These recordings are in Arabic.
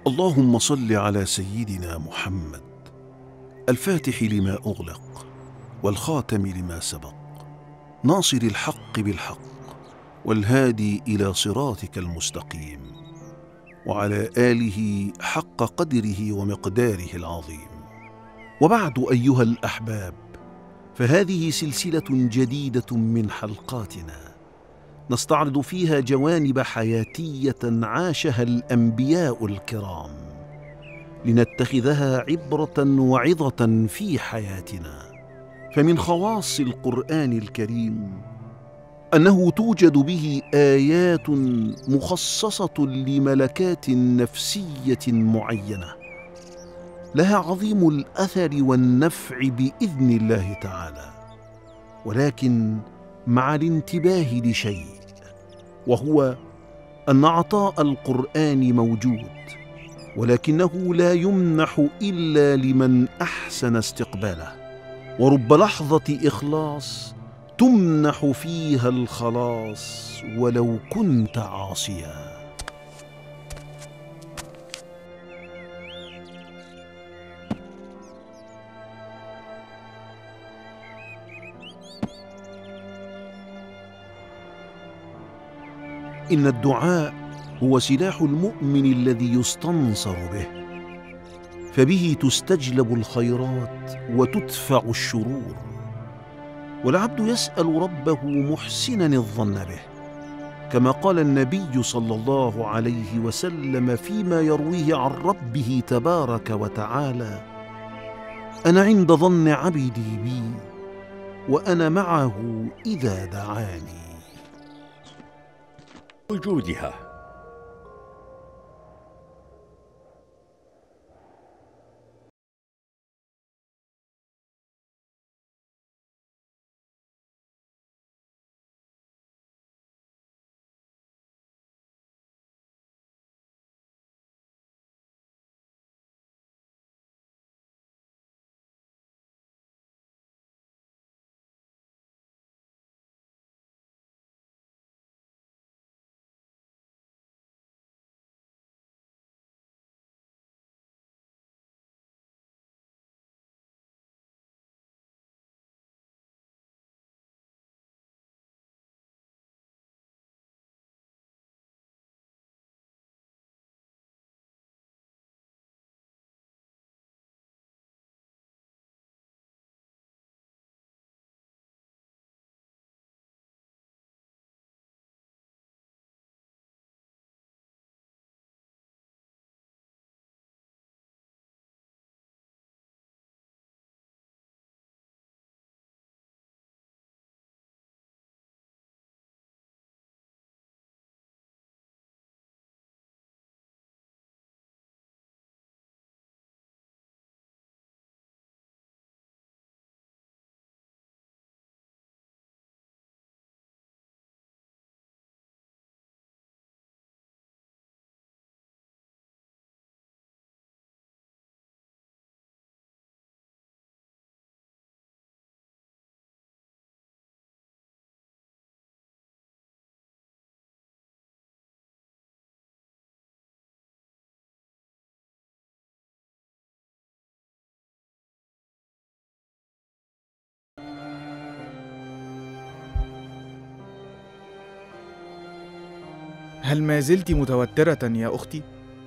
اللهم صل على سيدنا محمد الفاتح لما أغلق والخاتم لما سبق، ناصر الحق بالحق والهادي إلى صراطك المستقيم، وعلى آله حق قدره ومقداره العظيم. وبعد أيها الأحباب، فهذه سلسلة جديدة من حلقاتنا نستعرض فيها جوانب حياتية عاشها الأنبياء الكرام لنتخذها عبرة وعظة في حياتنا. فمن خواص القرآن الكريم أنه توجد به آيات مخصصة لملكات نفسية معينة لها عظيم الأثر والنفع بإذن الله تعالى، ولكن مع الانتباه لشيء، وهو أن عطاء القرآن موجود، ولكنه لا يمنح إلا لمن أحسن استقباله، ورب لحظة إخلاص تمنح فيها الخلاص ولو كنت عاصيا. إن الدعاء هو سلاح المؤمن الذي يستنصر به، فبه تستجلب الخيرات وتدفع الشرور، والعبد يسأل ربه محسنا الظن به، كما قال النبي صلى الله عليه وسلم فيما يرويه عن ربه تبارك وتعالى: أنا عند ظن عبدي بي وأنا معه إذا دعاني. وجودها. هل ما زلت متوترة يا أختي؟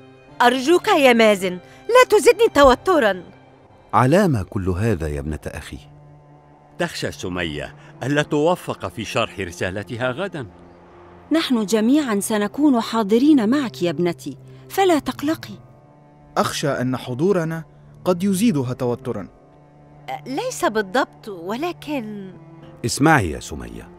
أرجوك يا مازن، لا تزدني توتراً. علام كل هذا يا ابنة أخي؟ تخشى سمية ألا توفق في شرح رسالتها غدا. نحن جميعاً سنكون حاضرين معك يا ابنتي، فلا تقلقي. أخشى أن حضورنا قد يزيدها توتراً. ليس بالضبط، ولكن... اسمعي يا سمية،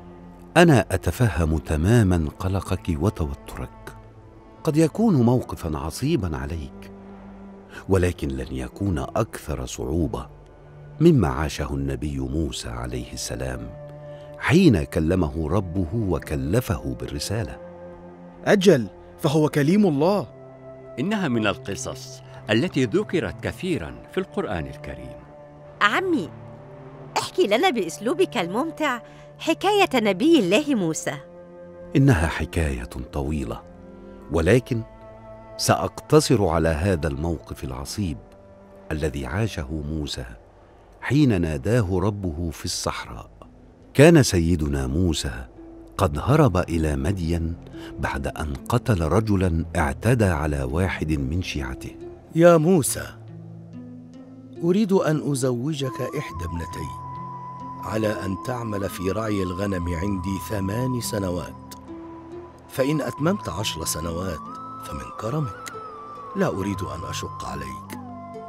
أنا أتفهم تماماً قلقك وتوترك. قد يكون موقفاً عصيباً عليك، ولكن لن يكون أكثر صعوبة مما عاشه النبي موسى عليه السلام حين كلمه ربه وكلفه بالرسالة. أجل، فهو كليم الله. إنها من القصص التي ذكرت كثيراً في القرآن الكريم. عمي، احكي لنا بأسلوبك الممتع حكاية نبي الله موسى. إنها حكاية طويلة، ولكن سأقتصر على هذا الموقف العصيب الذي عاشه موسى حين ناداه ربه في الصحراء. كان سيدنا موسى قد هرب إلى مدين بعد أن قتل رجلا اعتدى على واحد من شيعته. يا موسى، أريد أن أزوجك إحدى ابنتي على أن تعمل في رعي الغنم عندي 8 سنوات، فإن أتممت 10 سنوات فمن كرمك، لا أريد أن أشق عليك.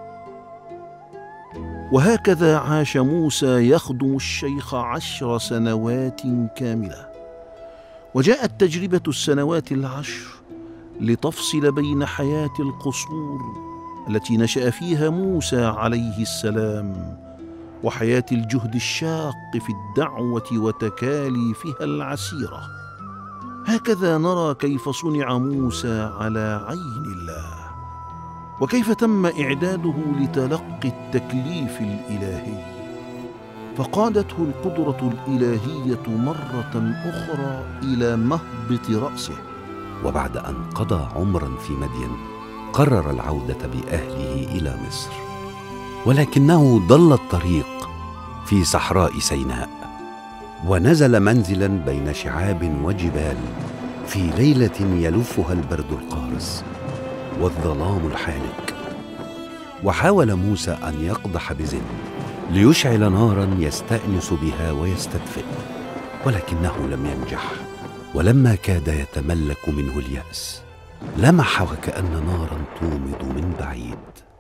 وهكذا عاش موسى يخدم الشيخ 10 سنوات كاملة. وجاءت تجربة السنوات 10 لتفصل بين حياة القصور التي نشأ فيها موسى عليه السلام وحياة الجهد الشاق في الدعوة وتكاليفها العسيرة. هكذا نرى كيف صنع موسى على عين الله، وكيف تم إعداده لتلقي التكليف الإلهي، فقادته القدرة الإلهية مرة أخرى إلى مهبط رأسه. وبعد أن قضى عمرا في مدين قرر العودة بأهله إلى مصر، ولكنه ضل الطريق في صحراء سيناء، ونزل منزلا بين شعاب وجبال في ليلة يلفها البرد القارس والظلام الحالك. وحاول موسى أن يقدح بزن ليشعل نارا يستأنس بها ويستدفئ، ولكنه لم ينجح. ولما كاد يتملك منه اليأس لمح وكأن نارا تومض من بعيد.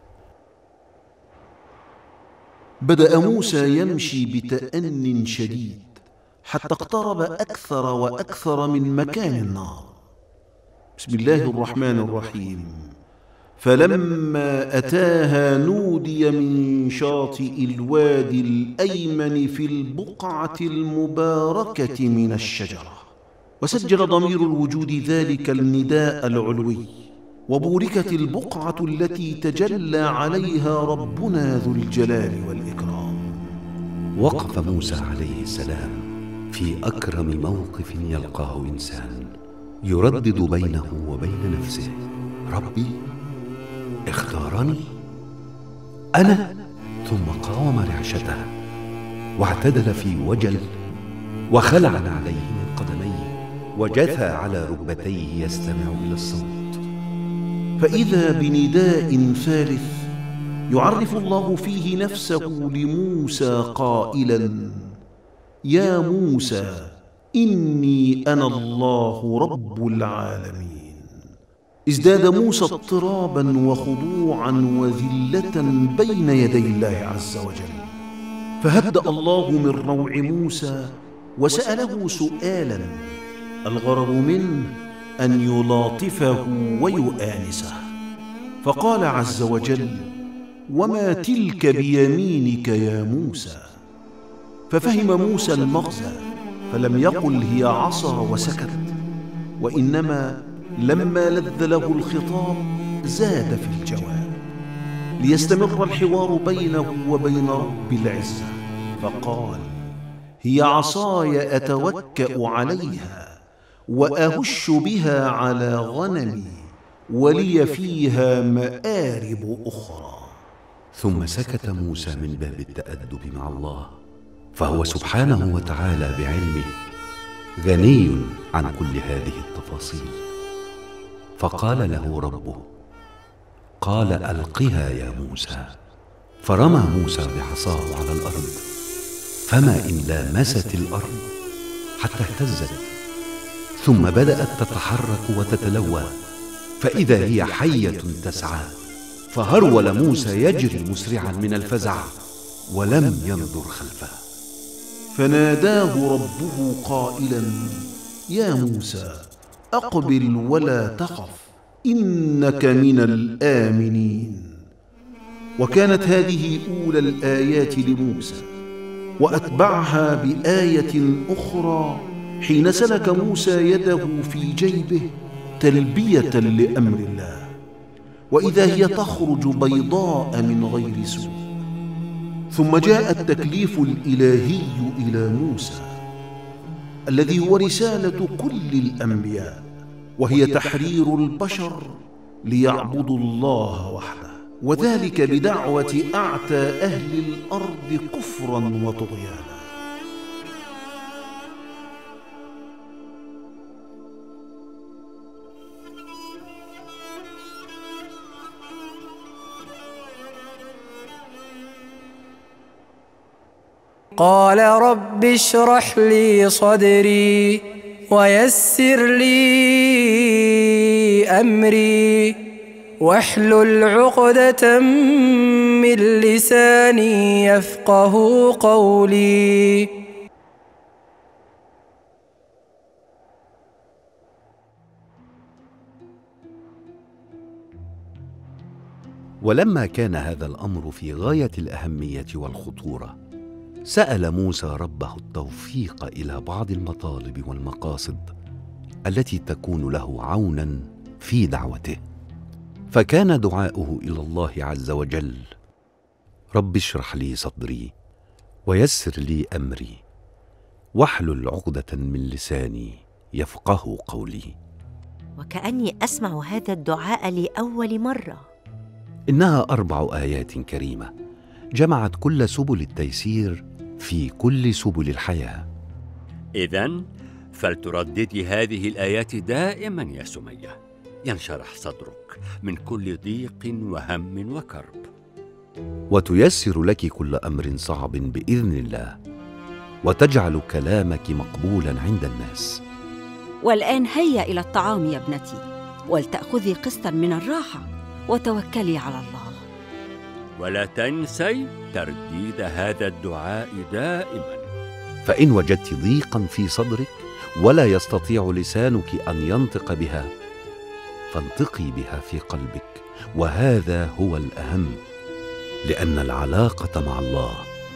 بدأ موسى يمشي بتأن شديد حتى اقترب أكثر وأكثر من مكان النار. بسم الله الرحمن الرحيم. فلما أتاها نودي من شاطئ الوادي الأيمن في البقعة المباركة من الشجرة. وسجل ضمير الوجود ذلك النداء العلوي. وبوركت البقعة التي تجلى عليها ربنا ذو الجلال والإكرام. وقف موسى عليه السلام في أكرم موقف يلقاه إنسان، يردد بينه وبين نفسه: ربي اختارني أنا. ثم قاوم رعشته واعتدل في وجل، وخلع عليه من قدميه وجثى على ركبتيه يستمع إلى الصوت. فإذا بنداء ثالث يعرف الله فيه نفسه لموسى قائلا: يا موسى إني أنا الله رب العالمين. ازداد موسى اضطرابا وخضوعا وذلة بين يدي الله عز وجل، فهدأ الله من روع موسى وسأله سؤالا الغرض منه أن يلاطفه ويؤانسه، فقال عز وجل: وما تلك بيمينك يا موسى؟ ففهم موسى المغزى فلم يقل هي عصا وسكت، وإنما لما لذ له الخطاب زاد في الجواب ليستمر الحوار بينه وبين رب العزة، فقال: هي عصاي أتوكأ عليها وأهش بها على غنمي ولي فيها مآرب أخرى. ثم سكت موسى من باب التأدب مع الله، فهو سبحانه وتعالى بعلمه غني عن كل هذه التفاصيل. فقال له ربه: قال ألقها يا موسى. فرمى موسى بعصاه على الأرض، فما إن لامست الأرض حتى اهتزت، ثم بدأت تتحرك وتتلوى، فإذا هي حية تسعى. فهرول موسى يجري مسرعا من الفزع ولم ينظر خلفه. فناداه ربه قائلا: يا موسى أقبل ولا تخف إنك من الآمنين. وكانت هذه أولى الآيات لموسى، وأتبعها بآية أخرى حين سلك موسى يده في جيبه تلبية لأمر الله، وإذا هي تخرج بيضاء من غير سوء. ثم جاء التكليف الإلهي إلى موسى الذي هو رسالة كل الأنبياء، وهي تحرير البشر ليعبدوا الله وحده، وذلك بدعوة أعتى أهل الأرض كفرا وطغيانا. قال رب اشرح لي صدري ويسر لي أمري واحلل عقدة من لساني يفقه قولي. ولما كان هذا الأمر في غاية الأهمية والخطورة، سأل موسى ربه التوفيق إلى بعض المطالب والمقاصد التي تكون له عونا في دعوته. فكان دعاؤه إلى الله عز وجل: رب اشرح لي صدري ويسر لي أمري واحلل عقدة من لساني يفقه قولي. وكأني أسمع هذا الدعاء لأول مرة. إنها 4 آيات كريمة جمعت كل سبل التيسير في كل سبل الحياة. إذن فلترددي هذه الآيات دائما يا سمية، ينشرح صدرك من كل ضيق وهم وكرب، وتيسر لك كل أمر صعب بإذن الله، وتجعل كلامك مقبولا عند الناس. والآن هيا إلى الطعام يا ابنتي، ولتأخذي قسطا من الراحة وتوكلي على الله. ولا تنسي ترديد هذا الدعاء دائما. فإن وجدت ضيقا في صدرك ولا يستطيع لسانك أن ينطق بها، فانطقي بها في قلبك، وهذا هو الأهم، لأن العلاقة مع الله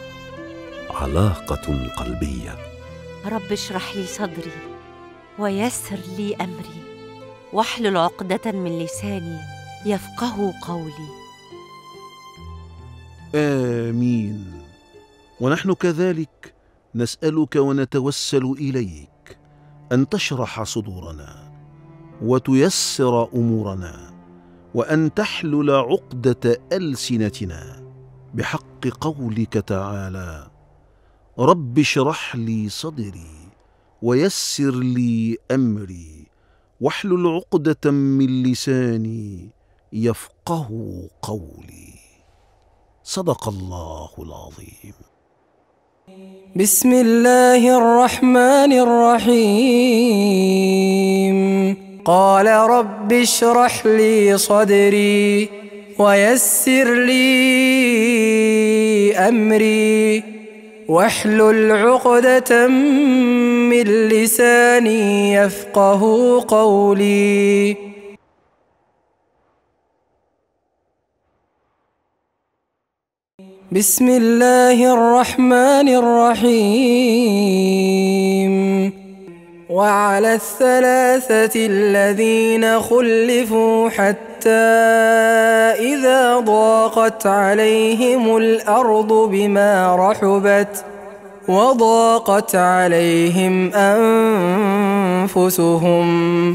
علاقة قلبية. رب اشرح لي صدري ويسر لي أمري واحلل عقدة من لساني يفقه قولي. آمين. ونحن كذلك نسألك ونتوسل إليك أن تشرح صدورنا وتيسر أمورنا، وأن تحلل عقدة ألسنتنا بحق قولك تعالى: رب اشرح لي صدري ويسر لي أمري واحلل عقدة من لساني يفقه قولي. صدق الله العظيم. بسم الله الرحمن الرحيم. قال رب اشرح لي صدري ويسر لي أمري واحلل عقدة من لساني يفقه قولي. بسم الله الرحمن الرحيم. وعلى 3 الذين خلفوا حتى إذا ضاقت عليهم الأرض بما رحبت وضاقت عليهم أنفسهم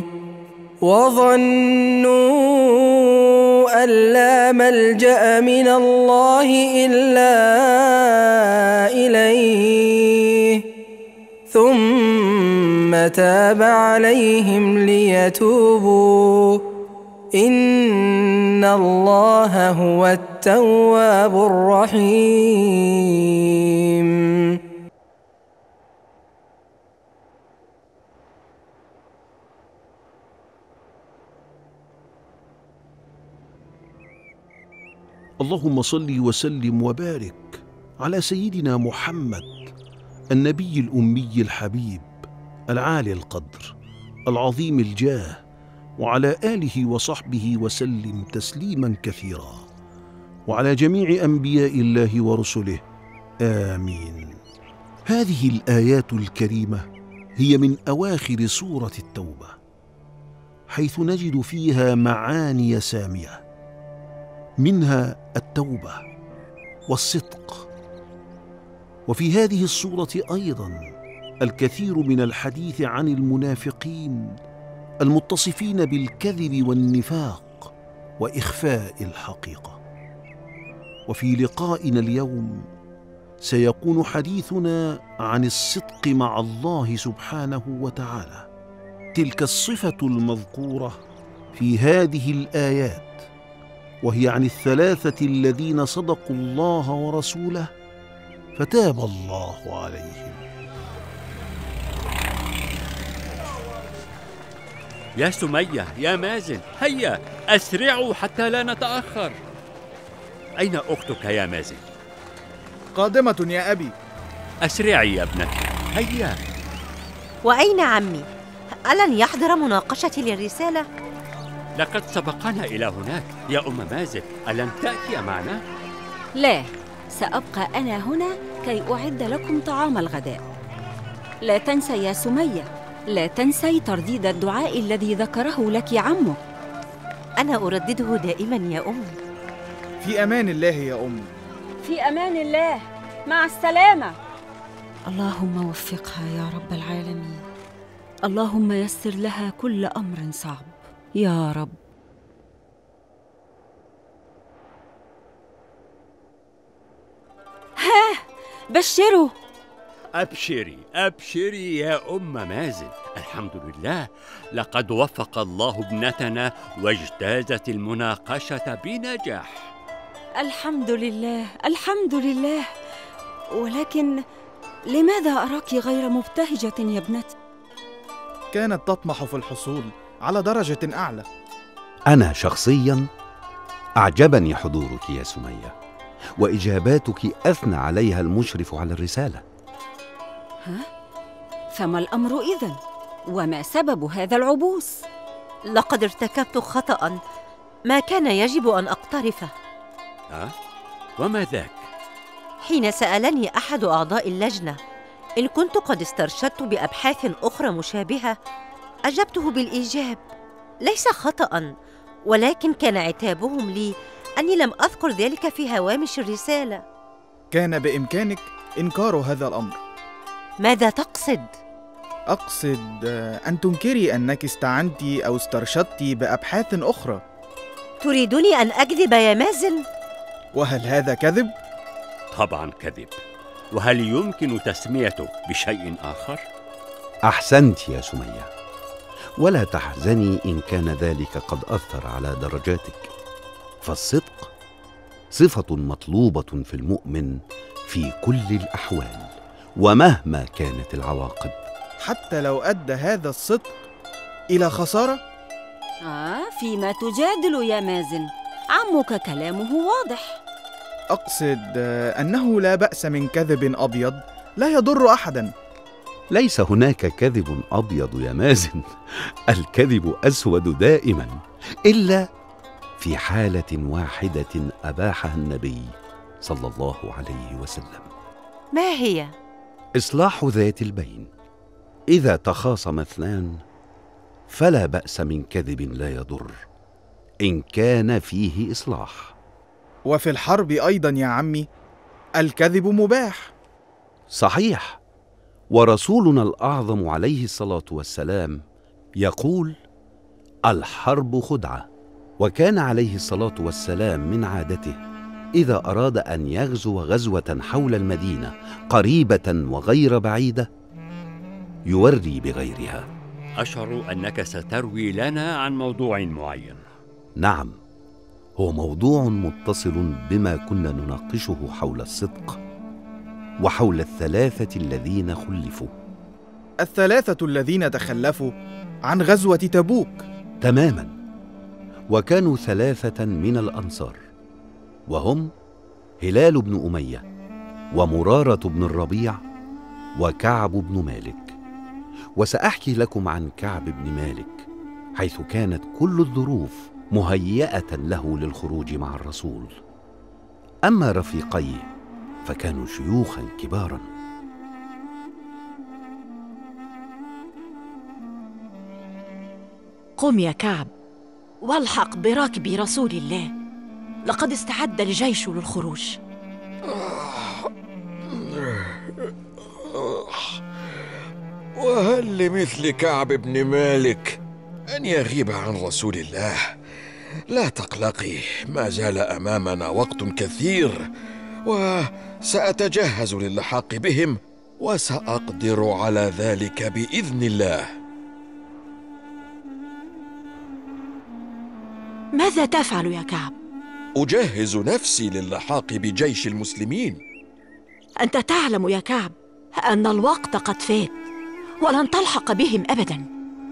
وظنوا أن لا ملجأ من الله إلا إليه ثم تاب عليهم ليتوبوا إن الله هو التواب الرحيم. اللهم صل وسلم وبارك على سيدنا محمد النبي الأمي الحبيب العالي القدر العظيم الجاه، وعلى آله وصحبه وسلم تسليما كثيرا، وعلى جميع أنبياء الله ورسله، آمين. هذه الآيات الكريمة هي من أواخر سورة التوبة، حيث نجد فيها معاني سامية، منها التوبة والصدق. وفي هذه السورة أيضا الكثير من الحديث عن المنافقين المتصفين بالكذب والنفاق وإخفاء الحقيقة. وفي لقائنا اليوم سيكون حديثنا عن الصدق مع الله سبحانه وتعالى. تلك الصفة المذكورة في هذه الآيات، وهي عن الثلاثة الذين صدقوا الله ورسوله فتاب الله عليهم. يا سمية، يا مازن، هيا أسرعوا حتى لا نتأخر. أين أختك يا مازن؟ قادمة يا أبي. أسرعي يا ابنتي، هيا. وأين عمي؟ ألن يحضر مناقشتي للرسالة؟ لقد سبقنا إلى هناك يا أم مازن، ألن تأتي معنا؟ لا، سأبقى أنا هنا كي أعد لكم طعام الغداء. لا تنسي يا سمية، لا تنسي ترديد الدعاء الذي ذكره لك عمك. أنا أردده دائما يا أم. في أمان الله يا أم. في أمان الله، مع السلامة. اللهم وفقها يا رب العالمين. اللهم يسر لها كل أمر صعب يا رب. ها، بشروا. أبشري أبشري يا أم مازن، الحمد لله، لقد وفق الله ابنتنا واجتازت المناقشة بنجاح. الحمد لله الحمد لله. ولكن لماذا أراك غير مبتهجة يا ابنتي؟ كانت تطمح في الحصول على درجة أعلى. أنا شخصياً أعجبني حضورك يا سمية، وإجاباتك أثنى عليها المشرف على الرسالة. ها؟ فما الأمر إذن؟ وما سبب هذا العبوس؟ لقد ارتكبت خطأ ما كان يجب أن أقترفه. وما ذاك؟ حين سألني أحد أعضاء اللجنة إن كنت قد استرشدت بأبحاث أخرى مشابهة، أجبته بالإيجاب. ليس خطأ، ولكن كان عتابهم لي أني لم أذكر ذلك في هوامش الرسالة. كان بإمكانك إنكار هذا الأمر. ماذا تقصد؟ أقصد أن تنكري أنك استعنت أو استرشدت بأبحاث أخرى. تريدني أن أكذب يا مازن؟ وهل هذا كذب؟ طبعا كذب، وهل يمكن تسميته بشيء آخر؟ أحسنت يا سمية، ولا تحزني إن كان ذلك قد أثر على درجاتك، فالصدق صفة مطلوبة في المؤمن في كل الأحوال ومهما كانت العواقب. حتى لو أدى هذا الصدق إلى خسارة؟ فيما تجادل يا مازن، عمك كلامه واضح. أقصد أنه لا بأس من كذب أبيض لا يضر أحداً. ليس هناك كذب أبيض يا مازن، الكذب أسود دائما، إلا في حالة واحدة أباحها النبي صلى الله عليه وسلم. ما هي؟ إصلاح ذات البين. إذا تخاصم اثنان فلا بأس من كذب لا يضر إن كان فيه إصلاح. وفي الحرب أيضا يا عمي الكذب مباح. صحيح، ورسولنا الأعظم عليه الصلاة والسلام يقول: الحرب خدعة. وكان عليه الصلاة والسلام من عادته إذا أراد أن يغزو غزوة حول المدينة قريبة وغير بعيدة يوري بغيرها. أشعر أنك ستروي لنا عن موضوع معين. نعم، هو موضوع متصل بما كنا نناقشه حول الصدق وحول الثلاثة الذين خلفوا. الثلاثة الذين تخلفوا عن غزوة تبوك. تماما، وكانوا ثلاثة من الأنصار، وهم هلال بن أمية ومرارة بن الربيع وكعب بن مالك. وسأحكي لكم عن كعب بن مالك، حيث كانت كل الظروف مهيئة له للخروج مع الرسول. أما رفيقيه فكانوا شيوخا كبارا. قم يا كعب والحق براكب رسول الله، لقد استعد الجيش للخروج. وهل لمثل كعب بن مالك أن يغيب عن رسول الله لا تقلقي، ما زال أمامنا وقت كثير، وسأتجهز للحاق بهم، وسأقدر على ذلك بإذن الله. ماذا تفعل يا كعب؟ أجهز نفسي للحاق بجيش المسلمين. أنت تعلم يا كعب أن الوقت قد فات، ولن تلحق بهم أبداً.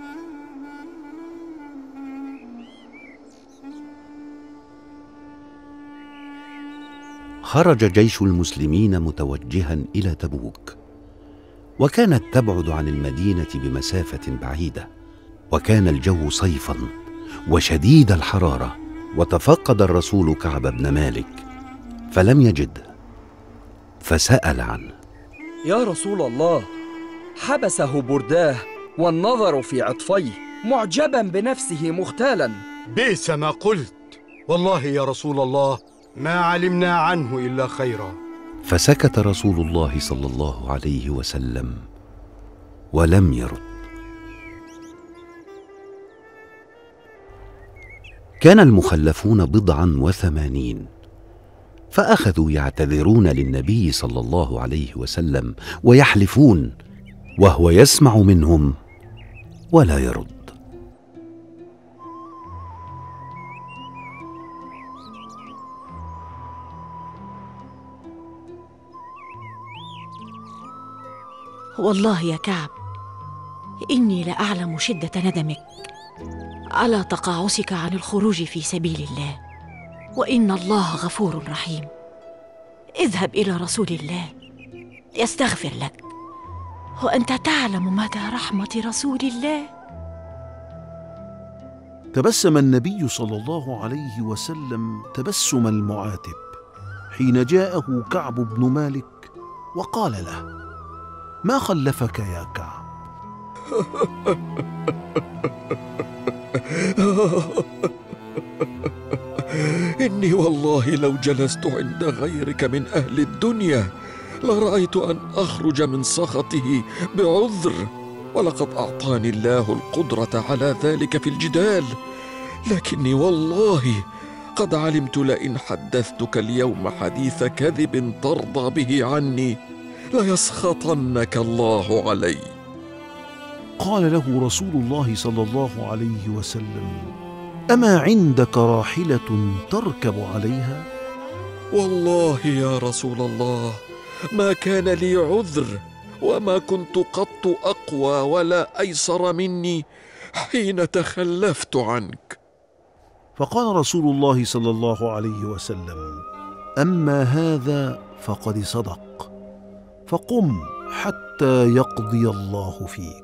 خرج جيش المسلمين متوجها إلى تبوك، وكانت تبعد عن المدينة بمسافة بعيدة، وكان الجو صيفا وشديد الحرارة، وتفقد الرسول كعب بن مالك فلم يجده، فسأل عنه. يا رسول الله، حبسه برداه والنظر في عطفيه، معجبا بنفسه مختالا. بئس ما قلت، والله يا رسول الله ما علمنا عنه إلا خيرا. فسكت رسول الله صلى الله عليه وسلم ولم يرد. كان المخلفون 89، فأخذوا يعتذرون للنبي صلى الله عليه وسلم ويحلفون، وهو يسمع منهم ولا يرد. والله يا كعب إني لأعلم شدة ندمك على تقاعسك عن الخروج في سبيل الله، وإن الله غفور رحيم. اذهب إلى رسول الله يستغفر لك، وأنت تعلم مدى رحمة رسول الله. تبسم النبي صلى الله عليه وسلم تبسم المعاتب حين جاءه كعب بن مالك وقال له: ما خلفك يا كعب؟ إني والله لو جلست عند غيرك من أهل الدنيا لرأيت أن أخرج من سخطه بعذر، ولقد أعطاني الله القدرة على ذلك في الجدال، لكني والله قد علمت لئن حدثتك اليوم حديث كذب ترضى به عني ليسخطنك الله علي. قال له رسول الله صلى الله عليه وسلم: أما عندك راحلة تركب عليها؟ والله يا رسول الله ما كان لي عذر، وما كنت قط أقوى ولا أيسر مني حين تخلفت عنك. فقال رسول الله صلى الله عليه وسلم: أما هذا فقد صدق، فقم حتى يقضي الله فيك.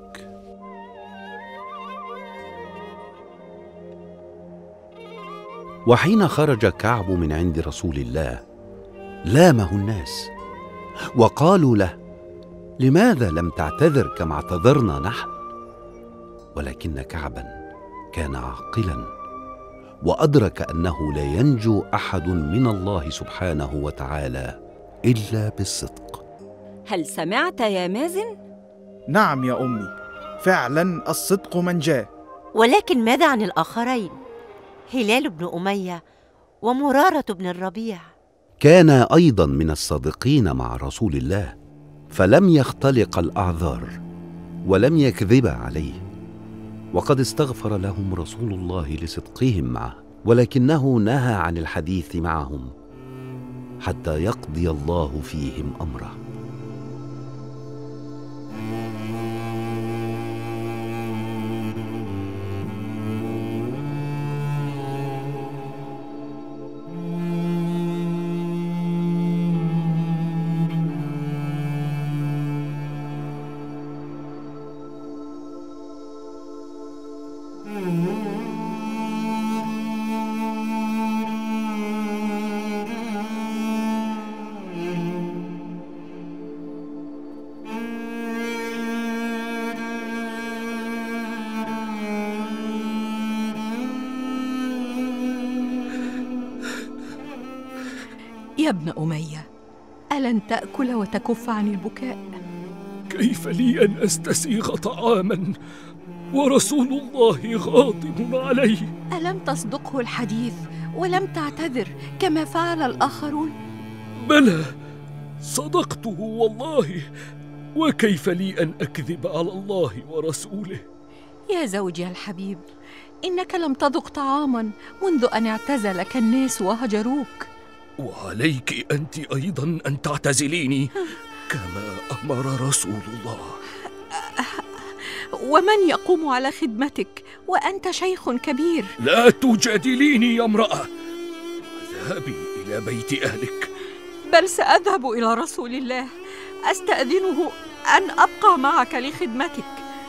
وحين خرج كعب من عند رسول الله لامه الناس وقالوا له: لماذا لم تعتذر كما اعتذرنا نحن؟ ولكن كعبا كان عاقلا وأدرك أنه لا ينجو أحد من الله سبحانه وتعالى إلا بالصدق. هل سمعت يا مازن؟ نعم يا أمي، فعلا الصدق منجاه. ولكن ماذا عن الآخرين؟ هلال بن أمية ومرارة بن الربيع كانا أيضا من الصادقين مع رسول الله، فلم يختلق الأعذار ولم يكذب عليه، وقد استغفر لهم رسول الله لصدقهم معه، ولكنه نهى عن الحديث معهم حتى يقضي الله فيهم أمره. يا ابن أمية، ألن تأكل وتكف عن البكاء؟ كيف لي أن أستسيغ طعاما ورسول الله غاضب عليه. ألم تصدقه الحديث ولم تعتذر كما فعل الآخرون؟ بلى، صدقته والله، وكيف لي أن أكذب على الله ورسوله؟ يا زوجي الحبيب، إنك لم تذق طعاما منذ أن اعتزلك الناس وهجروك. وعليك أنت أيضا أن تعتزليني كما أمر رسول الله. ومن يقوم على خدمتك وأنت شيخ كبير؟ لا تجادليني يا امرأة، اذهبي إلى بيت أهلك. بل سأذهب إلى رسول الله أستأذنه أن أبقى معك لخدمتك.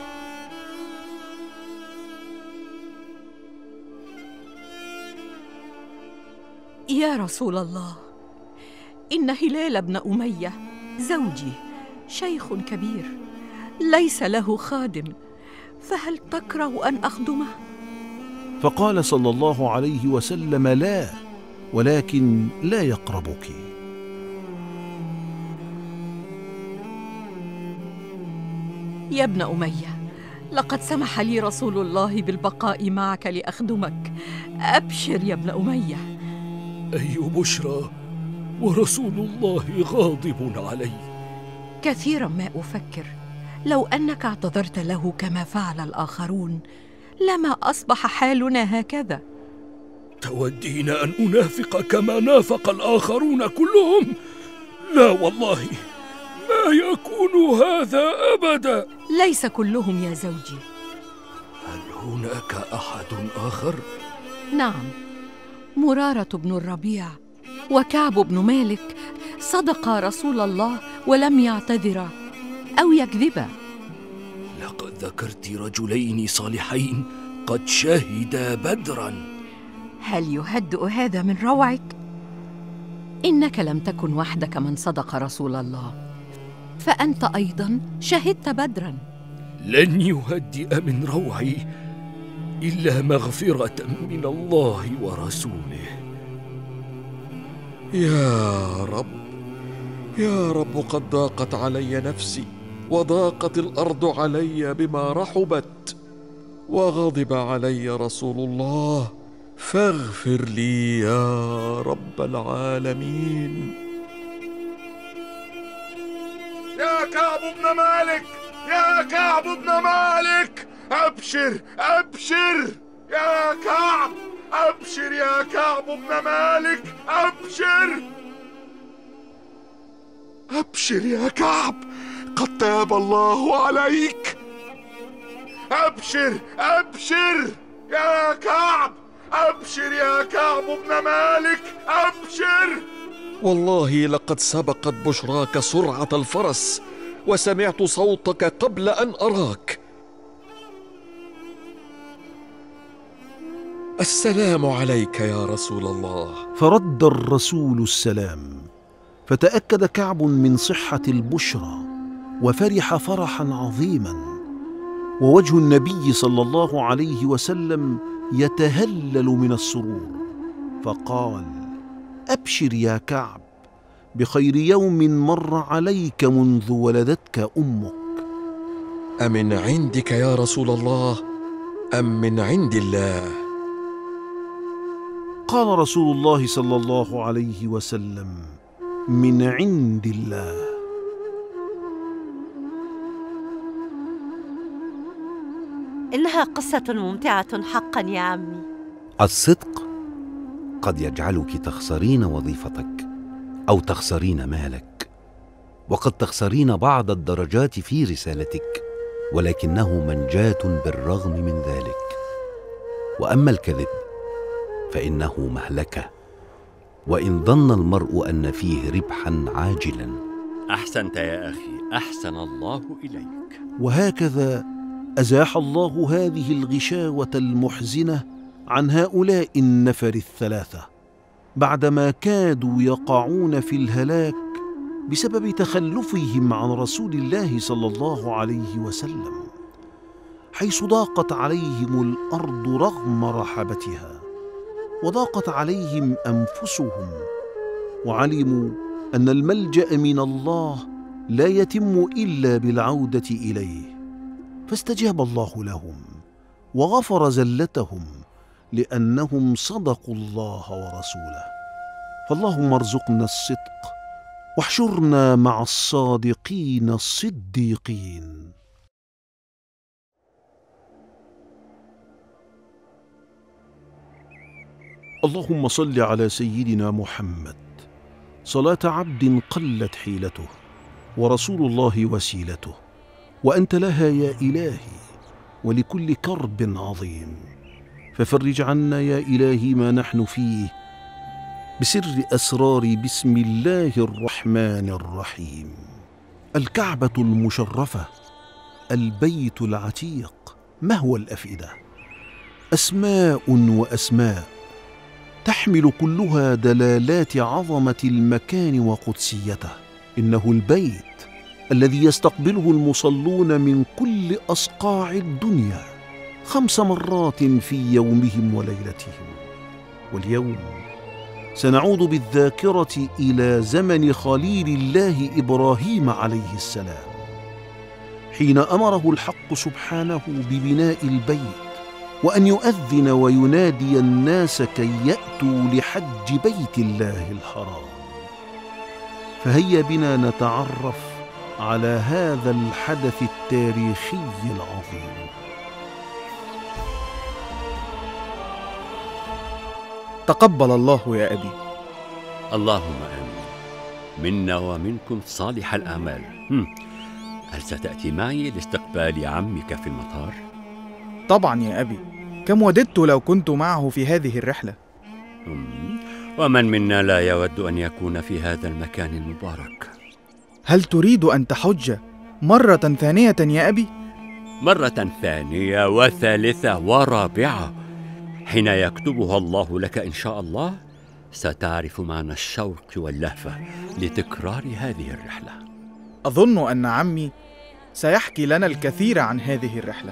يا رسول الله، إن هلال بن أمية زوجي شيخ كبير ليس له خادم، فهل تكره أن أخدمه؟ فقال صلى الله عليه وسلم: لا، ولكن لا يقربك. يا ابن أمية، لقد سمح لي رسول الله بالبقاء معك لأخدمك. أبشر يا ابن أمية. أي بشرى ورسول الله غاضب علي. كثيرا ما أفكر لو أنك اعتذرت له كما فعل الآخرون لما أصبح حالنا هكذا. تودين أن أنافق كما نافق الآخرون كلهم؟ لا والله، ما يكون هذا أبدا. ليس كلهم يا زوجي. هل هناك أحد آخر؟ نعم، مرارة بن الربيع وكعب بن مالك صدقا رسول الله ولم يعتذرا أو يكذبا. لقد ذكرت رجلين صالحين قد شهدا بدرا. هل يهدئ هذا من روعك؟ إنك لم تكن وحدك من صدق رسول الله، فأنت أيضا شهدت بدرا. لن يهدئ من روعي إلا مغفرة من الله ورسوله. يا رب، قد ضاقت علي نفسي، وضاقت الأرض علي بما رحبت، وغضب علي رسول الله، فاغفر لي يا رب العالمين. يا كعب بن مالك، يا كعب بن مالك، أبشر أبشر يا كعب، أبشر يا كعب بن مالك، أبشر أبشر يا كعب، قد تاب الله عليك. أبشر أبشر يا كعب، أبشر يا كعب بن مالك، أبشر. والله لقد سبقت بشراك سرعة الفرس، وسمعت صوتك قبل أن أراك. السلام عليك يا رسول الله. فرد الرسول السلام، فتأكد كعب من صحة البشرى وفرح فرحا عظيما، ووجه النبي صلى الله عليه وسلم يتهلل من السرور، فقال: أبشر يا كعب بخير يوم مر عليك منذ ولدتك أمك. أمن عندك يا رسول الله أم من عند الله؟ قال رسول الله صلى الله عليه وسلم: من عند الله. إنها قصة ممتعة حقا يا عمي. الصدق قد يجعلك تخسرين وظيفتك أو تخسرين مالك، وقد تخسرين بعض الدرجات في رسالتك، ولكنه منجاة بالرغم من ذلك. وأما الكذب فإنه مهلكة، وإن ظن المرء أن فيه ربحا عاجلا. أحسنت يا أخي، أحسن الله إليك. وهكذا أزاح الله هذه الغشاوة المحزنة عن هؤلاء النفر الثلاثة، بعدما كادوا يقعون في الهلاك بسبب تخلفهم عن رسول الله صلى الله عليه وسلم، حيث ضاقت عليهم الأرض رغم رحبتها، وضاقت عليهم أنفسهم، وعلموا أن الملجأ من الله لا يتم إلا بالعودة إليه، فاستجاب الله لهم وغفر زلتهم لأنهم صدقوا الله ورسوله. فاللهم ارزقنا الصدق واحشرنا مع الصادقين الصديقين. اللهم صل على سيدنا محمد صلاة عبد قلت حيلته ورسول الله وسيلته، وأنت لها يا إلهي ولكل كرب عظيم، ففرج عنا يا إلهي ما نحن فيه بسر أسرار بسم الله الرحمن الرحيم. الكعبة المشرفة، البيت العتيق، مهوى الأفئدة، أسماء وأسماء تحمل كلها دلالات عظمة المكان وقدسيته. إنه البيت الذي يستقبله المصلون من كل أصقاع الدنيا 5 مرات في يومهم وليلتهم. واليوم سنعود بالذاكرة إلى زمن خليل الله إبراهيم عليه السلام، حين أمره الحق سبحانه ببناء البيت وأن يؤذن وينادي الناس كي يأتوا لحج بيت الله الحرام. فهيا بنا نتعرف على هذا الحدث التاريخي العظيم. تقبل الله يا أبي. اللهم آمين، منا ومنكم صالح الآمال. هل ستأتي معي لاستقبال عمك في المطار؟ طبعا يا أبي، كم وددت لو كنت معه في هذه الرحلة. ومن منا لا يود أن يكون في هذا المكان المبارك. هل تريد أن تحج مرة ثانية يا أبي؟ مرة ثانية وثالثة ورابعة، حين يكتبها الله لك إن شاء الله ستعرف معنى الشوق واللهفة لتكرار هذه الرحلة. أظن أن عمي سيحكي لنا الكثير عن هذه الرحلة.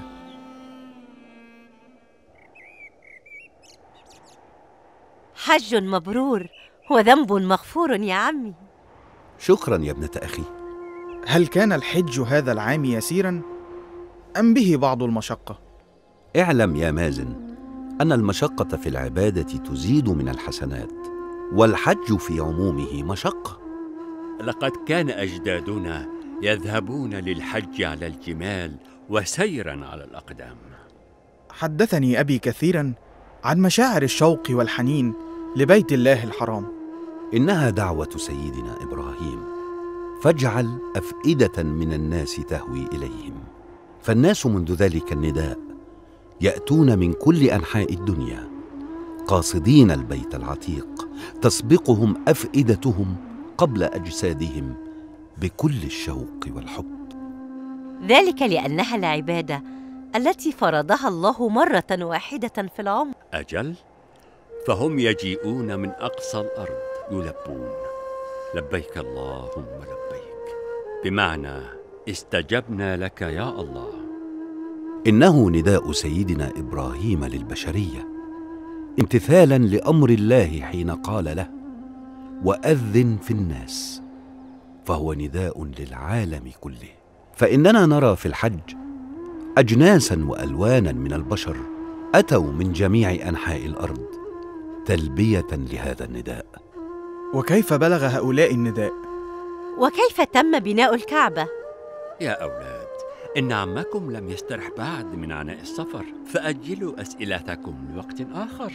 حج مبرور وذنب مغفور يا عمي. شكرا يا ابنة أخي. هل كان الحج هذا العام يسيرا أم به بعض المشقة؟ اعلم يا مازن أن المشقة في العبادة تزيد من الحسنات، والحج في عمومه مشقة. لقد كان أجدادنا يذهبون للحج على الجمال وسيرا على الأقدام. حدثني أبي كثيرا عن مشاعر الشوق والحنين لبيت الله الحرام. إنها دعوة سيدنا إبراهيم، فاجعل أفئدة من الناس تهوي إليهم. فالناس منذ ذلك النداء يأتون من كل أنحاء الدنيا قاصدين البيت العتيق، تسبقهم أفئدتهم قبل أجسادهم بكل الشوق والحب. ذلك لأنها العبادة التي فرضها الله مرة واحدة في العمر. أجل، فهم يجيئون من أقصى الأرض يلبون لبيك اللهم لبيك، بمعنى استجبنا لك يا الله. إنه نداء سيدنا إبراهيم للبشرية، امتثالا لأمر الله حين قال له وأذن في الناس، فهو نداء للعالم كله. فإننا نرى في الحج أجناسا وألوانا من البشر أتوا من جميع أنحاء الأرض تلبية لهذا النداء. وكيف بلغ هؤلاء النداء؟ وكيف تم بناء الكعبة؟ يا أولاد، إن عمكم لم يسترح بعد من عناء السفر، فأجلوا أسئلتكم لوقت آخر.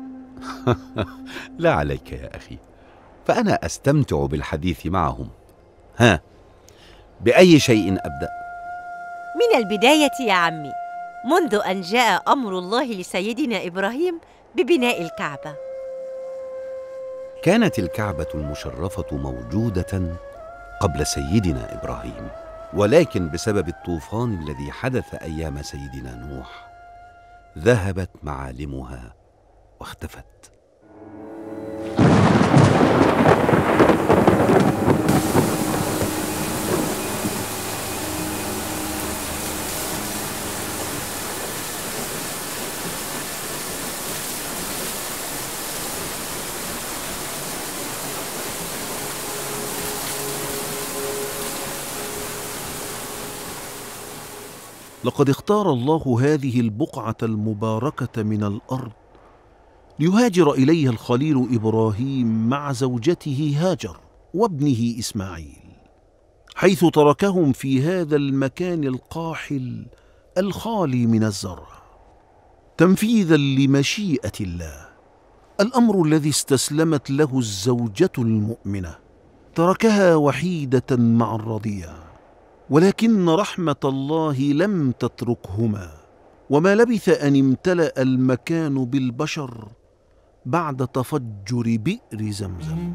لا عليك يا أخي، فأنا أستمتع بالحديث معهم. ها، بأي شيء أبدأ؟ من البداية يا عمي، منذ أن جاء أمر الله لسيدنا إبراهيم ببناء الكعبة. كانت الكعبة المشرفة موجودة قبل سيدنا إبراهيم، ولكن بسبب الطوفان الذي حدث أيام سيدنا نوح ذهبت معالمها واختفت. لقد اختار الله هذه البقعة المباركة من الأرض ليهاجر إليها الخليل إبراهيم مع زوجته هاجر وابنه إسماعيل، حيث تركهم في هذا المكان القاحل الخالي من الزرع تنفيذا لمشيئة الله، الأمر الذي استسلمت له الزوجة المؤمنة. تركها وحيدة مع الرضيع، ولكن رحمة الله لم تتركهما، وما لبث أن امتلأ المكان بالبشر بعد تفجر بئر زمزم.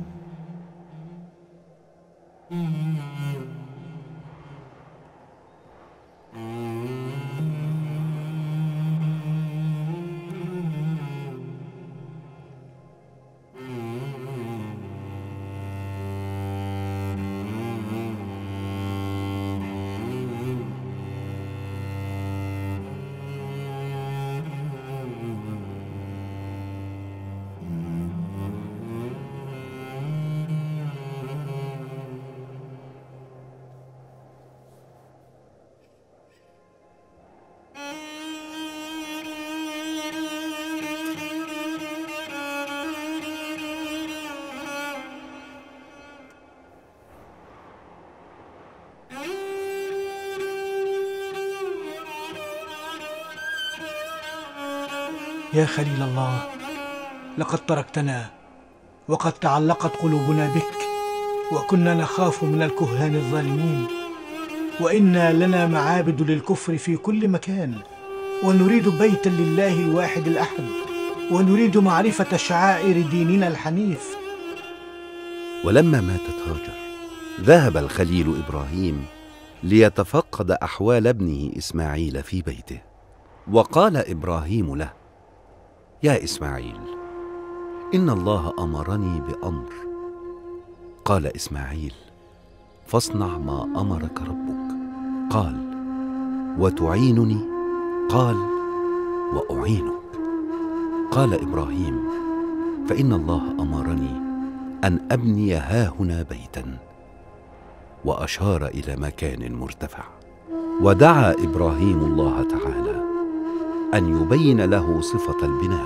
يا خليل الله، لقد تركتنا وقد تعلقت قلوبنا بك، وكنا نخاف من الكهان الظالمين، وإنا لنا معابد للكفر في كل مكان، ونريد بيتا لله الواحد الأحد، ونريد معرفة شعائر ديننا الحنيف. ولما ماتت هاجر ذهب الخليل إبراهيم ليتفقد أحوال ابنه إسماعيل في بيته، وقال إبراهيم له: يا إسماعيل، إن الله أمرني بأمر. قال إسماعيل: فاصنع ما أمرك ربك. قال: وتعينني؟ قال: وأعينك. قال إبراهيم: فإن الله أمرني أن أبني هاهنا بيتا، وأشار إلى مكان مرتفع. ودعا إبراهيم الله تعالى أن يبين له صفة البناء،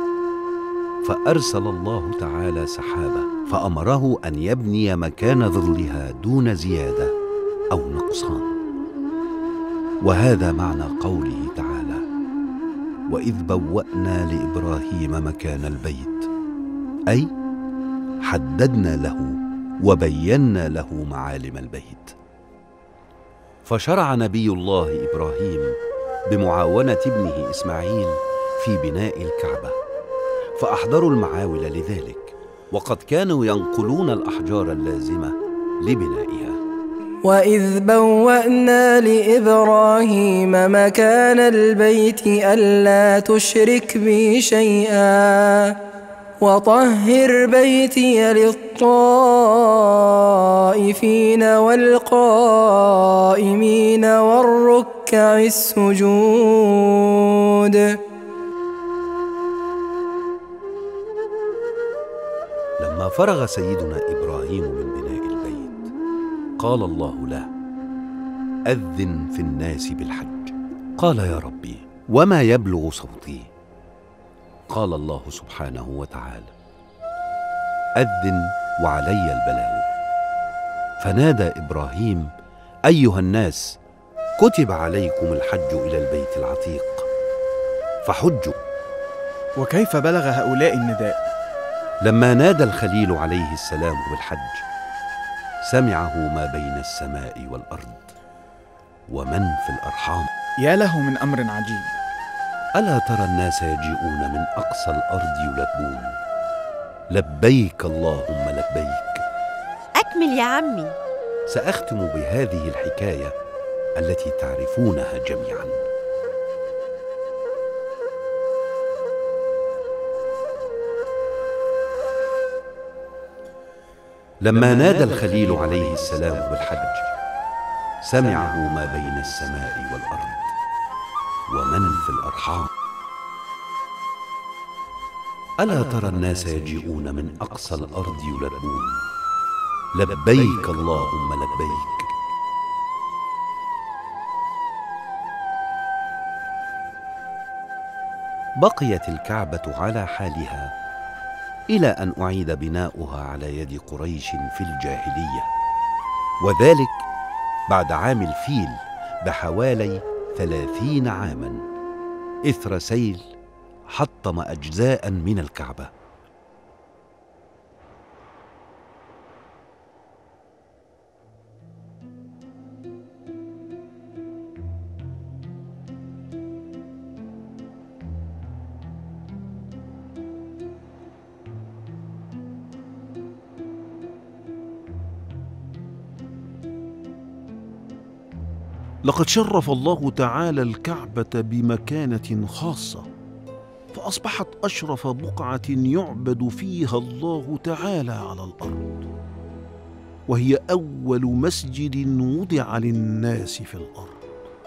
فأرسل الله تعالى سحابة فأمره أن يبني مكان ظلها دون زيادة أو نقصان. وهذا معنى قوله تعالى: وإذ بوأنا لإبراهيم مكان البيت، أي حددنا له وبينا له معالم البيت. فشرع نبي الله إبراهيم بمعاونة ابنه إسماعيل في بناء الكعبة، فأحضروا المعاول لذلك، وقد كانوا ينقلون الأحجار اللازمة لبنائها. وإذ بوأنا لإبراهيم مكان البيت ألا تشرك بي شيئا وطهر بيتي للطائفين والقائمين والركع السجود. لما فرغ سيدنا إبراهيم من بناء البيت قال الله له: أذن في الناس بالحج. قال: يا ربي، وما يبلغ صوتي؟ قال الله سبحانه وتعالى: أذن وعلي البلاغ. فنادى إبراهيم: أيها الناس، كتب عليكم الحج إلى البيت العتيق فحجوا. وكيف بلغ هؤلاء النداء؟ لما نادى الخليل عليه السلام بالحج سمعه ما بين السماء والأرض ومن في الأرحام. يا له من أمر عجيب! ألا ترى الناس يجيئون من أقصى الأرض يلبون: لبيك اللهم لبيك. أكمل يا عمي. سأختم بهذه الحكاية التي تعرفونها جميعا. لما نادى الخليل عليه السلام بالحج سمعه ما بين السماء والأرض ومن في الأرحام. ألا ترى الناس يجيئون من أقصى الأرض يلبون: لبيك اللهم لبيك. بقيت الكعبة على حالها إلى أن أعيد بناؤها على يد قريش في الجاهلية، وذلك بعد عام الفيل بحوالي 30 عاماً، إثر سيل حطم أجزاء من الكعبة. لقد شرف الله تعالى الكعبة بمكانة خاصة، فأصبحت أشرف بقعة يعبد فيها الله تعالى على الأرض، وهي أول مسجد وضع للناس في الأرض.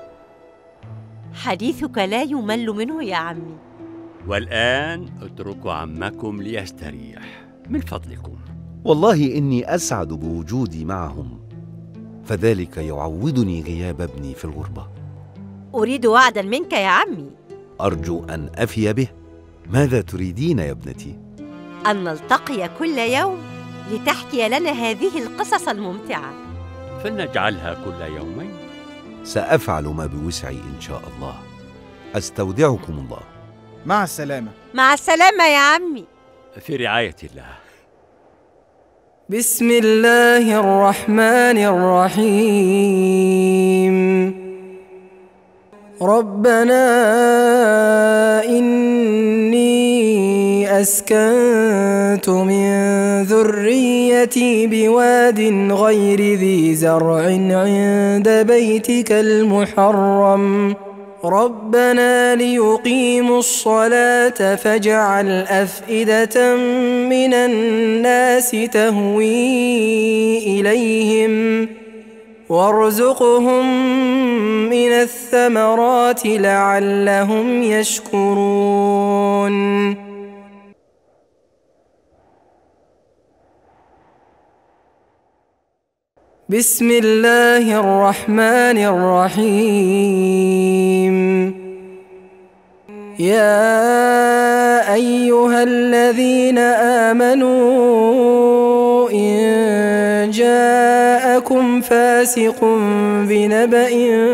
حديثك لا يمل منه يا عمي. والآن اتركوا عمكم ليستريح من فضلكم. والله إني أسعد بوجودي معهم، فذلك يعوضني غياب ابني في الغربة. أريد وعدا منك يا عمي. أرجو أن أفي به. ماذا تريدين يا ابنتي؟ أن نلتقي كل يوم لتحكي لنا هذه القصص الممتعة. فلنجعلها كل يومين. سأفعل ما بوسعي إن شاء الله. أستودعكم الله. مع السلامة. مع السلامة يا عمي. في رعاية الله. بسم الله الرحمن الرحيم. ربنا إني أسكنت من ذريتي بواد غير ذي زرع عند بيتك المحرم ربنا ليقيموا الصلاة فاجعل أفئدة من الناس تهوي إليهم وارزقهم من الثمرات لعلهم يشكرون. بسم الله الرحمن الرحيم. يا أيها الذين آمنوا إن جاءكم فاسق بنبأ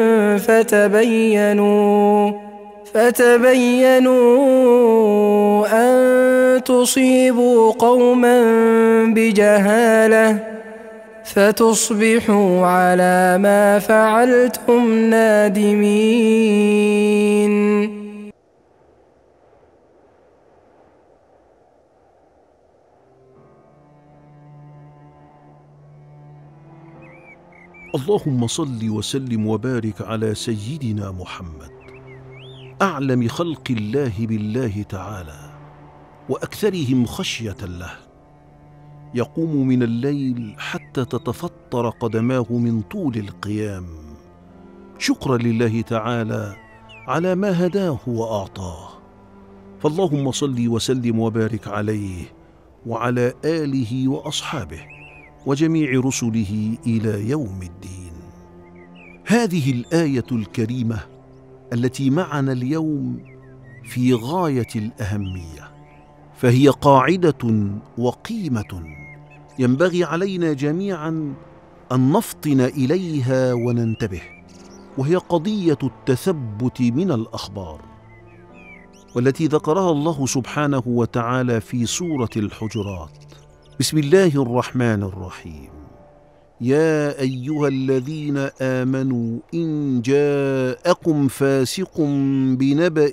فتبينوا أن تصيبوا قوما بجهالة فتصبحوا على ما فعلتم نادمين. اللهم صل وسلم وبارك على سيدنا محمد، أعلم خلق الله بالله تعالى وأكثرهم خشية له، يقوم من الليل حتى تتفطر قدماه من طول القيام، شكرا لله تعالى على ما هداه وأعطاه. فاللهم صل وسلم وبارك عليه وعلى آله وأصحابه وجميع رسله إلى يوم الدين. هذه الآية الكريمة التي معنا اليوم في غاية الأهمية، فهي قاعدة وقيمة ينبغي علينا جميعا أن نفطن إليها وننتبه، وهي قضية التثبت من الأخبار، والتي ذكرها الله سبحانه وتعالى في سورة الحجرات. بسم الله الرحمن الرحيم. يا أيها الذين آمنوا إن جاءكم فاسق بنبأ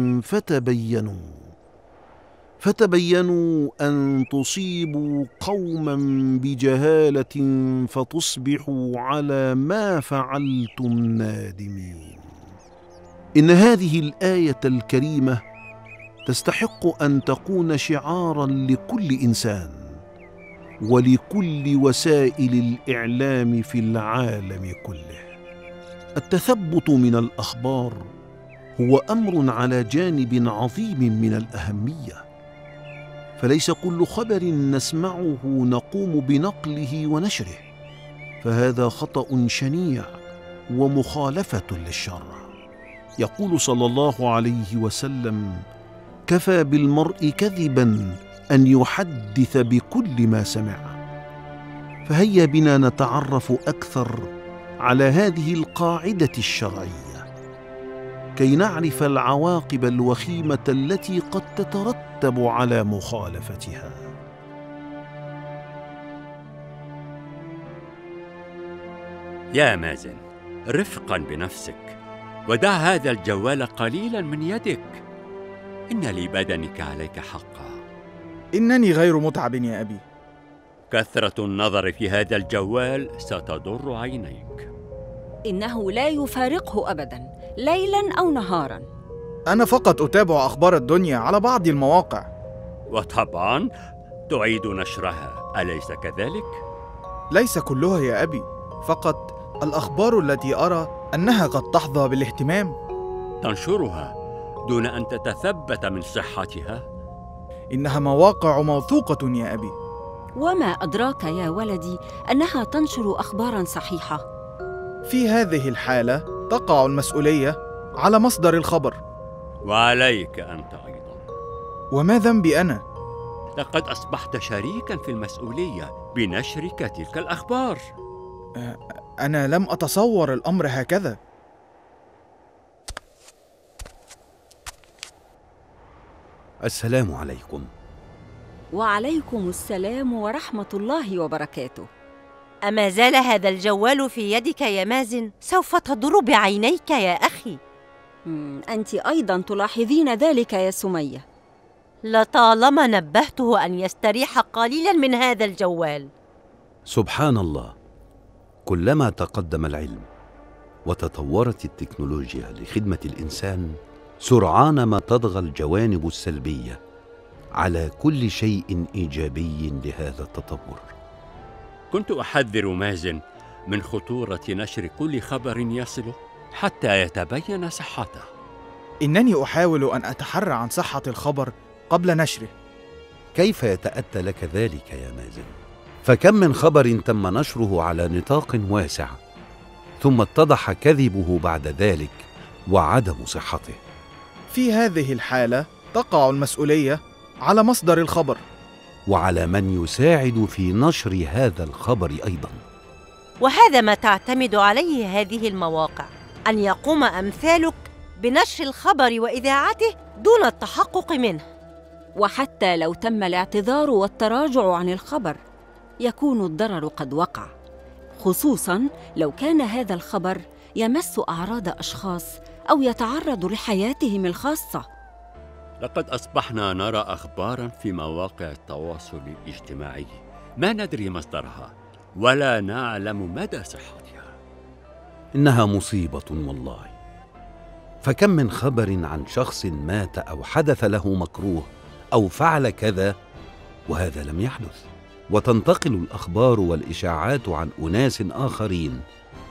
فتبينوا أن تصيبوا قوما بجهالة فتصبحوا على ما فعلتم نادمين. إن هذه الآية الكريمة تستحق أن تكون شعاراً لكل إنسان ولكل وسائل الإعلام في العالم كله. التثبت من الأخبار هو أمر على جانب عظيم من الأهمية، فليس كل خبر نسمعه نقوم بنقله ونشره، فهذا خطأ شنيع ومخالفة للشرع. يقول صلى الله عليه وسلم: كفى بالمرء كذبا أن يحدث بكل ما سمع. فهيا بنا نتعرف أكثر على هذه القاعدة الشرعية كي نعرف العواقب الوخيمة التي قد تترتب على مخالفتها. يا مازن، رفقا بنفسك، ودع هذا الجوال قليلا من يدك، إن لبدنك عليك حقا. إنني غير متعب يا أبي. كثرة النظر في هذا الجوال ستضر عينيك. إنه لا يفارقه أبداً، ليلاً أو نهاراً. أنا فقط أتابع أخبار الدنيا على بعض المواقع. وطبعاً تعيد نشرها، أليس كذلك؟ ليس كلها يا أبي، فقط الأخبار التي أرى أنها قد تحظى بالاهتمام. تنشرها دون أن تتثبت من صحتها؟ إنها مواقع موثوقة يا أبي. وما أدراك يا ولدي أنها تنشر أخباراً صحيحة؟ في هذه الحالة تقع المسؤولية على مصدر الخبر. وعليك أنت أيضاً. وما ذنبي أنا؟ لقد أصبحت شريكاً في المسؤولية بنشرك تلك الأخبار. أنا لم أتصور الأمر هكذا. السلام عليكم. وعليكم السلام ورحمة الله وبركاته. أما زال هذا الجوال في يدك يا مازن؟ سوف تضر بعينيك يا أخي. أنت أيضاً تلاحظين ذلك يا سمية. لطالما نبهته أن يستريح قليلاً من هذا الجوال. سبحان الله، كلما تقدم العلم وتطورت التكنولوجيا لخدمة الإنسان، سرعان ما تطغى الجوانب السلبية على كل شيء إيجابي لهذا التطور. كنت أحذر مازن من خطورة نشر كل خبر يصله حتى يتبين صحته. إنني أحاول أن أتحرى عن صحة الخبر قبل نشره. كيف يتأتى لك ذلك يا مازن؟ فكم من خبر تم نشره على نطاق واسع ثم اتضح كذبه بعد ذلك وعدم صحته. في هذه الحالة تقع المسؤولية على مصدر الخبر وعلى من يساعد في نشر هذا الخبر أيضاً. وهذا ما تعتمد عليه هذه المواقع، أن يقوم أمثالك بنشر الخبر وإذاعته دون التحقق منه. وحتى لو تم الاعتذار والتراجع عن الخبر، يكون الضرر قد وقع، خصوصاً لو كان هذا الخبر يمس أعراض أشخاص أو يتعرض لحياتهم الخاصة. لقد أصبحنا نرى أخباراً في مواقع التواصل الاجتماعي ما ندري مصدرها ولا نعلم مدى صحتها. إنها مصيبة والله. فكم من خبر عن شخص مات أو حدث له مكروه أو فعل كذا وهذا لم يحدث، وتنتقل الأخبار والإشاعات عن أناس آخرين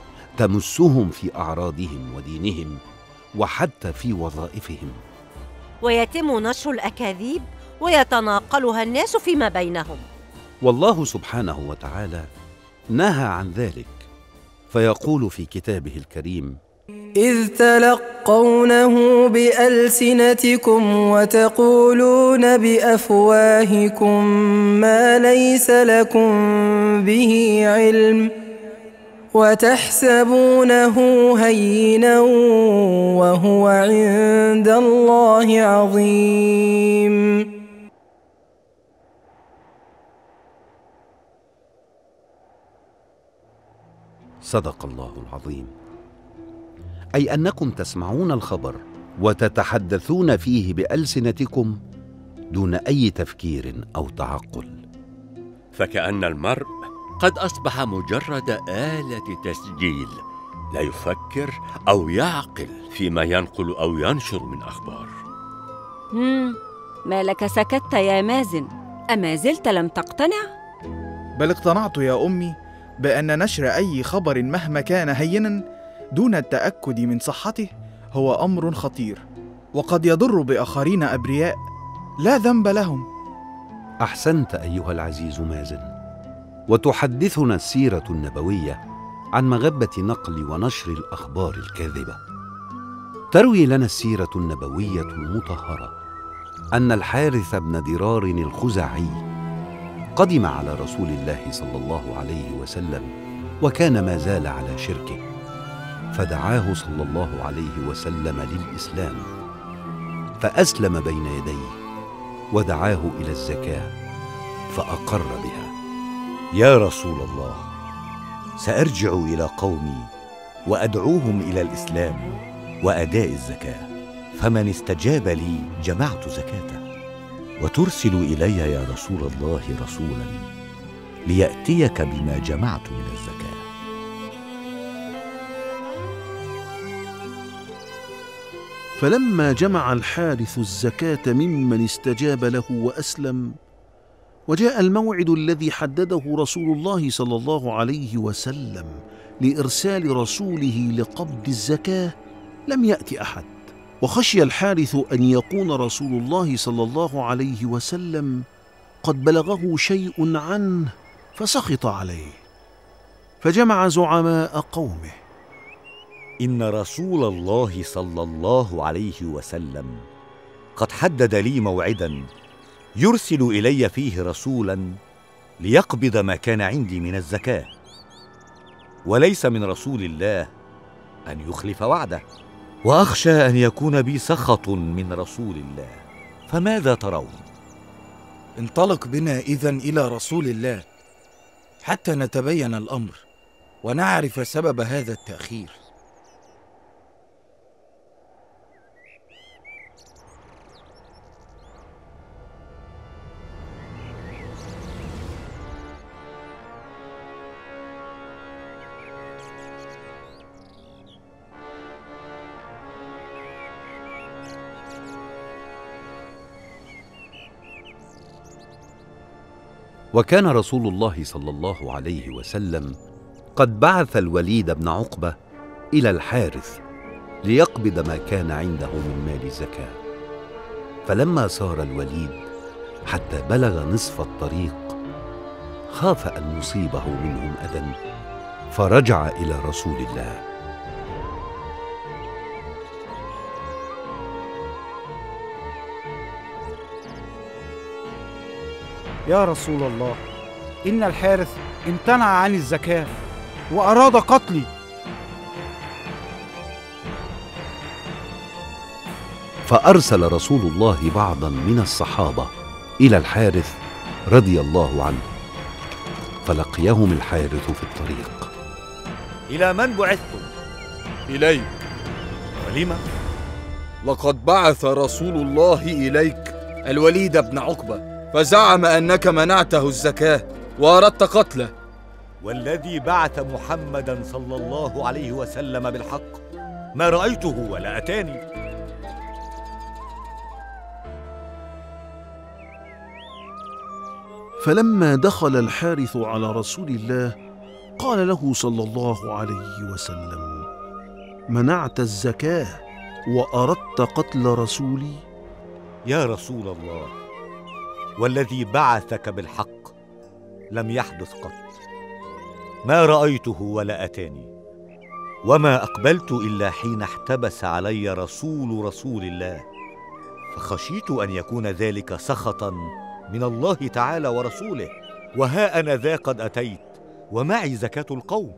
تمسهم في أعراضهم ودينهم وحتى في وظائفهم، ويتم نشر الأكاذيب ويتناقلها الناس فيما بينهم. والله سبحانه وتعالى نهى عن ذلك، فيقول في كتابه الكريم: إذ تلقونه بألسنتكم وتقولون بأفواهكم ما ليس لكم به علم وتحسبونه هينا وهو عند الله عظيم. صدق الله العظيم. أي أنكم تسمعون الخبر وتتحدثون فيه بألسنتكم دون أي تفكير أو تعقل، فكأن المرء قد أصبح مجرد آلة تسجيل، لا يفكر أو يعقل فيما ينقل أو ينشر من أخبار. ما لك سكت يا مازن؟ أما زلت لم تقتنع؟ بل اقتنعت يا أمي بأن نشر أي خبر مهما كان هيناً دون التأكد من صحته هو أمر خطير، وقد يضر بآخرين أبرياء لا ذنب لهم. أحسنت أيها العزيز مازن، وتحدثنا السيرة النبوية عن مغبة نقل ونشر الأخبار الكاذبة. تروي لنا السيرة النبوية المطهرة أن الحارث بن ضرار الخزاعي قدم على رسول الله صلى الله عليه وسلم وكان ما زال على شركه، فدعاه صلى الله عليه وسلم للإسلام، فأسلم بين يديه ودعاه إلى الزكاة فأقر بها. يا رسول الله، سأرجع إلى قومي وأدعوهم إلى الإسلام وأداء الزكاة، فمن استجاب لي جمعت زكاته، وترسل إلي يا رسول الله رسولا ليأتيك بما جمعت من الزكاة. فلما جمع الحارث الزكاة ممن استجاب له وأسلم، وجاء الموعد الذي حدده رسول الله صلى الله عليه وسلم لإرسال رسوله لقبض الزكاة، لم يأت أحد، وخشي الحارث أن يكون رسول الله صلى الله عليه وسلم قد بلغه شيء عنه فسخط عليه، فجمع زعماء قومه: إن رسول الله صلى الله عليه وسلم قد حدد لي موعدا يرسل إلي فيه رسولا ليقبض ما كان عندي من الزكاة، وليس من رسول الله أن يخلف وعده، وأخشى أن يكون بي سخط من رسول الله، فماذا ترون؟ انطلق بنا إذن إلى رسول الله حتى نتبين الأمر ونعرف سبب هذا التأخير. وكان رسول الله صلى الله عليه وسلم قد بعث الوليد بن عقبة إلى الحارث ليقبض ما كان عنده من مال الزكاة، فلما سار الوليد حتى بلغ نصف الطريق خاف أن يصيبه منهم أذى، فرجع إلى رسول الله. يا رسول الله، إن الحارث امتنع عن الزكاة وأراد قتلي. فأرسل رسول الله بعضا من الصحابة إلى الحارث رضي الله عنه، فلقيهم الحارث في الطريق. إلى من بعثتم؟ إليك. ولم؟ لقد بعث رسول الله إليك الوليد بن عقبة، فزعم أنك منعته الزكاة وأردت قتله. والذي بعث محمدا صلى الله عليه وسلم بالحق ما رأيته ولا أتاني. فلما دخل الحارث على رسول الله قال له صلى الله عليه وسلم: منعت الزكاة وأردت قتل رسولي؟ يا رسول الله، والذي بعثك بالحق لم يحدث قط، ما رأيته ولا أتاني، وما أقبلت إلا حين احتبس علي رسول الله، فخشيت أن يكون ذلك سخطا من الله تعالى ورسوله، وها أنا ذا قد أتيت ومعي زكاة القوم.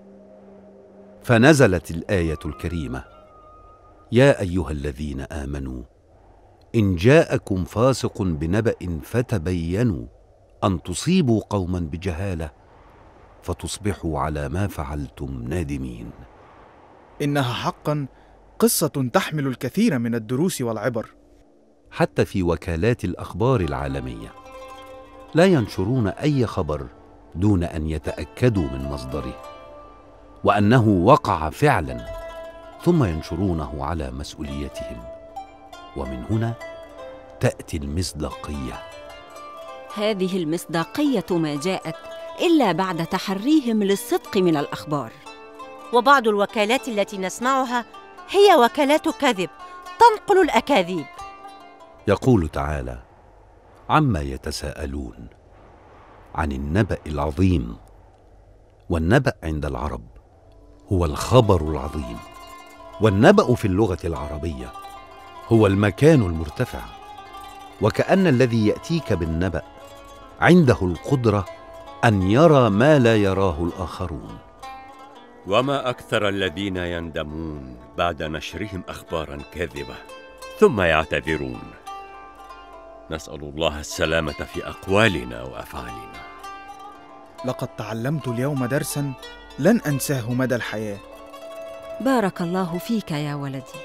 فنزلت الآية الكريمة: يا أيها الذين آمنوا إن جاءكم فاسق بنبأ فتبينوا أن تصيبوا قوما بجهالة فتصبحوا على ما فعلتم نادمين. إنها حقا قصة تحمل الكثير من الدروس والعبر. حتى في وكالات الأخبار العالمية لا ينشرون أي خبر دون أن يتأكدوا من مصدره وأنه وقع فعلا، ثم ينشرونه على مسؤوليتهم، ومن هنا تأتي المصداقية. هذه المصداقية ما جاءت إلا بعد تحريهم للصدق من الأخبار. وبعض الوكالات التي نسمعها هي وكالات كذب تنقل الأكاذيب. يقول تعالى: عما يتساءلون عن النبأ العظيم. والنبأ عند العرب هو الخبر العظيم، والنبأ في اللغة العربية هو المكان المرتفع، وكأن الذي يأتيك بالنبأ عنده القدرة أن يرى ما لا يراه الآخرون. وما أكثر الذين يندمون بعد نشرهم أخبارا كاذبة ثم يعتذرون. نسأل الله السلامة في أقوالنا وأفعالنا. لقد تعلمت اليوم درسا لن أنساه مدى الحياة. بارك الله فيك يا ولدي.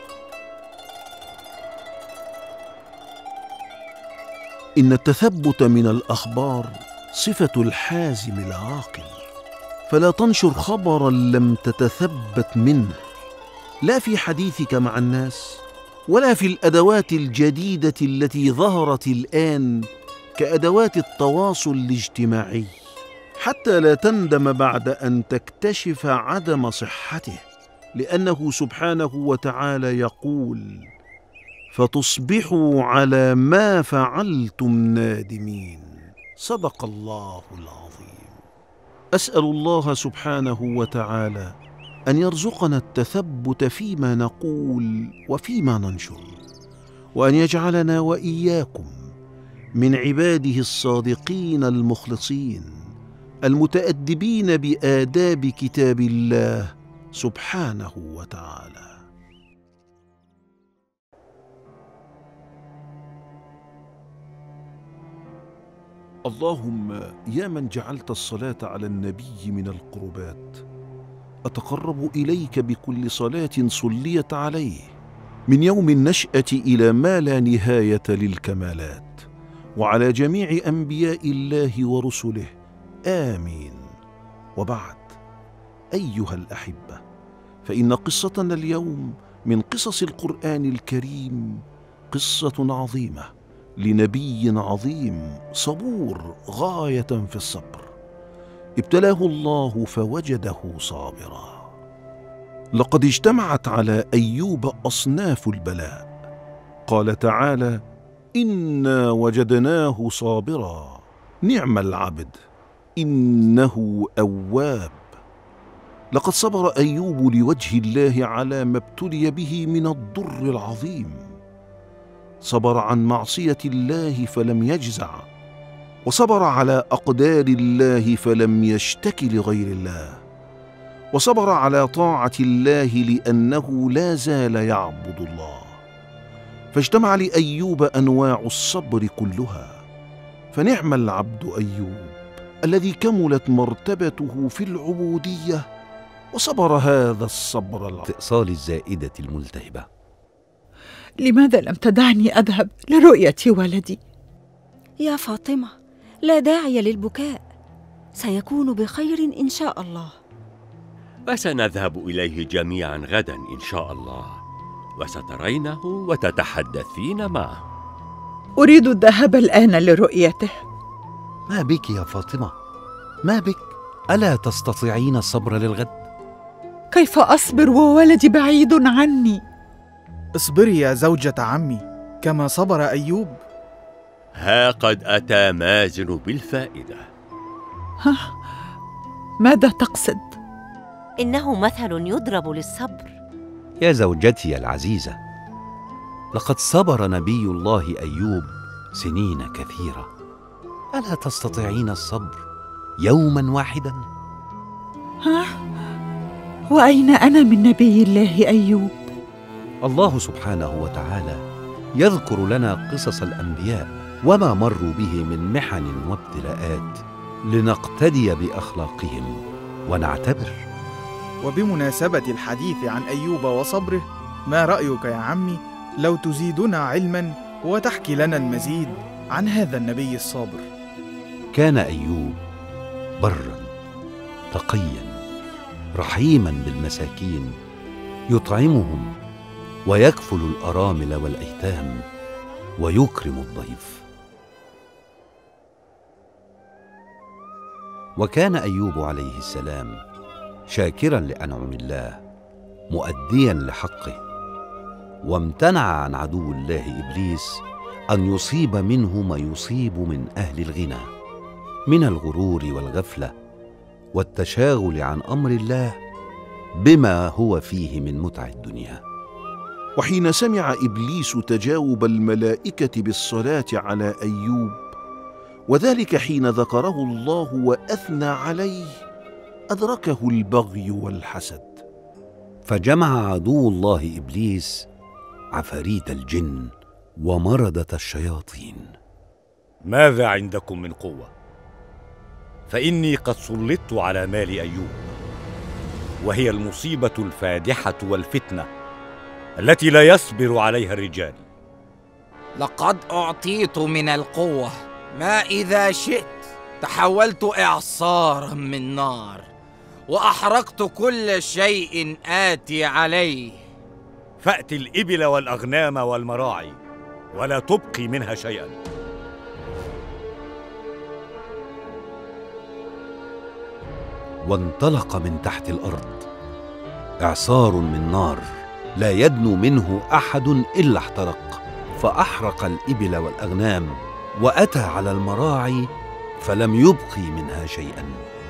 إن التثبت من الأخبار صفة الحازم العاقل، فلا تنشر خبرا لم تتثبت منه، لا في حديثك مع الناس ولا في الأدوات الجديدة التي ظهرت الآن كأدوات التواصل الاجتماعي، حتى لا تندم بعد أن تكتشف عدم صحته، لأنه سبحانه وتعالى يقول: فتصبحوا على ما فعلتم نادمين. صدق الله العظيم. أسأل الله سبحانه وتعالى أن يرزقنا التثبت فيما نقول وفيما ننشر، وأن يجعلنا وإياكم من عباده الصادقين المخلصين المتأدبين بآداب كتاب الله سبحانه وتعالى. اللهم يا من جعلت الصلاة على النبي من القربات، أتقرب إليك بكل صلاة صليت عليه من يوم النشأة إلى ما لا نهاية للكمالات، وعلى جميع أنبياء الله ورسله، آمين. وبعد، أيها الأحبة، فإن قصتنا اليوم من قصص القرآن الكريم قصة عظيمة لنبي عظيم صبور غاية في الصبر، ابتلاه الله فوجده صابرا. لقد اجتمعت على أيوب أصناف البلاء. قال تعالى: إنا وجدناه صابرا نعم العبد إنه أواب. لقد صبر أيوب لوجه الله على ما ابتلي به من الضر العظيم. صبر عن معصية الله فلم يجزع، وصبر على أقدار الله فلم يشتكي لغير الله، وصبر على طاعة الله لأنه لا زال يعبد الله. فاجتمع لأيوب أنواع الصبر كلها، فنعم العبد أيوب الذي كملت مرتبته في العبودية وصبر هذا الصبر الاستئصال الزائدة الملتهبة. لماذا لم تدعني أذهب لرؤية ولدي؟ يا فاطمة، لا داعي للبكاء، سيكون بخير إن شاء الله. وسنذهب إليه جميعا غدا إن شاء الله، وسترينه وتتحدثين معه. أريد الذهاب الآن لرؤيته. ما بك يا فاطمة؟ ما بك؟ ألا تستطيعين الصبر للغد؟ كيف أصبر وولدي بعيد عني؟ اصبري يا زوجة عمي كما صبر أيوب. ها قد أتى مازن بالفائدة. ماذا تقصد؟ إنه مثل يضرب للصبر. يا زوجتي العزيزة، لقد صبر نبي الله أيوب سنين كثيرة، ألا تستطيعين الصبر يوما واحدا؟ وأين أنا من نبي الله أيوب؟ الله سبحانه وتعالى يذكر لنا قصص الأنبياء وما مروا به من محن وابتلاءات لنقتدي بأخلاقهم ونعتبر. وبمناسبة الحديث عن أيوب وصبره، ما رأيك يا عمي لو تزيدنا علما وتحكي لنا المزيد عن هذا النبي الصابر؟ كان أيوب برا تقيا رحيما بالمساكين، يطعمهم ويكفل الأرامل والأيتام ويكرم الضيف. وكان أيوب عليه السلام شاكرا لأنعم الله، مؤديا لحقه، وامتنع عن عدو الله إبليس أن يصيب منه ما يصيب من أهل الغنى من الغرور والغفلة والتشاغل عن أمر الله بما هو فيه من متع الدنيا. وحين سمع إبليس تجاوب الملائكة بالصلاة على أيوب، وذلك حين ذكره الله وأثنى عليه، أدركه البغي والحسد، فجمع عدو الله إبليس عفاريت الجن ومردة الشياطين. ماذا عندكم من قوة؟ فإني قد سلطت على مال أيوب، وهي المصيبة الفادحة والفتنة التي لا يصبر عليها الرجال. لقد أعطيت من القوة ما إذا شئت تحولت إعصارا من نار وأحرقت كل شيء آتي عليه. فأت الإبل والأغنام والمراعي ولا تبقي منها شيئا. وانطلق من تحت الأرض إعصار من نار لا يدنو منه أحد إلا احترق، فأحرق الإبل والأغنام، وأتى على المراعي فلم يبقي منها شيئا.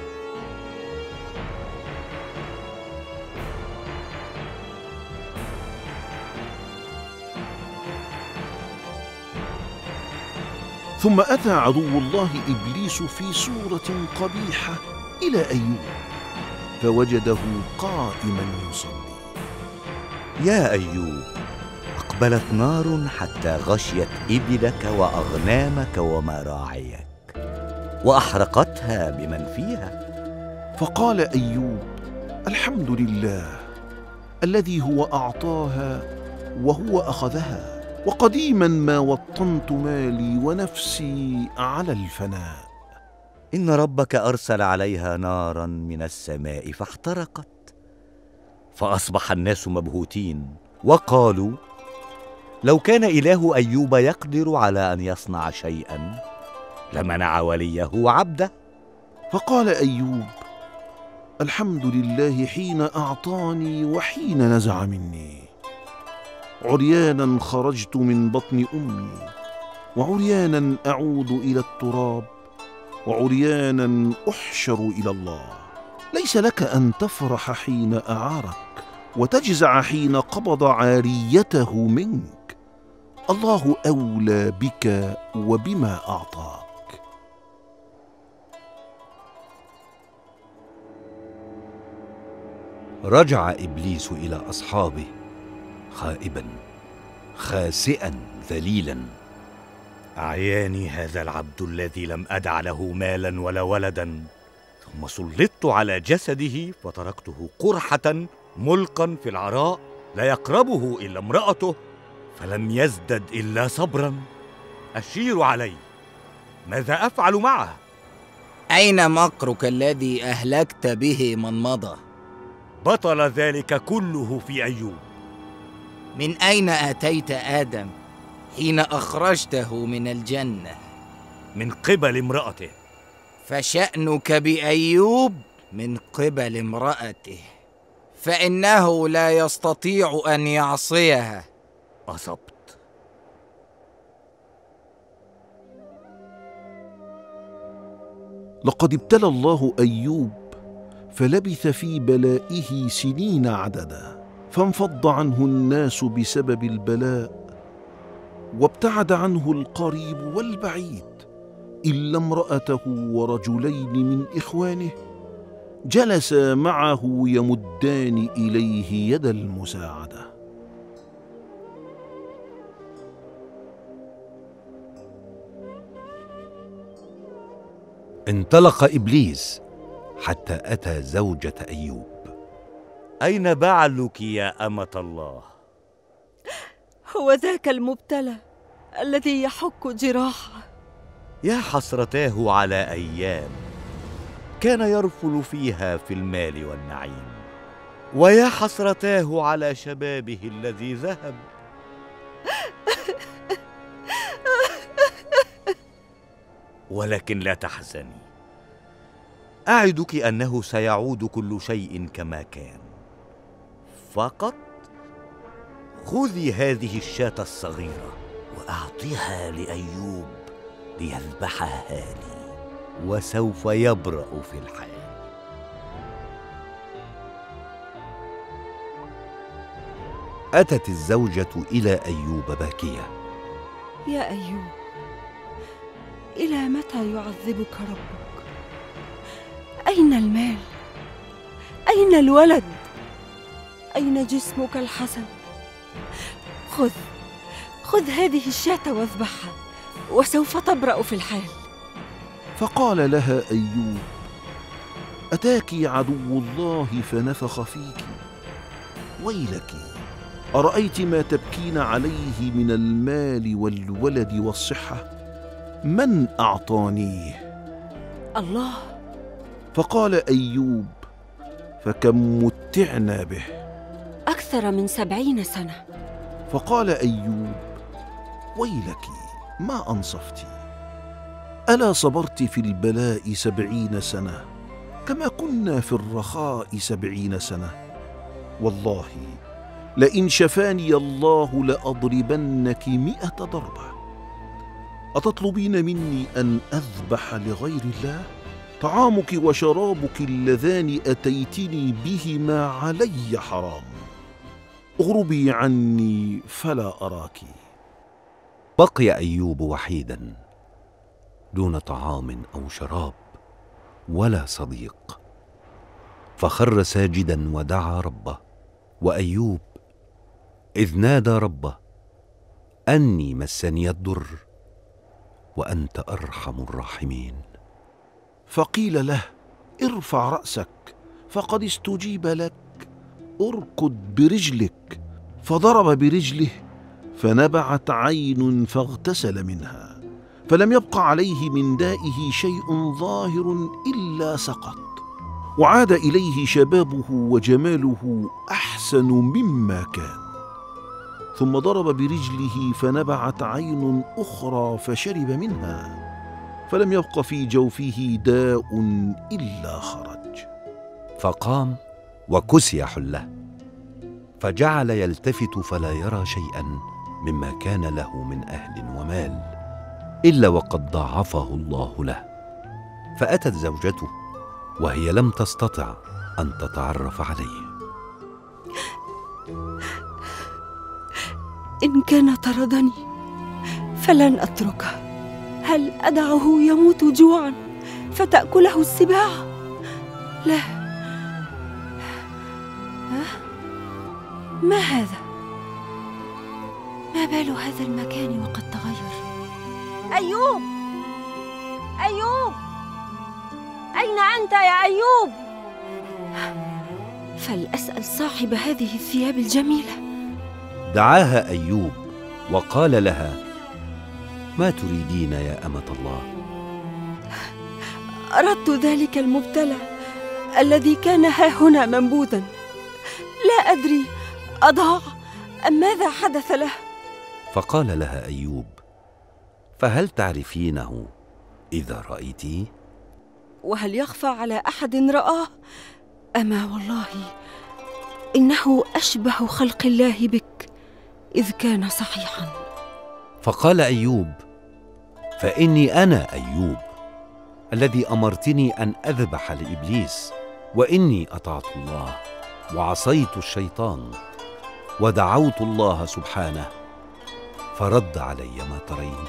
ثم أتى عدو الله إبليس في صورة قبيحة إلى أيوب، فوجده قائما يصلي. يا أيوب، أقبلت نار حتى غشيت إبلك وأغنامك ومراعيك وأحرقتها بمن فيها. فقال أيوب: الحمد لله الذي هو أعطاها وهو أخذها، وقديما ما وطنت مالي ونفسي على الفناء. إن ربك أرسل عليها نارا من السماء فاحترقت، فأصبح الناس مبهوتين وقالوا: لو كان إله أيوب يقدر على أن يصنع شيئا لمنع وليه وعبده. فقال أيوب: الحمد لله حين أعطاني وحين نزع مني. عريانا خرجت من بطن أمي، وعريانا أعود إلى التراب، وعريانا أحشر إلى الله. ليس لك أن تفرح حين أعارك وتجزع حين قبض عاريته منك. الله أولى بك وبما أعطاك. رجع إبليس إلى أصحابه خائبا خاسئا ذليلا. أعياني هذا العبد الذي لم أدع له مالا ولا ولدا، ثم سلطت على جسده فتركته قرحة ملقا في العراء لا يقربه إلا امرأته، فلم يزدد إلا صبرا. أشير علي، ماذا أفعل معه؟ أين مكرك الذي أهلكت به من مضى؟ بطل ذلك كله في أيوب. من أين أتيت آدم حين أخرجته من الجنة؟ من قبل امرأته. فشأنك بأيوب من قبل امرأته، فإنه لا يستطيع أن يعصيها. أصبت. لقد ابتلى الله أيوب فلبث في بلائه سنين عددا، فانفض عنه الناس بسبب البلاء، وابتعد عنه القريب والبعيد، إلا امرأته ورجلين من إخوانه جلسا معه يمدان إليه يد المساعدة. انطلق إبليس حتى أتى زوجة أيوب. أين بعلك يا أمة الله؟ هو ذاك المبتلى الذي يحك جراحه. يا حسرتاه على أيام كان يرفل فيها في المال والنعيم، ويا حسرتاه على شبابه الذي ذهب. ولكن لا تحزني، أعدك أنه سيعود كل شيء كما كان. فقط خذي هذه الشاة الصغيرة وأعطيها لأيوب ليذبحها لي، وسوف يبرأ في الحال. أتت الزوجة إلى أيوب باكية. يا أيوب، إلى متى يعذبك ربك؟ أين المال؟ أين الولد؟ أين جسمك الحسن؟ خذ هذه الشاة واذبحها، وسوف تبرأ في الحال. فقال لها أيوب: أتاك عدو الله فنفخ فيك، ويلك، أرأيت ما تبكين عليه من المال والولد والصحة؟ من أعطانيه؟ الله. فقال أيوب: فكم متعنا به؟ أكثر من 70 سنة. فقال أيوب: ويلك، ما أنصفتِ؟ ألا صبرت في البلاء 70 سنة كما كنا في الرخاء 70 سنة؟ والله لئن شفاني الله لأضربنك 100 ضربة. أتطلبين مني أن أذبح لغير الله؟ طعامك وشرابك اللذان أتيتني بهما علي حرام. اغربي عني فلا أراك. بقي أيوب وحيدا دون طعام أو شراب ولا صديق، فخر ساجدا ودعا ربه. وأيوب إذ نادى ربه: أني مسني الضر وأنت أرحم الراحمين. فقيل له: ارفع رأسك فقد استجيب لك، اركض برجلك. فضرب برجله فنبعت عين فاغتسل منها، فلم يبق عليه من دائه شيء ظاهر إلا سقط، وعاد إليه شبابه وجماله أحسن مما كان. ثم ضرب برجله فنبعت عين أخرى فشرب منها، فلم يبق في جوفه داء إلا خرج. فقام وكسي حله، فجعل يلتفت فلا يرى شيئا مما كان له من أهل ومال إلا وقد ضاعفه الله له. فأتت زوجته وهي لم تستطع أن تتعرف عليه. إن كان طردني فلن أتركه. هل أدعه يموت جوعا فتأكله السباع؟ لا. ما هذا؟ ما بال هذا المكان وقد تغير؟ أيوب! أيوب! أين أنت يا أيوب؟ فلأسأل صاحب هذه الثياب الجميلة. دعاها أيوب وقال لها: ما تريدين يا أمة الله؟ أردت ذلك المبتلى الذي كان هاهنا منبوذا، لا أدري أضاع أم ماذا حدث له. فقال لها أيوب: فهل تعرفينه إذا رأيتيه؟ وهل يخفى على أحد رآه؟ أما والله إنه أشبه خلق الله بك إذ كان صحيحا. فقال أيوب: فإني أنا أيوب الذي أمرتني أن أذبح لإبليس، وإني أطعت الله وعصيت الشيطان ودعوت الله سبحانه فرد علي ما ترين.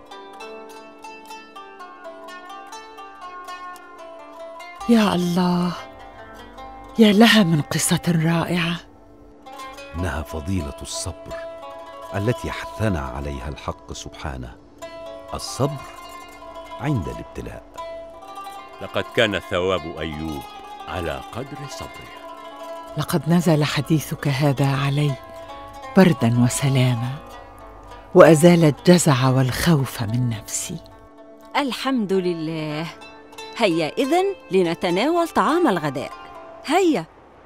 يا الله، يا لها من قصة رائعة. إنها فضيلة الصبر التي حثنا عليها الحق سبحانه، الصبر عند الابتلاء. لقد كان ثواب أيوب على قدر صبره. لقد نزل حديثك هذا علي بردا وسلاما، وأزال الجزع والخوف من نفسي. الحمد لله. هيا إذن لنتناول طعام الغداء. هيا.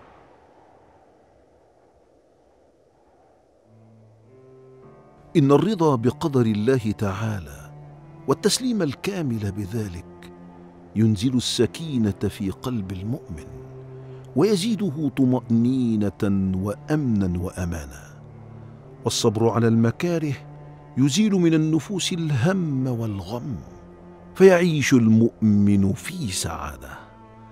إن الرضا بقدر الله تعالى والتسليم الكامل بذلك ينزل السكينة في قلب المؤمن، ويزيده طمأنينة وأمنا وأمانا. والصبر على المكاره يزيل من النفوس الهم والغم، فيعيش المؤمن في سعادة.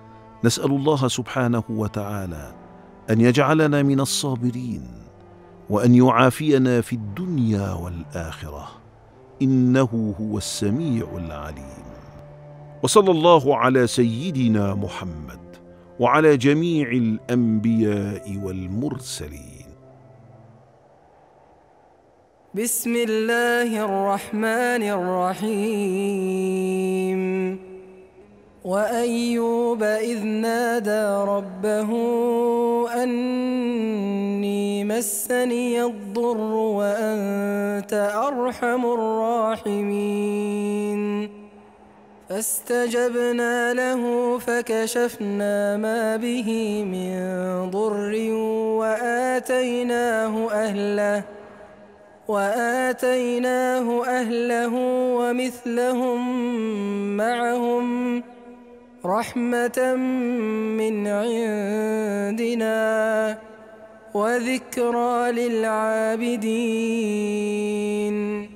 نسأل الله سبحانه وتعالى أن يجعلنا من الصابرين، وأن يعافينا في الدنيا والآخرة، إنه هو السميع العليم. وصلى الله على سيدنا محمد وعلى جميع الأنبياء والمرسلين. بسم الله الرحمن الرحيم. وأيوب إذ نادى ربه أني مسني الضر وأنت أرحم الراحمين. فاستجبنا له فكشفنا ما به من ضر وآتيناه أهله ومثلهم معهم رحمة من عندنا وذكرى للعابدين.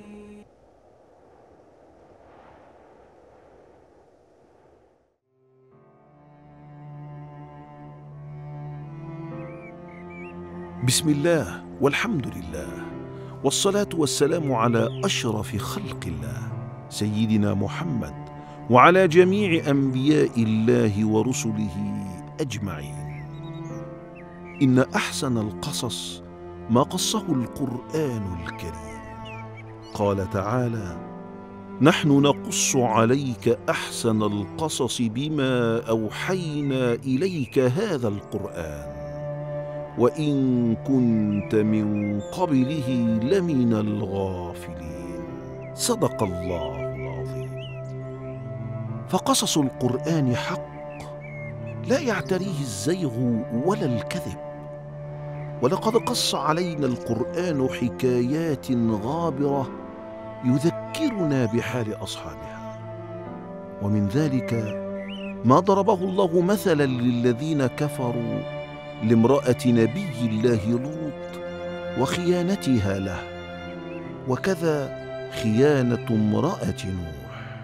بسم الله والحمد لله، والصلاة والسلام على أشرف خلق الله سيدنا محمد وعلى جميع أنبياء الله ورسله أجمعين. إن أحسن القصص ما قصه القرآن الكريم. قال تعالى: نحن نقص عليك أحسن القصص بما أوحينا إليك هذا القرآن وإن كنت من قبله لمن الغافلين. صدق الله العظيم. فقصص القرآن حق لا يعتريه الزيغ ولا الكذب، ولقد قص علينا القرآن حكايات غابرة يذكرنا بحال أصحابها. ومن ذلك ما ضربه الله مثلا للذين كفروا لامرأة نبي الله لوط وخيانتها له، وكذا خيانة امرأة نوح.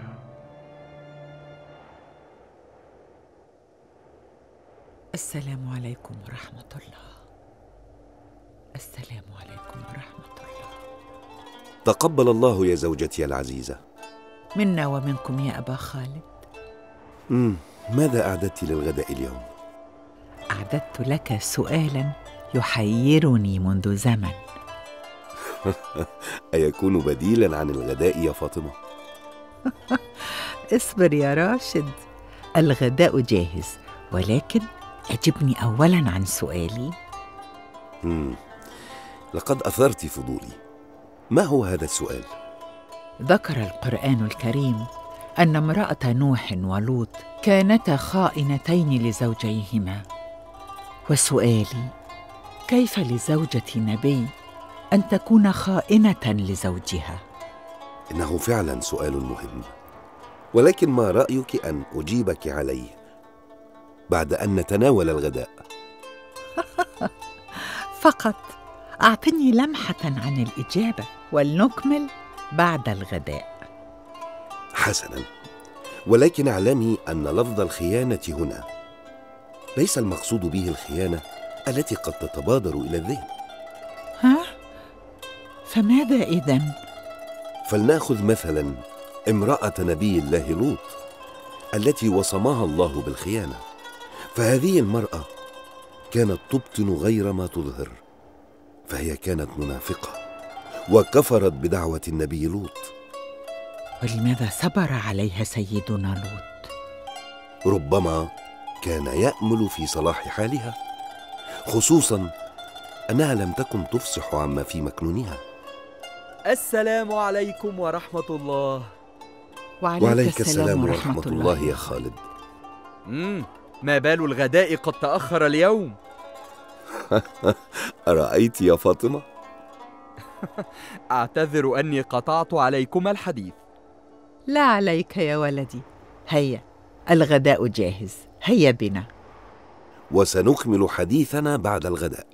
السلام عليكم ورحمة الله. السلام عليكم ورحمة الله. تقبل الله يا زوجتي العزيزة. منا ومنكم يا أبا خالد. ماذا أعددت للغداء اليوم؟ أعددت لك سؤالا يحيرني منذ زمن. أيكون بديلا عن الغداء يا فاطمة؟ اصبر يا راشد، الغداء جاهز، ولكن أجبني أولا عن سؤالي. لقد أثرت فضولي. ما هو هذا السؤال؟ ذكر القرآن الكريم أن امرأة نوح ولوط كانتا خائنتين لزوجيهما، وسؤالي: كيف لزوجة نبي أن تكون خائنة لزوجها؟ إنه فعلا سؤال مهم، ولكن ما رأيك أن أجيبك عليه بعد أن نتناول الغداء؟ فقط أعطني لمحة عن الإجابة ولنكمل بعد الغداء. حسنا، ولكن اعلمي أن لفظ الخيانة هنا ليس المقصود به الخيانة التي قد تتبادر إلى الذهن. ها؟ فماذا إذن؟ فلنأخذ مثلا امرأة نبي الله لوط التي وصمها الله بالخيانة، فهذه المرأة كانت تبطن غير ما تظهر، فهي كانت منافقة وكفرت بدعوة النبي لوط. ولماذا صبر عليها سيدنا لوط؟ ربما كان يأمل في صلاح حالها، خصوصا أنها لم تكن تفصح عما في مكنونها. السلام عليكم ورحمة الله. وعليك السلام ورحمة الله يا خالد. ما بال الغداء قد تأخر اليوم؟ أرأيت يا فاطمة؟ أعتذر أني قطعت عليكما الحديث. لا عليك يا ولدي، هيا الغداء جاهز، هيا بنا. وسنكمل حديثنا بعد الغداء.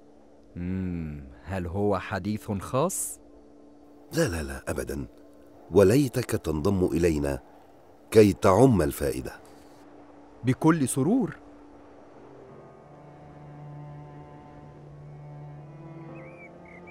هل هو حديث خاص؟ لا لا لا أبدا، وليتك تنضم إلينا كي تعم الفائدة. بكل سرور.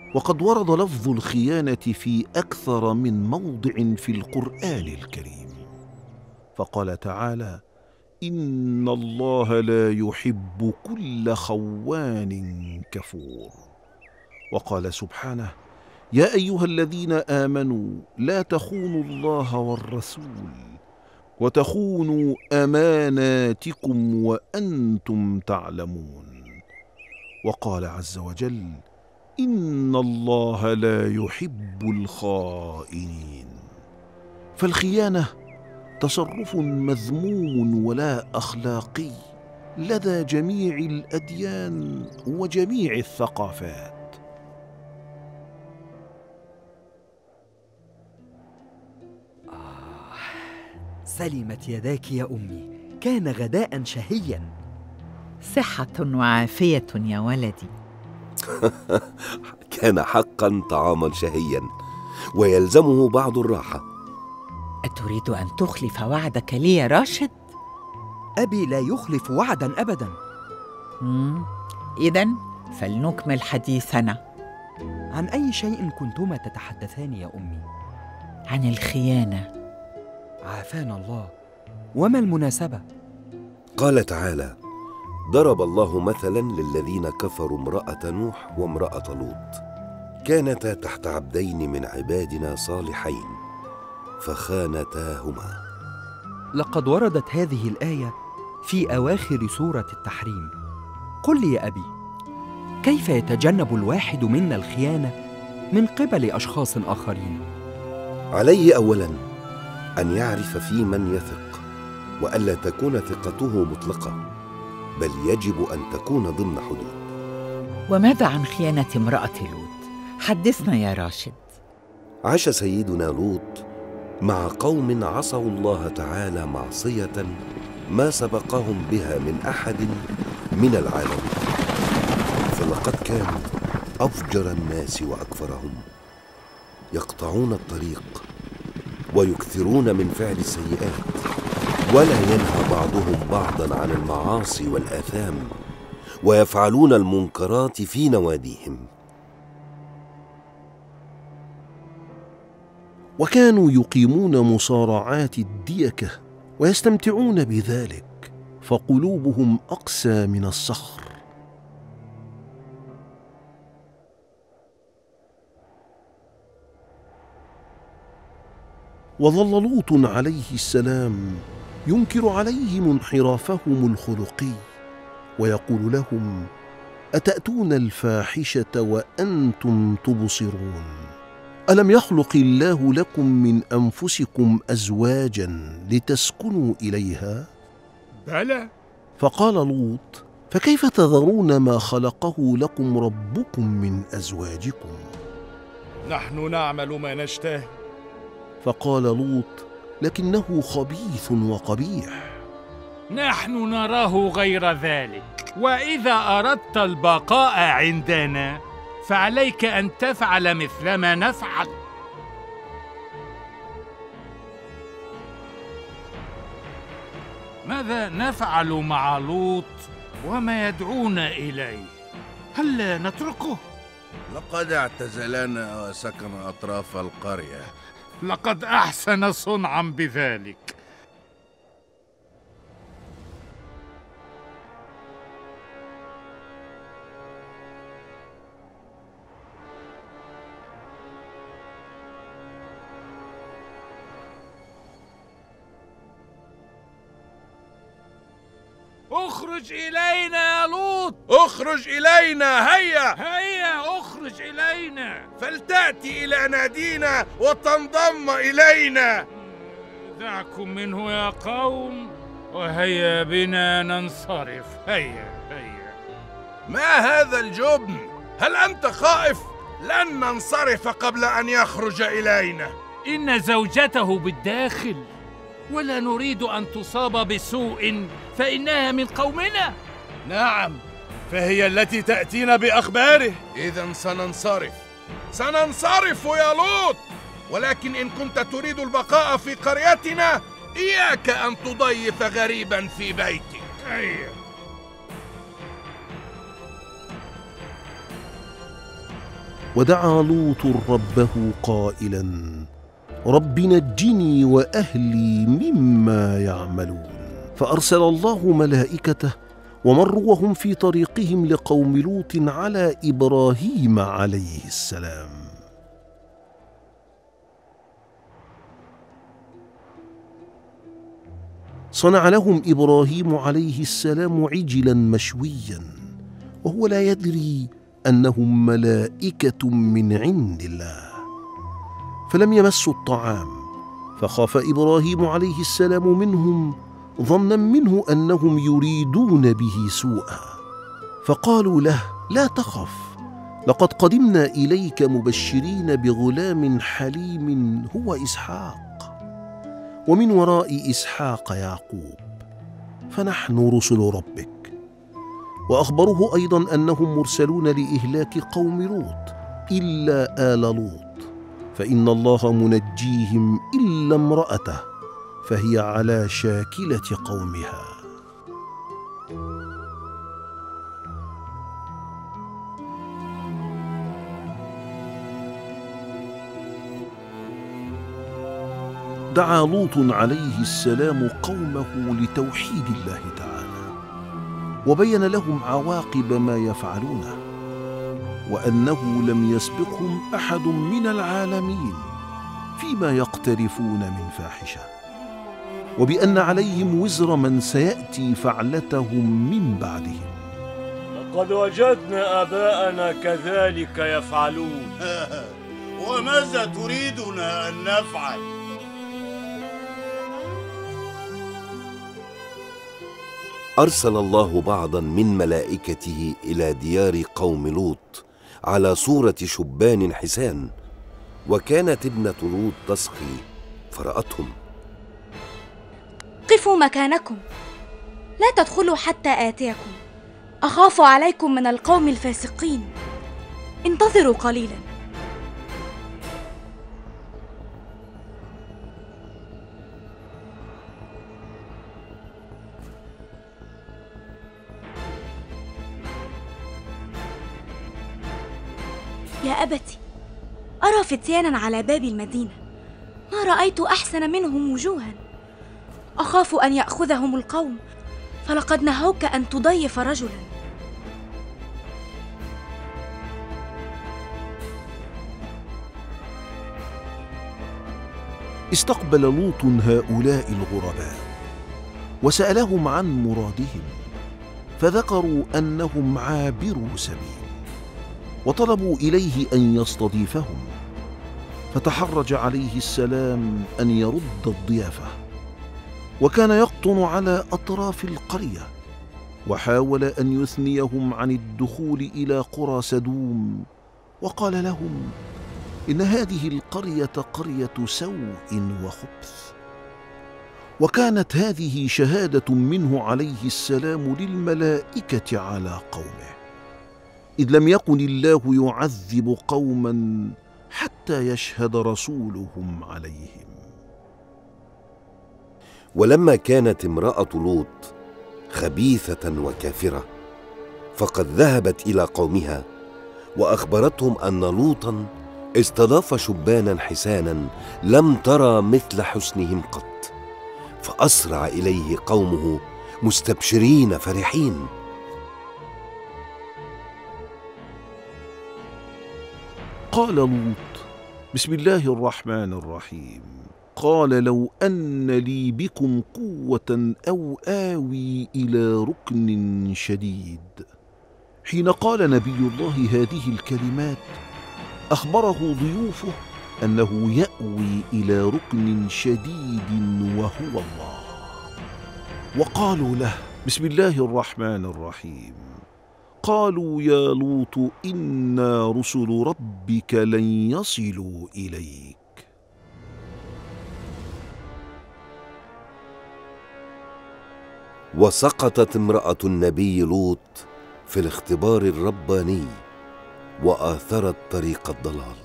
وقد ورد لفظ الخيانة في أكثر من موضع في القرآن الكريم، فقال تعالى: إن الله لا يحب كل خوان كفور. وقال سبحانه: يا أيها الذين آمنوا لا تخونوا الله والرسول وتخونوا أماناتكم وأنتم تعلمون. وقال عز وجل: إن الله لا يحب الخائنين. فالخيانة تصرف مذموم ولا أخلاقي لدى جميع الأديان وجميع الثقافات. سلمت يداك يا أمي، كان غداء شهيا. صحة وعافية يا ولدي. كان حقا طعاما شهيا ويلزمه بعض الراحة. أتريد أن تخلف وعدك لي يا راشد؟ أبي لا يخلف وعدا أبدا. إذن فلنكمل حديثنا. عن أي شيء كنتما تتحدثان يا أمي؟ عن الخيانة. عافانا الله، وما المناسبة؟ قال تعالى: ضرب الله مثلا للذين كفروا امرأة نوح وامرأة لوط، كانتا تحت عبدين من عبادنا صالحين فخانتاهما. لقد وردت هذه الآية في أواخر سورة التحريم. قل لي يا أبي، كيف يتجنب الواحد منا الخيانة من قبل أشخاص آخرين؟ عليه أولاً أن يعرف في من يثق، وألا تكون ثقته مطلقة، بل يجب أن تكون ضمن حدود. وماذا عن خيانة امرأة لوط؟ حدثنا يا راشد. عاش سيدنا لوط مع قوم عصوا الله تعالى معصية ما سبقهم بها من أحد من العالمين، فلقد كانوا أفجر الناس وأكفرهم، يقطعون الطريق ويكثرون من فعل السيئات، ولا ينهى بعضهم بعضا عن المعاصي والآثام، ويفعلون المنكرات في نواديهم. وكانوا يقيمون مصارعات الديكة ويستمتعون بذلك، فقلوبهم أقسى من الصخر. وظل لوط عليه السلام ينكر عليهم انحرافهم الخلقي، ويقول لهم: أتأتون الفاحشة وأنتم تبصرون؟ ألم يخلق الله لكم من أنفسكم أزواجا لتسكنوا إليها؟ بلى. فقال لوط: فكيف تذرون ما خلقه لكم ربكم من أزواجكم؟ نحن نعمل ما نشتهي. فقال لوط: لكنه خبيث وقبيح. نحن نراه غير ذلك، وإذا أردت البقاء عندنا فعليك أن تفعل مثل ما نفعل. ماذا نفعل مع لوط وما يدعونا إليه؟ هل لا نتركه؟ لقد اعتزلنا وسكن أطراف القرية. لقد أحسن صنعا بذلك. اخرج إلينا يا لوط. اخرج إلينا، هيا هيا اخرج إلينا، فلتأتي إلى نادينا وتنضم إلينا. دعكم منه يا قوم، وهيا بنا ننصرف. هيا هيا. ما هذا الجبن؟ هل أنت خائف؟ لن ننصرف قبل أن يخرج إلينا. إن زوجته بالداخل، ولا نريد أن تصاب بسوء، فإنها من قومنا. نعم، فهي التي تأتينا بأخباره. إذن سننصرف يا لوط، ولكن إن كنت تريد البقاء في قريتنا إياك أن تضيف غريبا في بيتك. ودعا لوط ربه قائلا: رب نجني وأهلي مما يعملون. فأرسل الله ملائكته ومروا وهم في طريقهم لقوم لوط على إبراهيم عليه السلام. صنع لهم إبراهيم عليه السلام عجلا مشويا وهو لا يدري أنهم ملائكة من عند الله، فلم يمسوا الطعام، فخاف إبراهيم عليه السلام منهم ظنا منه أنهم يريدون به سوءا، فقالوا له: لا تخف، لقد قدمنا إليك مبشرين بغلام حليم هو إسحاق، ومن وراء إسحاق يعقوب، فنحن رسل ربك. وأخبروه أيضا أنهم مرسلون لإهلاك قوم لوط إلا آل لوط، فإن الله منجيهم إلا امرأته فهي على شاكلة قومها. دعا لوط عليه السلام قومه لتوحيد الله تعالى، وبين لهم عواقب ما يفعلونه، وأنه لم يسبقهم أحد من العالمين فيما يقترفون من فاحشة، وبأن عليهم وزر من سيأتي فعلتهم من بعدهم. لقد وجدنا آباءنا كذلك يفعلون. وماذا تريدنا أن نفعل؟ أرسل الله بعضا من ملائكته إلى ديار قوم لوط على صورة شبان حسان، وكانت ابنة لوط تسقي فرأتهم. قفوا مكانكم، لا تدخلوا حتى آتيكم، أخاف عليكم من القوم الفاسقين، انتظروا قليلا. يا أبتي، أرى فتيانا على باب المدينة، ما رأيت أحسن منهم وجوها، أخاف أن يأخذهم القوم، فلقد نهوك أن تضيف رجلا. استقبل لوط هؤلاء الغرباء وسألهم عن مرادهم، فذكروا أنهم عابروا سبيل، وطلبوا إليه أن يستضيفهم، فتحرج عليه السلام أن يرد الضيافة، وكان يقطن على أطراف القرية، وحاول أن يثنيهم عن الدخول إلى قرى سدوم، وقال لهم إن هذه القرية قرية سوء وخبث. وكانت هذه شهادة منه عليه السلام للملائكة على قومه، إذ لم يكن الله يعذب قوما حتى يشهد رسولهم عليهم. ولما كانت امرأة لوط خبيثة وكافرة، فقد ذهبت إلى قومها وأخبرتهم أن لوطا استضاف شبانا حسانا لم ترى مثل حسنهم قط، فأسرع إليه قومه مستبشرين فرحين. قال لوط: بسم الله الرحمن الرحيم. قال: لو أن لي بكم قوة أو آوي إلى ركن شديد. حين قال نبي الله هذه الكلمات أخبره ضيوفه أنه يأوي إلى ركن شديد وهو الله. وقالوا له: بسم الله الرحمن الرحيم. قالوا: يا لوط إنا رسل ربك لن يصلوا إليك. وسقطت امرأة النبي لوط في الاختبار الرباني وآثرت طريق الضلال.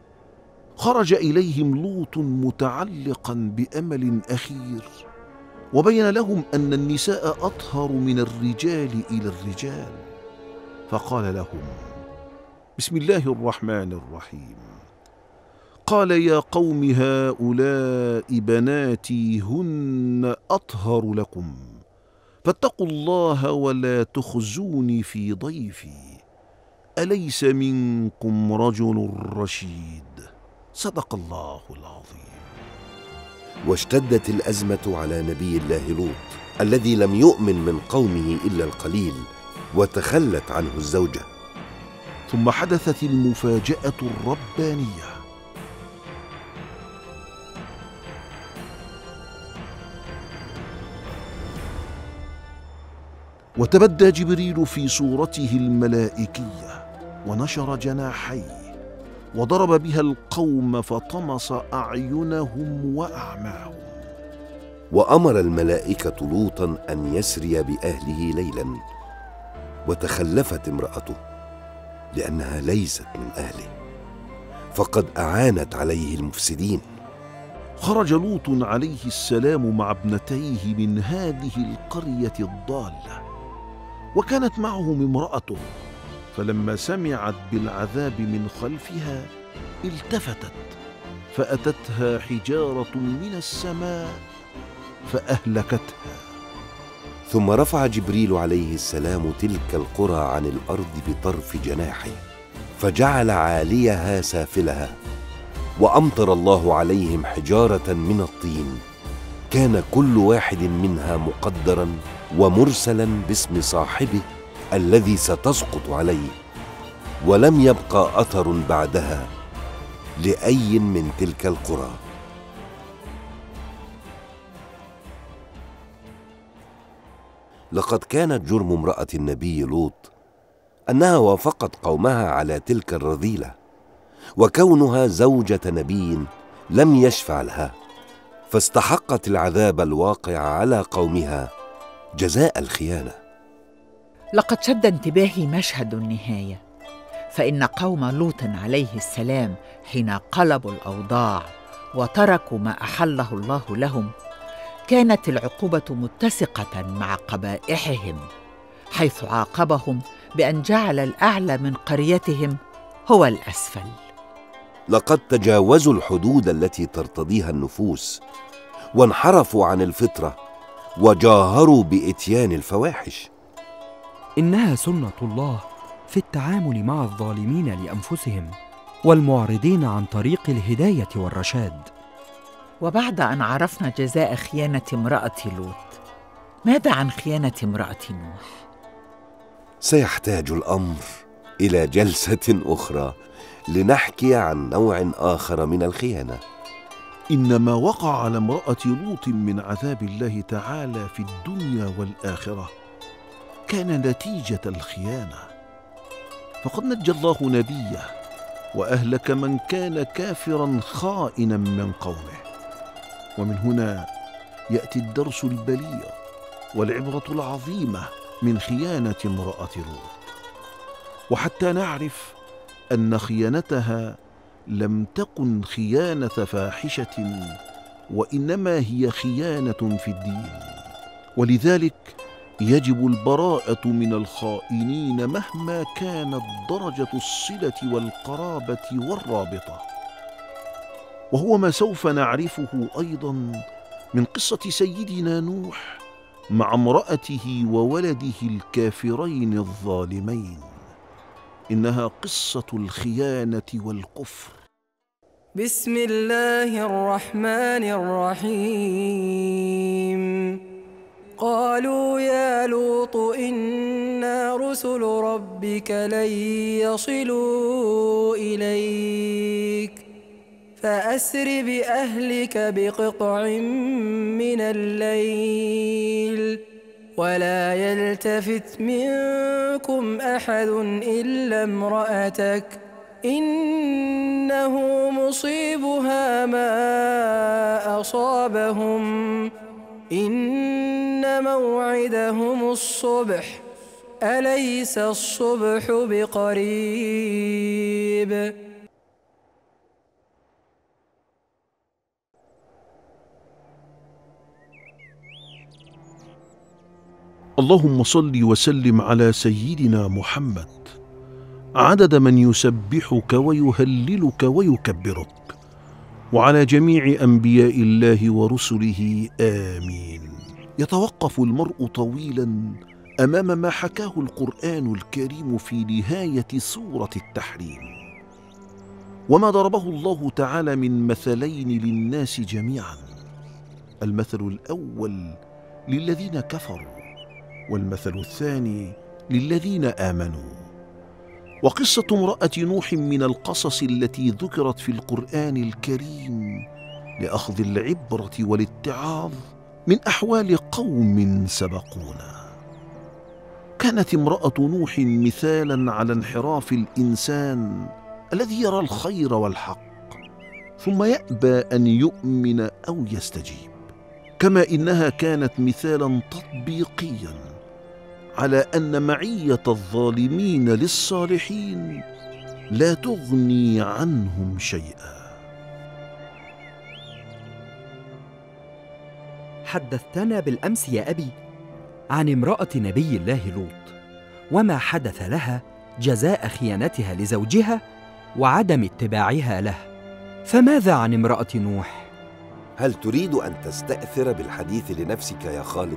خرج إليهم لوط متعلقا بأمل أخير، وبين لهم أن النساء أطهر من الرجال إلى الرجال، فقال لهم: بسم الله الرحمن الرحيم. قال: يا قوم هؤلاء بناتي هن أطهر لكم، فاتقوا الله ولا تخزوني في ضيفي، أليس منكم رجل رشيد؟ صدق الله العظيم. واشتدت الأزمة على نبي الله لوط الذي لم يؤمن من قومه إلا القليل، وتخلت عنه الزوجة. ثم حدثت المفاجأة الربانية. وتبدى جبريل في صورته الملائكية ونشر جناحيه وضرب بها القوم فطمس أعينهم وأعماهم. وأمر الملائكة لوطا أن يسري بأهله ليلا، وتخلفت امرأته لأنها ليست من أهله، فقد أعانت عليه المفسدين. خرج لوط عليه السلام مع ابنتيه من هذه القرية الضالة، وكانت معهم امرأته، فلما سمعت بالعذاب من خلفها التفتت فأتتها حجارة من السماء فأهلكتها. ثم رفع جبريل عليه السلام تلك القرى عن الأرض بطرف جناحه، فجعل عاليها سافلها، وأمطر الله عليهم حجارة من الطين، كان كل واحد منها مقدرا ومرسلا باسم صاحبه الذي ستسقط عليه، ولم يبقى أثر بعدها لأي من تلك القرى. لقد كانت جرم امرأة النبي لوط أنها وافقت قومها على تلك الرذيلة، وكونها زوجة نبي لم يشفع لها، فاستحقت العذاب الواقع على قومها جزاء الخيانة. لقد شد انتباهي مشهد النهاية، فإن قوم لوط عليه السلام حين قلبوا الأوضاع وتركوا ما أحله الله لهم، كانت العقوبة متسقة مع قبائحهم، حيث عاقبهم بأن جعل الأعلى من قريتهم هو الأسفل. لقد تجاوزوا الحدود التي ترتضيها النفوس، وانحرفوا عن الفطرة، وجاهروا بإتيان الفواحش. إنها سنة الله في التعامل مع الظالمين لأنفسهم والمعرضين عن طريق الهداية والرشاد. وبعد أن عرفنا جزاء خيانة امرأة لوط، ماذا عن خيانة امرأة نوح؟ سيحتاج الأمر إلى جلسة أخرى لنحكي عن نوع آخر من الخيانة. إن ما وقع على امرأة لوط من عذاب الله تعالى في الدنيا والآخرة كان نتيجة الخيانة، فقد نجى الله نبيه وأهلك من كان كافرا خائنا من قومه. ومن هنا يأتي الدرس البليغ والعبرة العظيمة من خيانة امرأة لوط، وحتى نعرف أن خيانتها لم تكن خيانة فاحشة، وإنما هي خيانة في الدين، ولذلك يجب البراءة من الخائنين مهما كانت درجة الصلة والقرابة والرابطة. وهو ما سوف نعرفه أيضا من قصة سيدنا نوح مع امرأته وولده الكافرين الظالمين. إنها قصة الخيانة والكفر. بسم الله الرحمن الرحيم. قالوا يا لوط إنا رسل ربك لن يصلوا إليك، فأسر بأهلك بقطع من الليل ولا يلتفت منكم أحد إلا امرأتك، إنه مصيبها ما أصابهم، إن موعدهم الصبح، أليس الصبح بقريب؟ اللهم صل وسلم على سيدنا محمد عدد من يسبحك ويهللك ويكبرك، وعلى جميع أنبياء الله ورسله، آمين. يتوقف المرء طويلا أمام ما حكاه القرآن الكريم في نهاية سورة التحريم، وما ضربه الله تعالى من مثلين للناس جميعا. المثل الأول للذين كفروا، والمثل الثاني للذين آمنوا. وقصة امرأة نوح من القصص التي ذكرت في القرآن الكريم لأخذ العبرة والاتعاظ من أحوال قوم سبقونا. كانت امرأة نوح مثالا على انحراف الإنسان الذي يرى الخير والحق ثم يأبى أن يؤمن أو يستجيب، كما إنها كانت مثالا تطبيقيا على أن معية الظالمين للصالحين لا تغني عنهم شيئا. حدثتنا بالأمس يا أبي عن امرأة نبي الله لوط وما حدث لها جزاء خيانتها لزوجها وعدم اتباعها له، فماذا عن امرأة نوح؟ هل تريد أن تستأثر بالحديث لنفسك يا خالد؟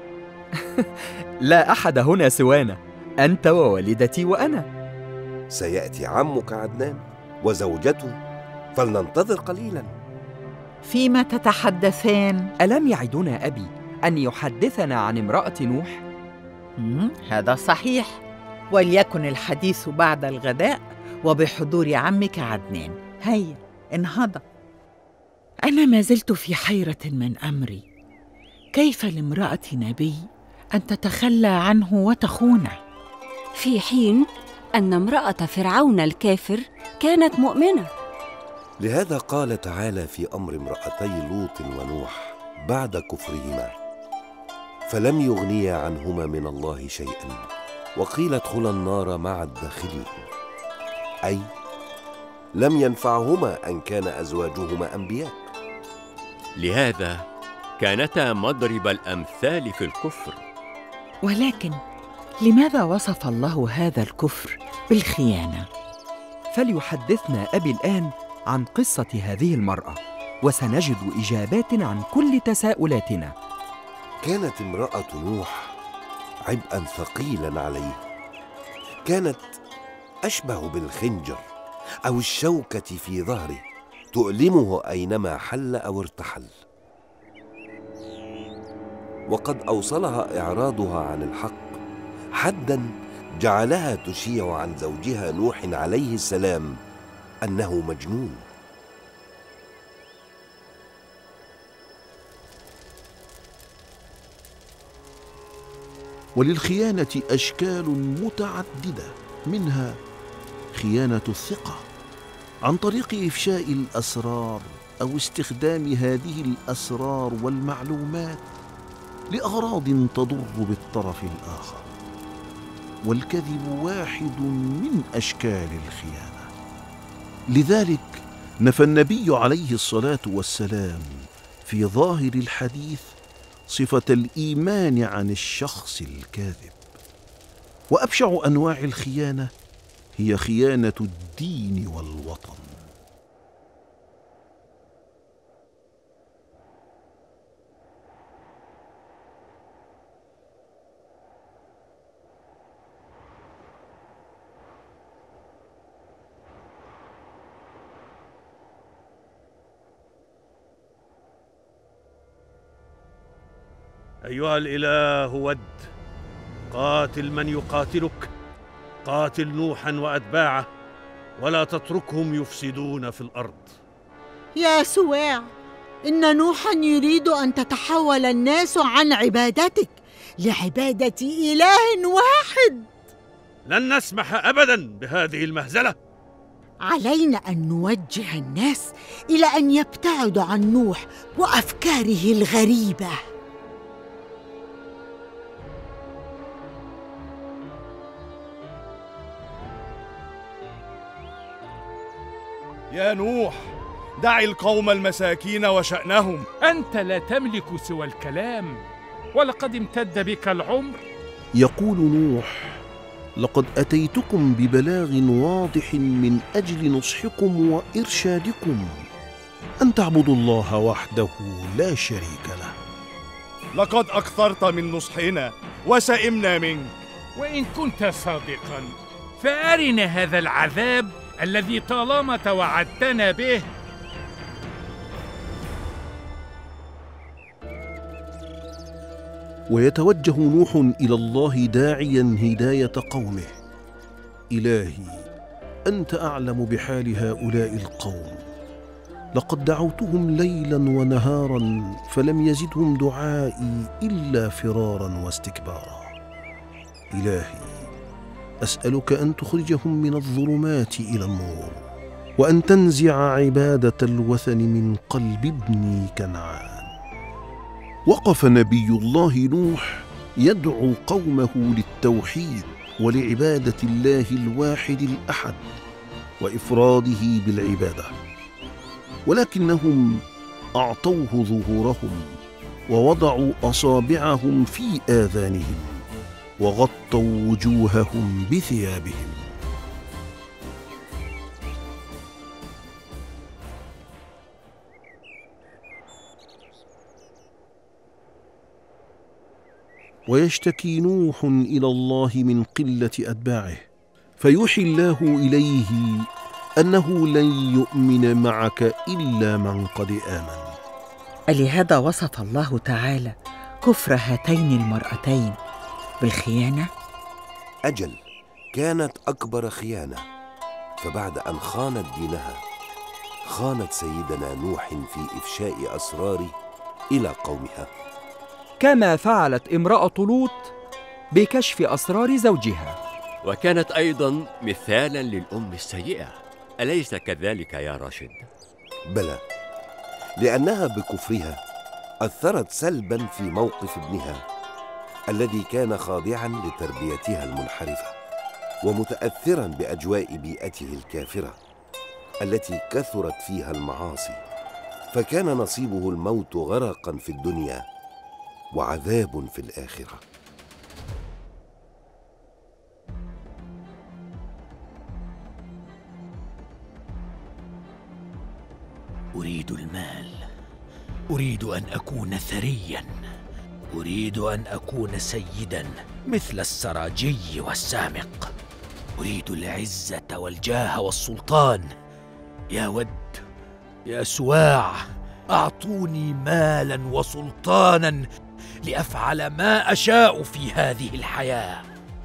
لا أحد هنا سوانا، أنت ووالدتي وأنا. سيأتي عمك عدنان وزوجته، فلننتظر قليلا. فيما تتحدثان؟ ألم يعدنا أبي أن يحدثنا عن امرأة نوح؟ هذا صحيح، وليكن الحديث بعد الغداء وبحضور عمك عدنان. هيا انهض. أنا ما زلت في حيرة من أمري، كيف لامرأة نبي أن تتخلى عنه وتخونه، في حين أن امرأة فرعون الكافر كانت مؤمنة؟ لهذا قال تعالى في أمر امرأتي لوط ونوح بعد كفرهما: فلم يغنيا عنهما من الله شيئا وقيل ادخلا النار مع الداخلين، أي لم ينفعهما أن كان أزواجهما أنبياء. لهذا كانتا مضرب الأمثال في الكفر. ولكن لماذا وصف الله هذا الكفر بالخيانة؟ فليحدثنا أبي الآن عن قصة هذه المرأة، وسنجد إجابات عن كل تساؤلاتنا. كانت امرأة نوح عبئا ثقيلا عليه، كانت أشبه بالخنجر أو الشوكة في ظهره، تؤلمه أينما حل أو ارتحل. وقد أوصلها إعراضها عن الحق حداً جعلها تشيع عن زوجها نوح عليه السلام أنه مجنون. وللخيانة أشكال متعددة، منها خيانة الثقة عن طريق إفشاء الأسرار أو استخدام هذه الأسرار والمعلومات لأغراض تضر بالطرف الآخر. والكذب واحد من أشكال الخيانة. لذلك نفى النبي عليه الصلاة والسلام في ظاهر الحديث صفة الإيمان عن الشخص الكاذب. وأبشع أنواع الخيانة هي خيانة الدين والوطن. أيها الإله ود، قاتل من يقاتلك، قاتل نوحا وأتباعه، ولا تتركهم يفسدون في الأرض. يا سواع، إن نوحا يريد أن تتحول الناس عن عبادتك لعبادة إله واحد. لن نسمح أبدا بهذه المهزلة. علينا أن نوجه الناس إلى أن يبتعدوا عن نوح وأفكاره الغريبة. يا نوح، دع القوم المساكين وشأنهم. أنت لا تملك سوى الكلام. ولقد امتد بك العمر. يقول نوح: لقد أتيتكم ببلاغ واضح من أجل نصحكم وإرشادكم أن تعبدوا الله وحده لا شريك له. لقد أكثرت من نصحنا وسئمنا منك. وإن كنت صادقا فأرنا هذا العذاب الذي طالما توعدتنا به. ويتوجه نوح إلى الله داعيا هداية قومه: إلهي، أنت أعلم بحال هؤلاء القوم، لقد دعوتهم ليلا ونهارا فلم يزدهم دعائي إلا فرارا واستكبارا. إلهي، أسألك أن تخرجهم من الظلمات إلى النور، وأن تنزع عبادة الوثن من قلب ابني كنعان. وقف نبي الله نوح يدعو قومه للتوحيد ولعبادة الله الواحد الأحد وإفراده بالعبادة، ولكنهم أعطوه ظهورهم ووضعوا أصابعهم في آذانهم وغطوا وجوههم بثيابهم. ويشتكي نوح إلى الله من قلة أتباعه، فيوحي الله إليه أنه لن يؤمن معك إلا من قد آمن. ألهذا وصف الله تعالى كفر هاتين المرأتين بالخيانة؟ أجل، كانت أكبر خيانة، فبعد أن خانت دينها خانت سيدنا نوح في إفشاء أسراره إلى قومها، كما فعلت امرأة لوط بكشف أسرار زوجها. وكانت أيضا مثالا للأم السيئة، أليس كذلك يا راشد؟ بلى، لأنها بكفرها أثرت سلبا في موقف ابنها الذي كان خاضعا لتربيتها المنحرفة ومتأثرا بأجواء بيئته الكافرة التي كثرت فيها المعاصي، فكان نصيبه الموت غرقا في الدنيا وعذاب في الآخرة. أريد المال، أريد أن أكون ثريا، أريد أن أكون سيدا مثل السراجي والسامق، أريد العزة والجاه والسلطان. يا ود، يا سواع، أعطوني مالا وسلطانا لأفعل ما أشاء في هذه الحياة.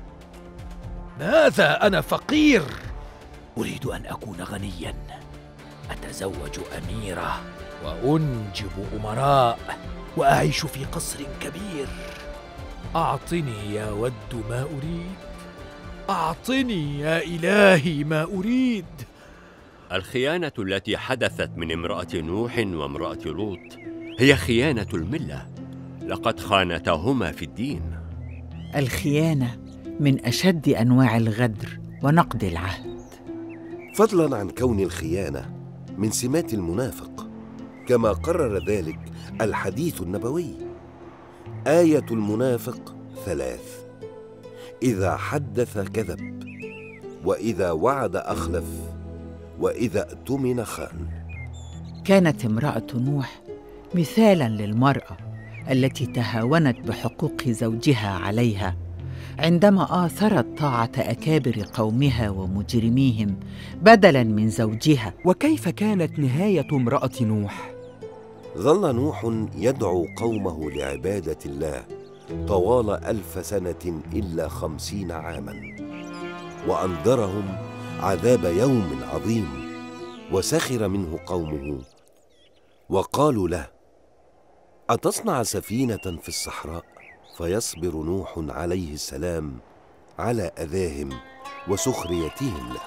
ماذا أنا فقير؟ أريد أن أكون غنيا، أتزوج أميرة وأنجب أمراء وأعيش في قصر كبير. أعطني يا ود ما أريد، أعطني يا إلهي ما أريد. الخيانة التي حدثت من امرأة نوح وامرأة لوط هي خيانة الملة، لقد خانتهما في الدين. الخيانة من أشد أنواع الغدر ونقض العهد، فضلا عن كون الخيانة من سمات المنافق، كما قرر ذلك الحديث النبوي: آية المنافق 3: إذا حدث كذب، وإذا وعد أخلف، وإذا اؤتمن خان. كانت امرأة نوح مثالاً للمرأة التي تهاونت بحقوق زوجها عليها عندما آثرت طاعة أكابر قومها ومجرميهم بدلاً من زوجها. وكيف كانت نهاية امرأة نوح؟ ظل نوح يدعو قومه لعبادة الله طوال 1000 سنة إلا 50 عاماً، وأنذرهم عذاب يوم عظيم، وسخر منه قومه وقالوا له: أتصنع سفينة في الصحراء؟ فيصبر نوح عليه السلام على أذاهم وسخريتهم له.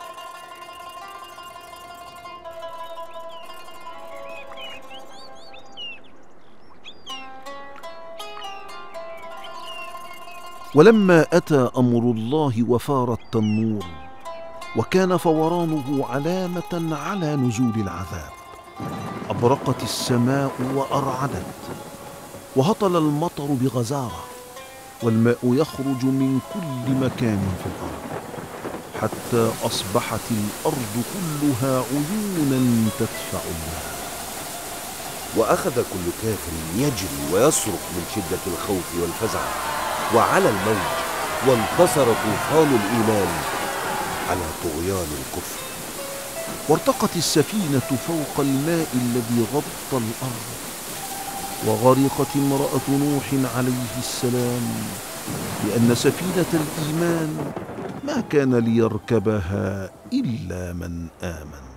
ولما أتى أمر الله وفار التنور وكان فورانه علامة على نزول العذاب، أبرقت السماء وأرعدت، وهطل المطر بغزارة، والماء يخرج من كل مكان في الأرض، حتى أصبحت الأرض كلها عيونا تدفع الماء. وأخذ كل كافر يجري ويصرخ من شدة الخوف والفزع، وعلى الموج، وانتصر طوفان الإيمان على طغيان الكفر. وارتقت السفينة فوق الماء الذي غطى الأرض، وغرقت امرأة نوح عليه السلام، لأن سفينة الإيمان ما كان ليركبها إلا من آمن.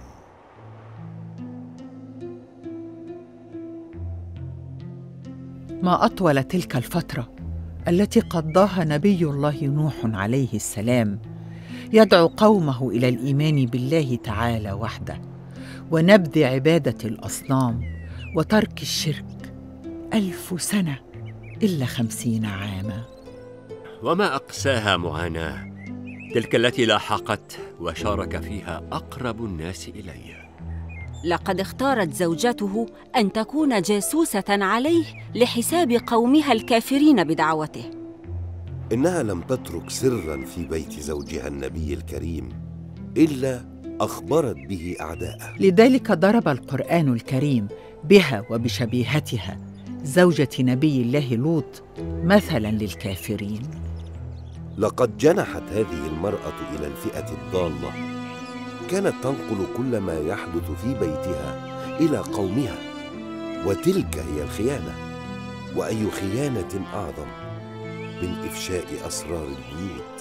ما أطول تلك الفترة التي قضاها نبي الله نوح عليه السلام يدعو قومه إلى الإيمان بالله تعالى وحده، ونبذ عبادة الأصنام وترك الشرك. 1000 سنة إلا 50 عاما. وما أقساها معاناة، تلك التي لاحقت وشارك فيها أقرب الناس إليه. لقد اختارت زوجته أن تكون جاسوسة عليه لحساب قومها الكافرين بدعوته. إنها لم تترك سرا في بيت زوجها النبي الكريم إلا أخبرت به أعداءه. لذلك ضرب القرآن الكريم بها وبشبيهتها زوجة نبي الله لوط مثلا للكافرين. لقد جنحت هذه المرأة إلى الفئة الضالة، كانت تنقل كل ما يحدث في بيتها إلى قومها، وتلك هي الخيانة. وأي خيانة أعظم من إفشاء أسرار البيوت؟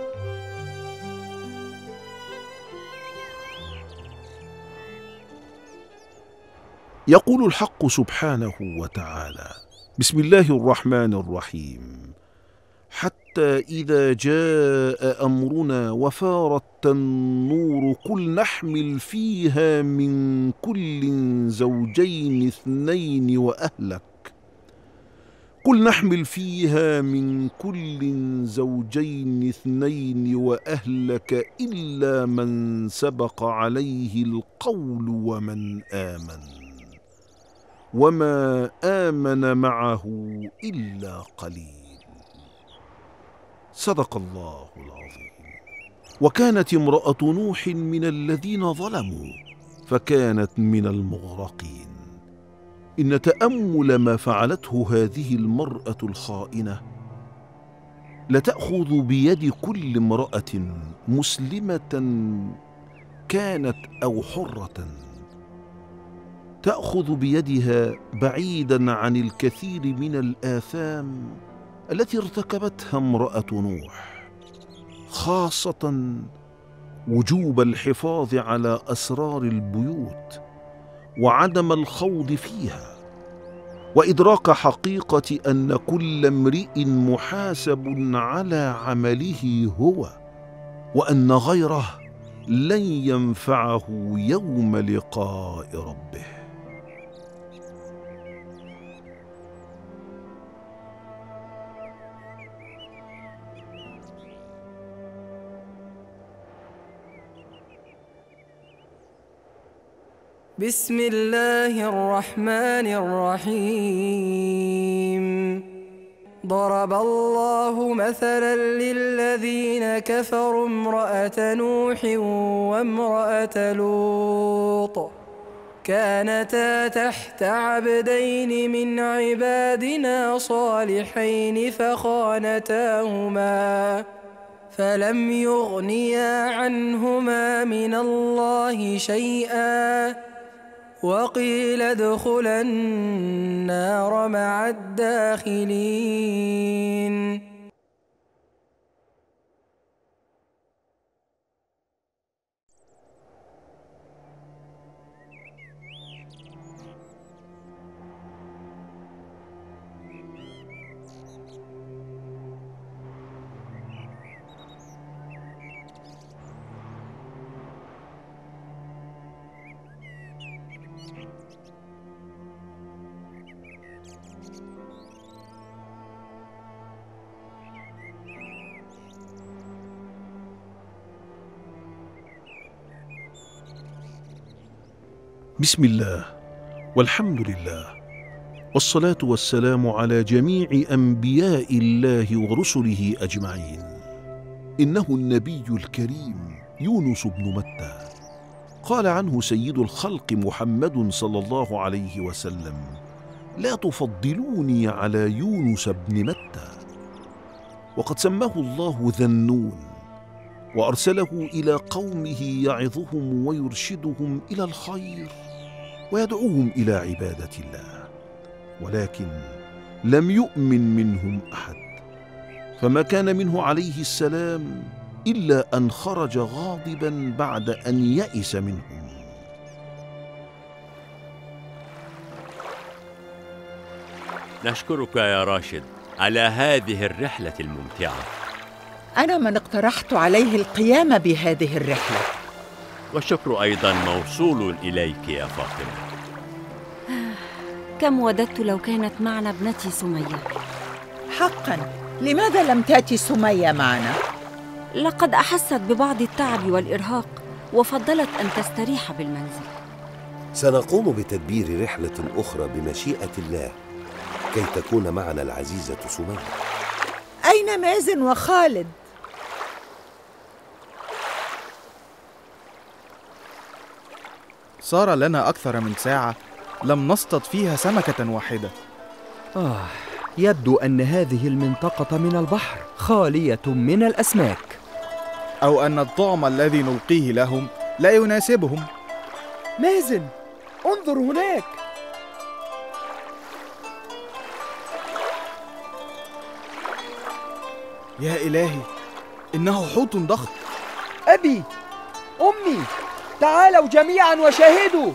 يقول الحق سبحانه وتعالى: بسم الله الرحمن الرحيم: حتى إذا جاء أمرنا وفارت النور قل نحمل فيها من كل زوجين اثنين وأهلك قل نحمل فيها من كل زوجين اثنين وأهلك إلا من سبق عليه القول ومن آمن وما آمن معه إلا قليل. صدق الله العظيم. وكانت امرأة نوح من الذين ظلموا فكانت من المغرقين. إن تأمل ما فعلته هذه المرأة الخائنة لتأخذ بيد كل امرأة مسلمة كانت أو حرة، تأخذ بيدها بعيداً عن الكثير من الآثام التي ارتكبتها امرأة نوح، خاصة وجوب الحفاظ على أسرار البيوت وعدم الخوض فيها، وإدراك حقيقة أن كل امرئ محاسب على عمله هو، وأن غيره لن ينفعه يوم لقاء ربه. بسم الله الرحمن الرحيم. ضرب الله مثلا للذين كفروا امرأة نوح وامرأة لوط كانتا تحت عبدين من عبادنا صالحين فخانتاهما فلم يغنيا عنهما من الله شيئا وقيل ادخلا النار مع الداخلين. بسم الله والحمد لله والصلاة والسلام على جميع أنبياء الله ورسله أجمعين. إنه النبي الكريم يونس بن متى، قال عنه سيد الخلق محمد صلى الله عليه وسلم: لا تفضلوني على يونس بن متى. وقد سماه الله ذا النون، وأرسله إلى قومه يعظهم ويرشدهم إلى الخير ويدعوهم إلى عبادة الله، ولكن لم يؤمن منهم أحد، فما كان منه عليه السلام إلا أن خرج غاضبا بعد أن يئس منهم. نشكرك يا راشد على هذه الرحلة الممتعة. أنا من اقترحت عليه القيام بهذه الرحلة. والشكر أيضا موصول إليك يا فاطمة. كم وددت لو كانت معنا ابنتي سمية. حقا، لماذا لم تأتي سمية معنا؟ لقد أحست ببعض التعب والإرهاق وفضلت أن تستريح بالمنزل. سنقوم بتدبير رحلة أخرى بمشيئة الله كي تكون معنا العزيزة سمية. أين مازن وخالد؟ صار لنا أكثر من ساعة لم نصطد فيها سمكة واحدة. يبدو أن هذه المنطقة من البحر خالية من الأسماك، أو أن الطعم الذي نلقيه لهم لا يناسبهم. مازن، انظر هناك. يا إلهي، إنه حوت ضخم. أبي، أمي، تعالوا جميعا وشاهدوا.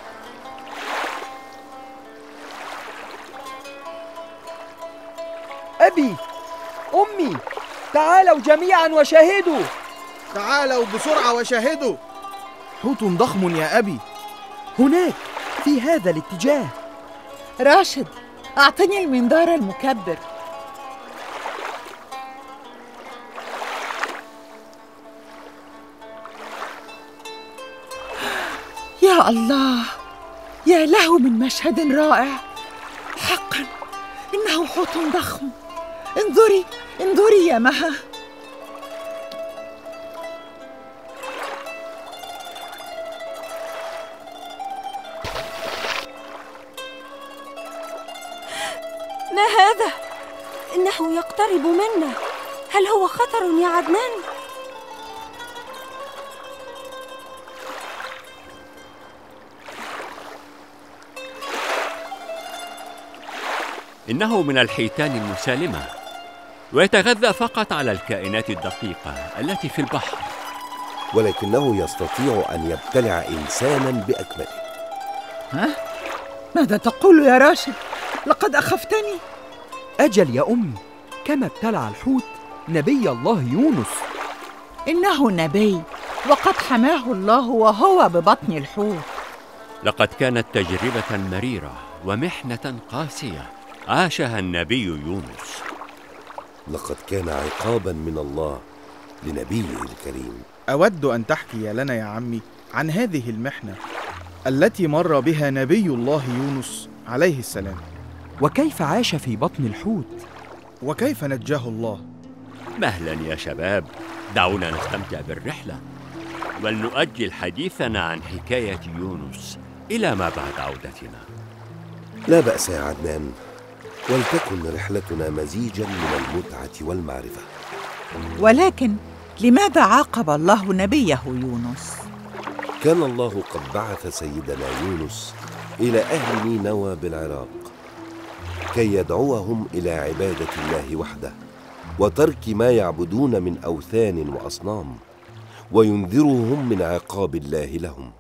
أبي، أمي، تعالوا جميعا وشاهدوا. تعالوا بسرعة وشاهدوا. حوت ضخم يا أبي. هناك في هذا الاتجاه. راشد، أعطني المنظار المكبر. يا الله، يا له من مشهد رائع. حقا إنه حوت ضخم. انظري انظري يا مها. ما هذا؟ إنه يقترب منا. هل هو خطر يا عدنان؟ إنه من الحيتان المسالمة، ويتغذى فقط على الكائنات الدقيقة التي في البحر، ولكنه يستطيع أن يبتلع إنسانا بأكمله. ها؟ ماذا تقول يا راشد؟ لقد أخفتني. أجل يا أمي، كما ابتلع الحوت نبي الله يونس. إنه نبي، وقد حماه الله وهو ببطن الحوت. لقد كانت تجربة مريرة ومحنة قاسية عاشها النبي يونس. لقد كان عقابا من الله لنبيه الكريم. أود أن تحكي لنا يا عمي عن هذه المحنة التي مر بها نبي الله يونس عليه السلام. وكيف عاش في بطن الحوت؟ وكيف نجاه الله؟ مهلا يا شباب، دعونا نستمتع بالرحلة، ولنؤجل حديثنا عن حكاية يونس إلى ما بعد عودتنا. لا بأس يا عدنان، ولتكن رحلتنا مزيجا من المتعة والمعرفة. ولكن لماذا عاقب الله نبيه يونس؟ كان الله قد بعث سيدنا يونس إلى أهل نينوى بالعراق كي يدعوهم إلى عبادة الله وحده وترك ما يعبدون من أوثان وأصنام، وينذرهم من عقاب الله لهم.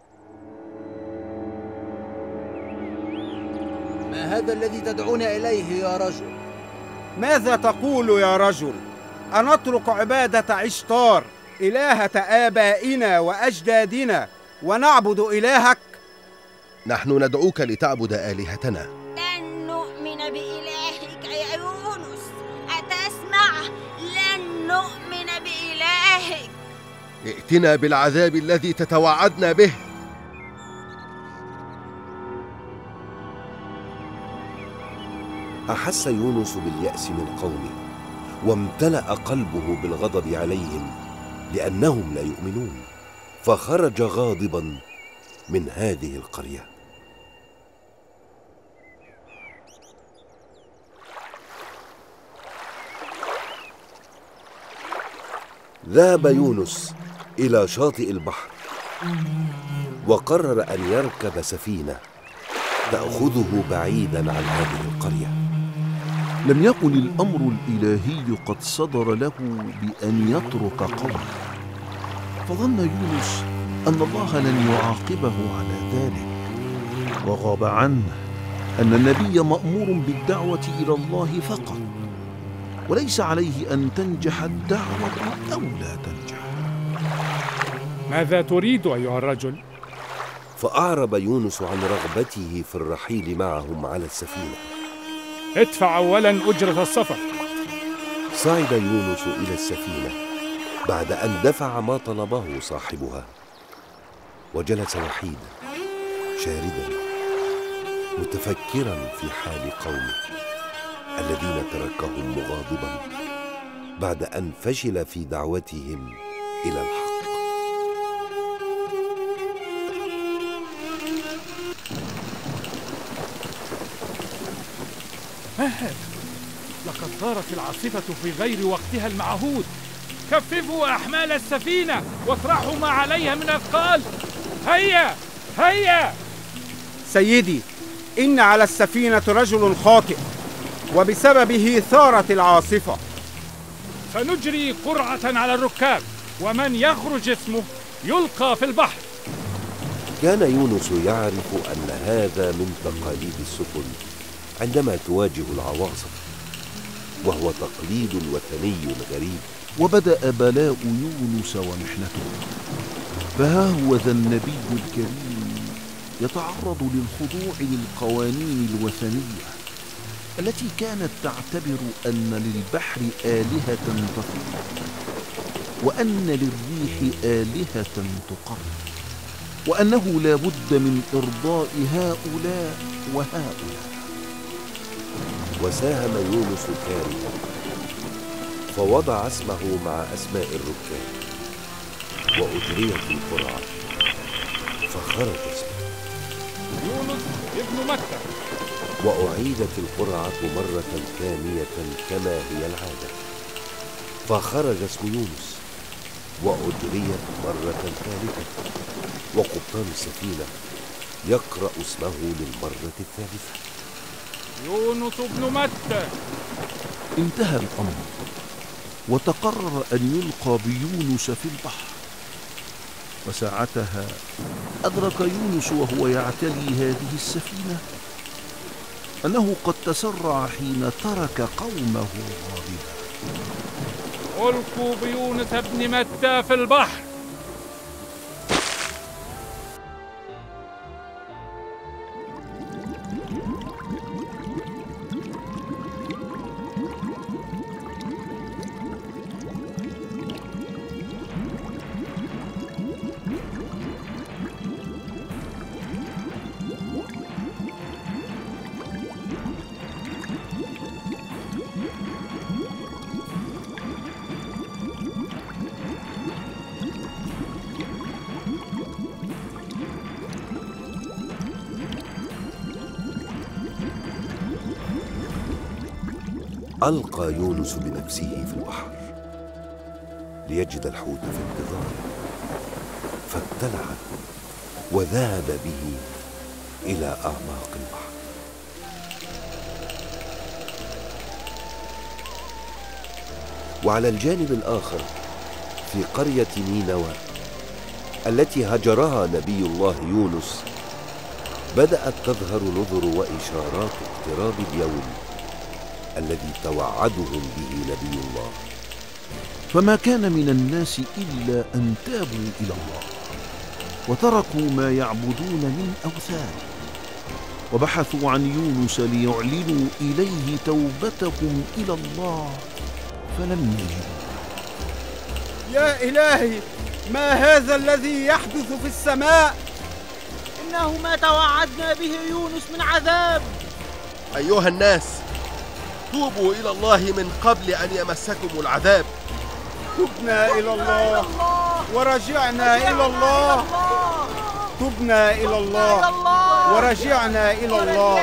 ما هذا الذي تدعون إليه يا رجل؟ ماذا تقول يا رجل؟ أنترك عبادة عشتار إلهة آبائنا وأجدادنا ونعبد إلهك؟ نحن ندعوك لتعبد آلهتنا. لن نؤمن بإلهك يا يونس، أتسمع؟ لن نؤمن بإلهك. ائتنا بالعذاب الذي تتوعدنا به. أحس يونس باليأس من قومه، وامتلأ قلبه بالغضب عليهم لأنهم لا يؤمنون، فخرج غاضبا من هذه القرية. ذهب يونس إلى شاطئ البحر، وقرر أن يركب سفينة تأخذه بعيدا عن هذه القرية. لم يكن الأمر الإلهي قد صدر له بأن يترك قومه، فظن يونس أن الله لن يعاقبه على ذلك، وغاب عنه أن النبي مأمور بالدعوة إلى الله فقط، وليس عليه أن تنجح الدعوة أو لا تنجح. ماذا تريد أيها الرجل؟ فأعرب يونس عن رغبته في الرحيل معهم على السفينة. ادفع أولا أجرة السفر. صعد يونس إلى السفينة بعد أن دفع ما طلبه صاحبها، وجلس وحيدا شاردا متفكرا في حال قومه الذين تركهم مغاضبا بعد أن فشل في دعوتهم إلى الحق. ما هذا؟ لقد ثارت العاصفة في غير وقتها المعهود. كففوا أحمال السفينة واطرحوا ما عليها من أثقال. هيا هيا. سيدي، إن على السفينة رجل خاطئ، وبسببه ثارت العاصفة. سنجري قرعة على الركاب، ومن يخرج اسمه يلقى في البحر. كان يونس يعرف أن هذا من تقاليد السفن عندما تواجه العواصف، وهو تقليد وثني غريب. وبدأ بلاء يونس ومحنته، فها هو ذا النبي الكريم يتعرض للخضوع للقوانين الوثنية التي كانت تعتبر أن للبحر آلهة تفيض، وأن للريح آلهة تقر، وأنه لا بد من إرضاء هؤلاء وهؤلاء. وساهم يونس كارها، فوضع اسمه مع أسماء الركاب، وأجريت القرعة فخرج اسمه يونس ابن متى. وأعيدت القرعة مرة ثانية كما هي العادة، فخرج اسم يونس، وأجريت مرة ثالثة، وقبطان السفينة يقرأ اسمه للمرة الثالثة. يونس ابن متى. انتهى الأمر، وتقرر أن يلقى بيونس في البحر. وساعتها أدرك يونس وهو يعتلي هذه السفينة أنه قد تسرع حين ترك قومه غاضبا. ألقوا بيونس ابن متى في البحر. ألقى يونس بنفسه في البحر ليجد الحوت في انتظاره، فابتلعه وذهب به إلى أعماق البحر. وعلى الجانب الآخر في قرية نينوى التي هجرها نبي الله يونس بدأت تظهر نذر وإشارات اقتراب اليوم الذي توعدهم به نبي الله. فما كان من الناس إلا أن تابوا إلى الله وتركوا ما يعبدون من أوثان، وبحثوا عن يونس ليعلنوا إليه توبتهم إلى الله، فلم يجدوا. يا إلهي، ما هذا الذي يحدث في السماء؟ إنه ما توعدنا به يونس من عذاب. أيها الناس، توبوا إلى الله من قبل أن يمسكم العذاب. تبنا إلى الله ورجعنا إلى الله، تبنا إلى الله ورجعنا إلى الله.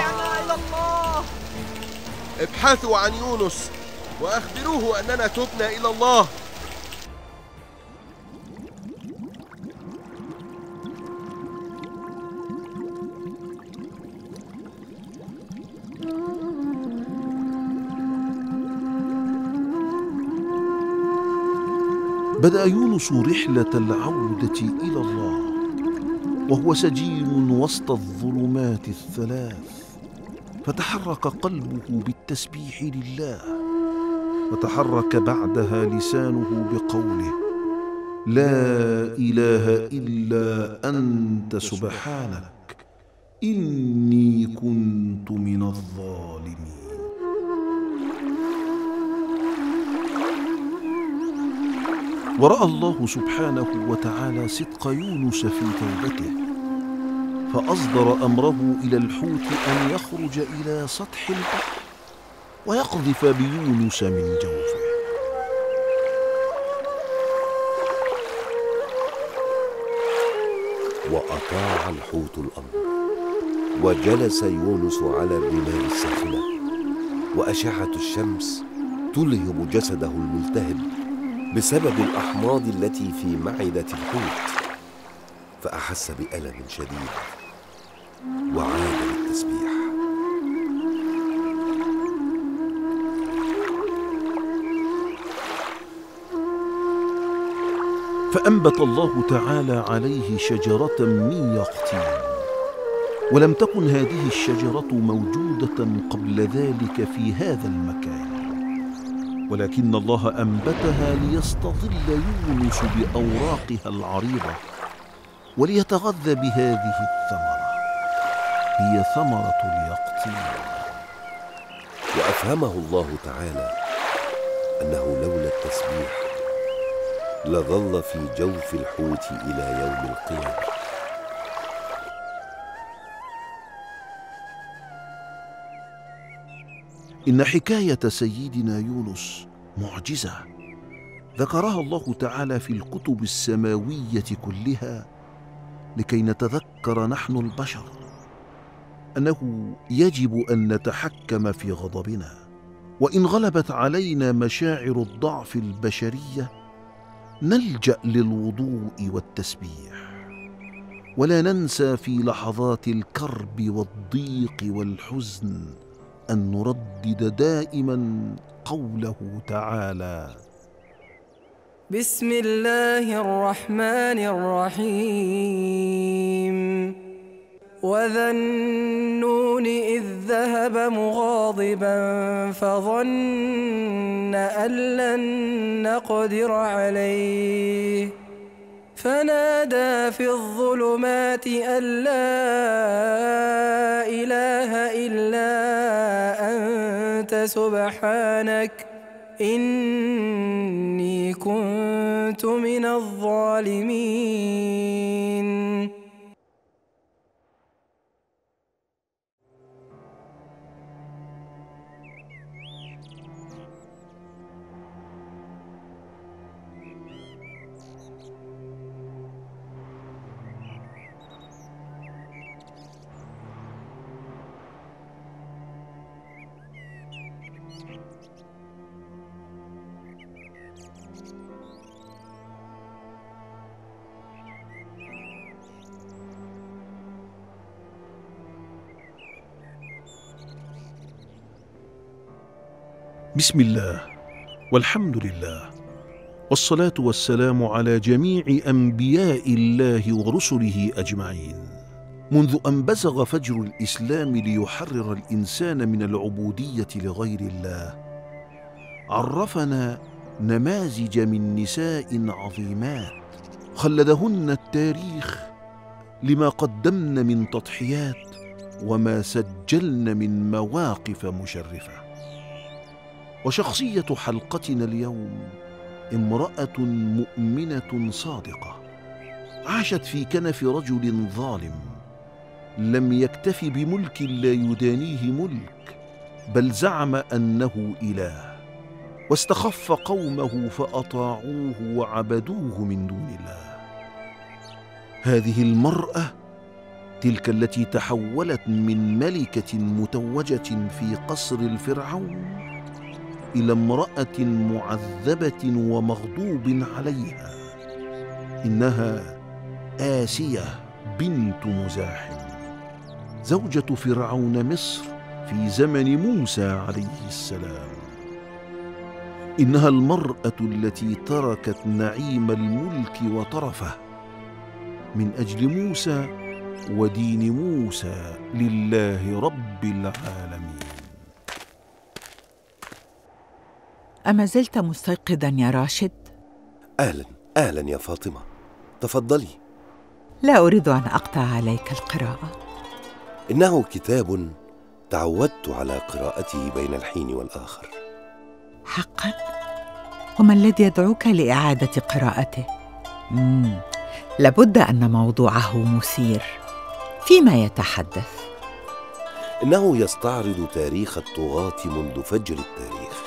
ابحثوا عن يونس وأخبروه أننا تبنا إلى الله. بدأ يونس رحلة العودة إلى الله وهو سجين وسط الظلمات الثلاث، فتحرك قلبه بالتسبيح لله، وتحرك بعدها لسانه بقوله: لا إله إلا أنت سبحانك إني كنت من الظالمين. ورأى الله سبحانه وتعالى صدق يونس في توبته، فأصدر أمره إلى الحوت أن يخرج إلى سطح البحر ويقذف بيونس من جوفه. وأطاع الحوت الأمر، وجلس يونس على الرمال الساخنة، وأشعة الشمس تلهب جسده الملتهب بسبب الأحماض التي في معدة الحوت، فأحس بألم شديد وعاد للتسبيح. فأنبت الله تعالى عليه شجرة من يقطين، ولم تكن هذه الشجرة موجودة قبل ذلك في هذا المكان، ولكن الله أنبتها ليستظل يونس بأوراقها العريضة وليتغذى بهذه الثمرة، هي ثمرة اليقطين. وأفهمه الله تعالى أنه لولا التسبيح لظل في جوف الحوت إلى يوم القيامة. إن حكاية سيدنا يونس معجزة ذكرها الله تعالى في الكتب السماوية كلها لكي نتذكر نحن البشر أنه يجب أن نتحكم في غضبنا، وإن غلبت علينا مشاعر الضعف البشرية نلجأ للوضوء والتسبيح، ولا ننسى في لحظات الكرب والضيق والحزن أن نردد دائما قوله تعالى: بسم الله الرحمن الرحيم. وذا النون إذ ذهب مغاضبا فظن أن لن نقدر عليه فنادى في الظلمات أن لا إله إلا أنت سبحانك إني كنت من الظالمين. بسم الله والحمد لله والصلاة والسلام على جميع أنبياء الله ورسله أجمعين. منذ أن بزغ فجر الإسلام ليحرر الإنسان من العبودية لغير الله، عرفنا نماذج من نساء عظيمات خلدهن التاريخ لما قدمن من تضحيات وما سجلن من مواقف مشرفة. وشخصية حلقتنا اليوم امرأة مؤمنة صادقة عاشت في كنف رجل ظالم، لم يكتف بملك لا يدانيه ملك، بل زعم أنه إله، واستخف قومه فأطاعوه وعبدوه من دون الله. هذه المرأة، تلك التي تحولت من ملكة متوجة في قصر الفرعون إلى امرأة معذبة ومغضوب عليها، إنها آسية بنت مزاحم، زوجة فرعون مصر في زمن موسى عليه السلام. إنها المرأة التي تركت نعيم الملك وطرفه من أجل موسى ودين موسى لله رب العالمين. أما زلت مستيقظا يا راشد؟ أهلا أهلا يا فاطمة، تفضلي. لا أريد أن أقطع عليك القراءة. إنه كتاب تعودت على قراءته بين الحين والآخر. حقا؟ وما الذي يدعوك لإعادة قراءته؟ لابد أن موضوعه مثير. فيما يتحدث؟ إنه يستعرض تاريخ الطغاة منذ فجر التاريخ.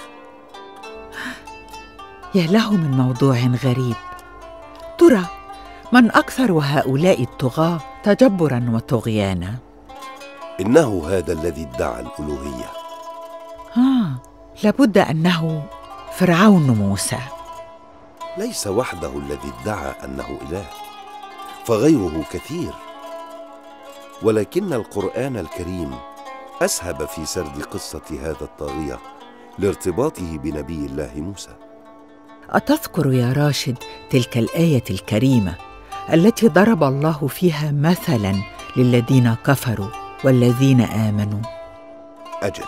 يا له من موضوع غريب. ترى من أكثر هؤلاء الطغاة تجبراً وطغيانا؟ إنه هذا الذي ادعى الألوهية. لابد أنه فرعون موسى. ليس وحده الذي ادعى أنه إله، فغيره كثير، ولكن القرآن الكريم أسهب في سرد قصة هذا الطاغية لارتباطه بنبي الله موسى. أتذكر يا راشد تلك الآية الكريمة التي ضرب الله فيها مثلاً للذين كفروا والذين آمنوا؟ أجل،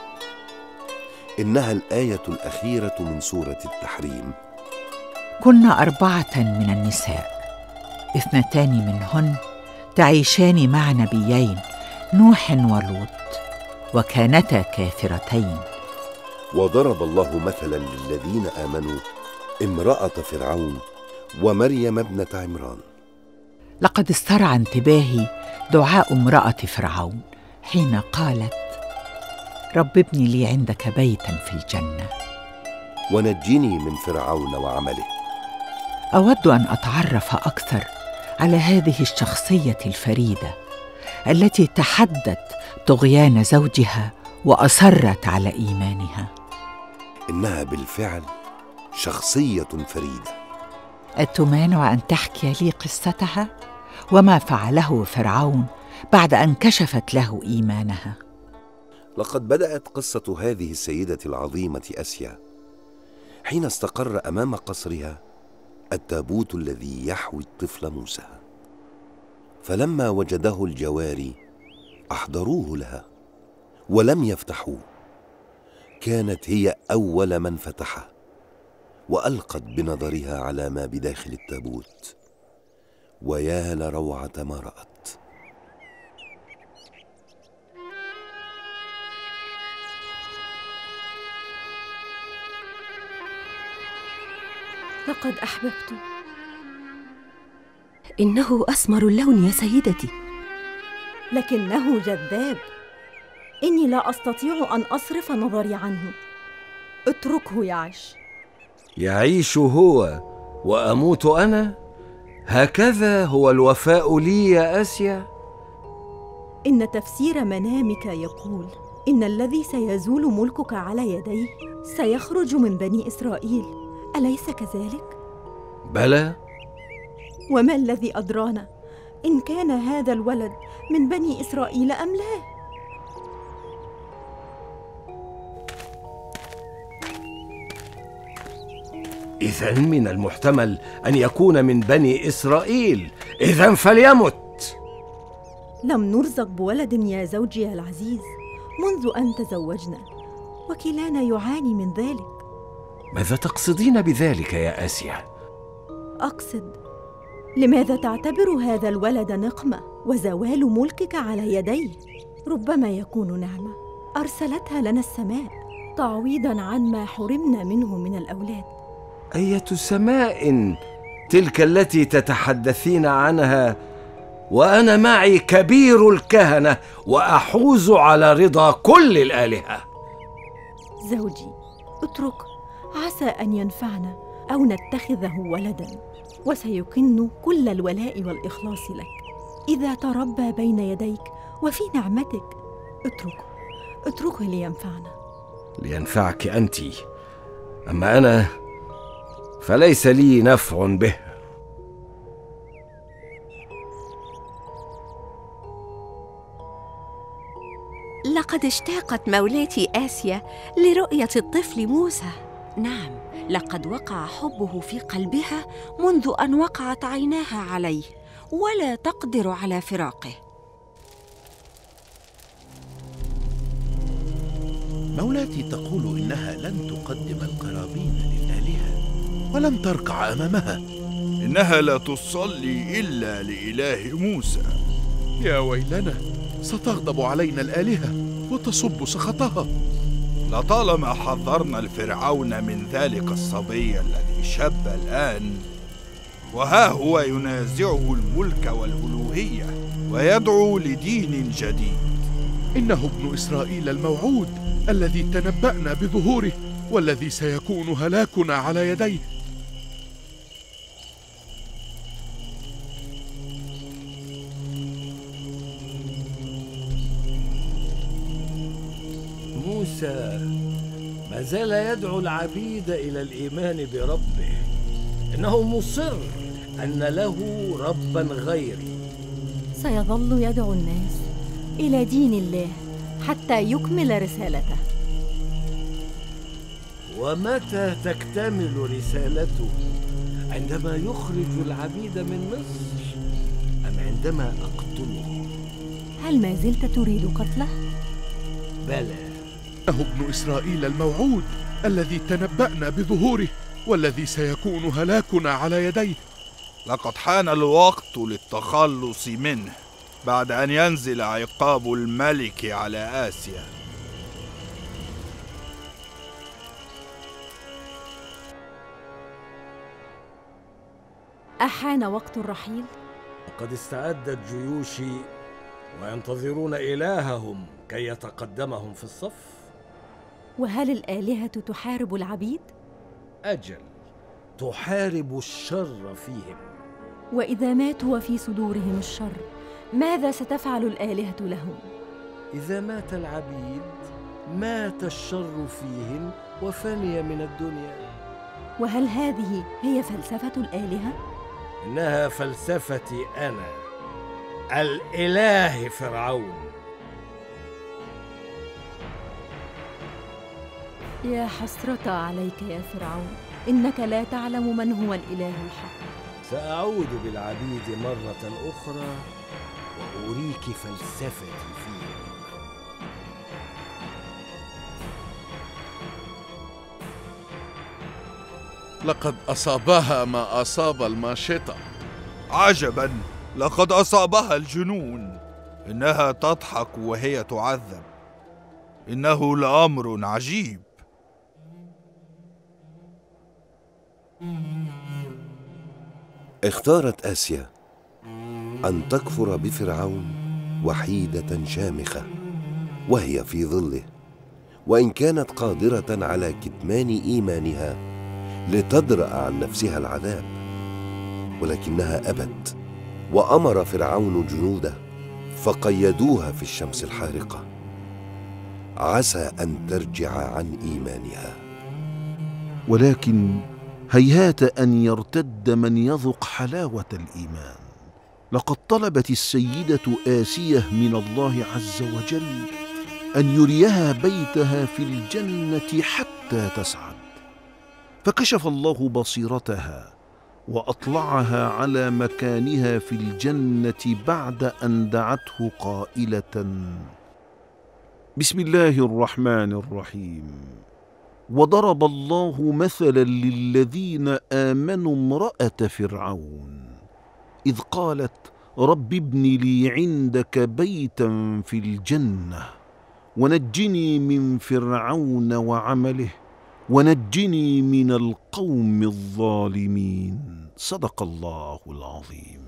إنها الآية الأخيرة من سورة التحريم. كنا 4 من النساء، 2 منهن تعيشان مع نبيين نوح ولوط، وكانتا كافرتين. وضرب الله مثلا للذين آمنوا امرأة فرعون ومريم ابنة عمران. لقد استرعى انتباهي دعاء امرأة فرعون حين قالت: رب ابني لي عندك بيتا في الجنة ونجني من فرعون وعمله. أود أن أتعرف أكثر على هذه الشخصية الفريدة التي تحدت طغيان زوجها وأصرت على إيمانها. إنها بالفعل شخصية فريدة. أتمانع أن تحكي لي قصتها وما فعله فرعون بعد أن كشفت له إيمانها؟ لقد بدأت قصة هذه السيدة العظيمة آسيا حين استقر أمام قصرها التابوت الذي يحوي الطفل موسى، فلما وجده الجواري أحضروه لها ولم يفتحوه. كانت هي أول من فتحه، وألقت بنظرها على ما بداخل التابوت، ويا لروعة ما رأت. لقد أحببت. إنه أسمر اللون يا سيدتي. لكنه جذاب. إني لا أستطيع أن أصرف نظري عنه. اتركه يعيش. يعيش هو وأموت أنا؟ هكذا هو الوفاء لي يا آسيا؟ إن تفسير منامك يقول إن الذي سيزول ملكك على يديه سيخرج من بني إسرائيل، أليس كذلك؟ بلى. وما الذي أدرانا إن كان هذا الولد من بني إسرائيل أم لا؟ إذن من المحتمل أن يكون من بني إسرائيل، إذن فليمت. لم نرزق بولد يا زوجي العزيز منذ أن تزوجنا، وكلانا يعاني من ذلك. ماذا تقصدين بذلك يا آسيا؟ أقصد، لماذا تعتبر هذا الولد نقمة وزوال ملكك على يديه؟ ربما يكون نعمة أرسلتها لنا السماء تعويضاً عن ما حرمنا منه من الأولاد. أية سماء تلك التي تتحدثين عنها وأنا معي كبير الكهنة وأحوز على رضا كل الآلهة؟ زوجي اتركه، عسى أن ينفعنا أو نتخذه ولداً، وسيكن كل الولاء والإخلاص لك إذا تربى بين يديك وفي نعمتك. اتركه لينفعنا. لينفعك أنت، أما أنا فليس لي نفع به. لقد اشتاقت مولاتي آسيا لرؤية الطفل موسى. نعم، لقد وقع حبه في قلبها منذ أن وقعت عيناها عليه، ولا تقدر على فراقه. مولاتي تقول إنها لن تقدم القرابين للآلهة ولن تركع أمامها. إنها لا تصلي إلا لإله موسى. يا ويلنا، ستغضب علينا الآلهة وتصب سخطها. لطالما حذرنا الفرعون من ذلك الصبي الذي شب الآن، وها هو ينازعه الملك والألوهية ويدعو لدين جديد. إنه ابن إسرائيل الموعود الذي تنبأنا بظهوره، والذي سيكون هلاكنا على يديه. موسى ما زال يدعو العبيد إلى الإيمان بربه. إنه مصر أن له ربا غيري. سيظل يدعو الناس إلى دين الله حتى يكمل رسالته. ومتى تكتمل رسالته؟ عندما يخرج العبيد من مصر أم عندما أقتله؟ هل ما زلت تريد قتله؟ بلى. إنه ابن إسرائيل الموعود الذي تنبأنا بظهوره، والذي سيكون هلاكنا على يديه. لقد حان الوقت للتخلص منه بعد أن ينزل عقاب الملك على آسيا. أحان وقت الرحيل. لقد استعدت جيوشي وينتظرون إلههم كي يتقدمهم في الصف. وهل الآلهة تحارب العبيد؟ أجل، تحارب الشر فيهم. وإذا ماتوا وفي صدورهم الشر، ماذا ستفعل الآلهة لهم؟ إذا مات العبيد مات الشر فيهم وفني من الدنيا. وهل هذه هي فلسفة الآلهة؟ إنها فلسفتي أنا، الإله فرعون. يا حسرة عليك يا فرعون، إنك لا تعلم من هو الإله الحق. سأعود بالعبيد مرة أخرى وأريك فلسفتي فيهم. لقد أصابها ما أصاب الماشطة. عجبا، لقد أصابها الجنون. إنها تضحك وهي تعذب. إنه لأمر عجيب. اختارت آسيا أن تكفر بفرعون وحيدة شامخة وهي في ظله، وإن كانت قادرة على كتمان إيمانها لتدرأ عن نفسها العذاب، ولكنها أبت، وأمر فرعون جنوده فقيدوها في الشمس الحارقة، عسى أن ترجع عن إيمانها. ولكن هيهات أن يرتد من يذق حلاوة الإيمان. لقد طلبت السيدة آسية من الله عز وجل أن يريها بيتها في الجنة حتى تسعد، فكشف الله بصيرتها وأطلعها على مكانها في الجنة بعد أن دعته قائلة: بسم الله الرحمن الرحيم. وضرب الله مثلا للذين آمنوا امرأة فرعون إذ قالت: رب ابن لي عندك بيتا في الجنة ونجني من فرعون وعمله ونجني من القوم الظالمين. صدق الله العظيم.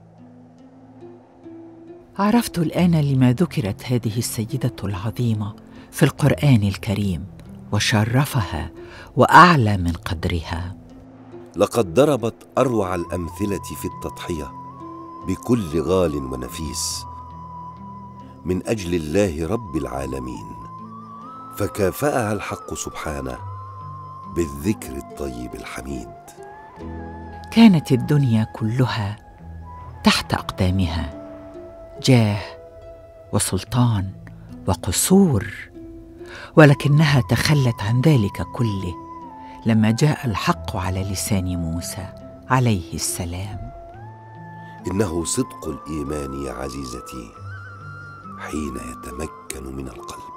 عرفت الآن لما ذكرت هذه السيدة العظيمة في القرآن الكريم وشرفها وأعلى من قدرها. لقد ضربت أروع الأمثلة في التضحية بكل غال ونفيس من أجل الله رب العالمين، فكافأها الحق سبحانه بالذكر الطيب الحميد. كانت الدنيا كلها تحت أقدامها، جاه وسلطان وقصور، ولكنها تخلت عن ذلك كله لما جاء الحق على لسان موسى عليه السلام. إنه صدق الإيمان يا عزيزتي حين يتمكن من القلب.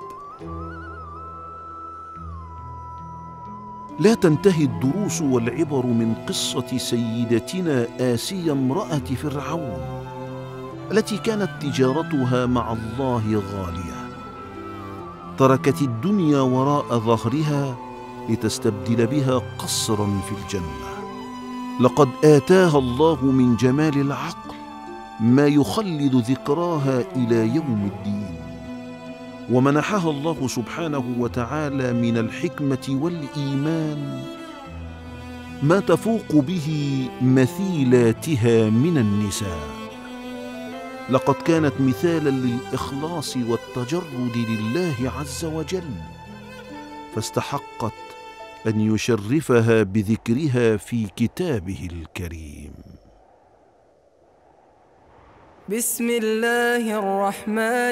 لا تنتهي الدروس والعبر من قصة سيدتنا آسيا امرأة فرعون التي كانت تجارتها مع الله غالية. تركت الدنيا وراء ظهرها لتستبدل بها قصرا في الجنة. لقد آتاها الله من جمال العقل ما يخلد ذكراها إلى يوم الدين، ومنحها الله سبحانه وتعالى من الحكمة والإيمان ما تفوق به مثيلاتها من النساء. لقد كانت مثالا للإخلاص والتجرد لله عز وجل، فاستحقت أن يشرفها بذكرها في كتابه الكريم. بسم الله الرحمن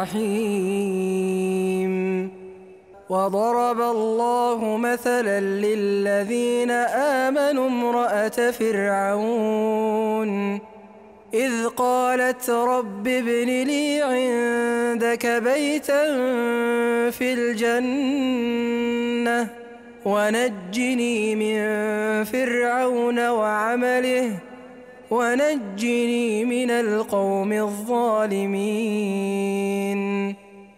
الرحيم. وضرب الله مثلا للذين آمنوا امرأة فرعون إذ قالت رب ابن لي عندك بيتا في الجنة ونجني من فرعون وعمله ونجني من القوم الظالمين.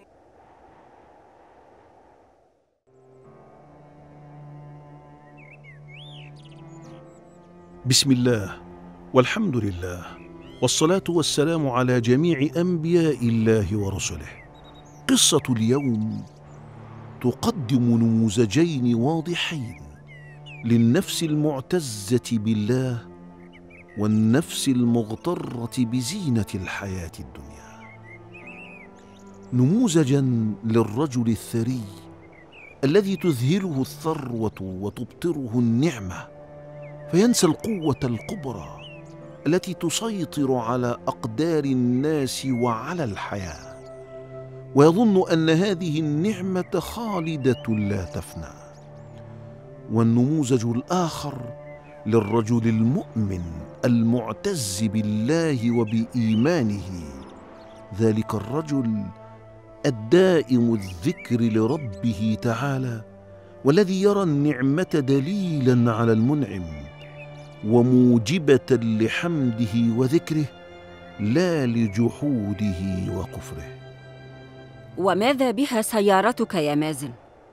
بسم الله والحمد لله والصلاة والسلام على جميع أنبياء الله ورسله. قصة اليوم تقدم نموذجين واضحين للنفس المعتزة بالله والنفس المغترة بزينة الحياة الدنيا. نموذجا للرجل الثري الذي تذهله الثروة وتبطره النعمة، فينسى القوة الكبرى التي تسيطر على أقدار الناس وعلى الحياة، ويظن أن هذه النعمة خالدة لا تفنى. والنموذج الآخر للرجل المؤمن المعتز بالله وبإيمانه، ذلك الرجل الدائم الذكر لربه تعالى، والذي يرى النعمة دليلا على المنعم وموجبة لحمده وذكره لا لجحوده وكفره. وماذا بها سيارتك يا مازن؟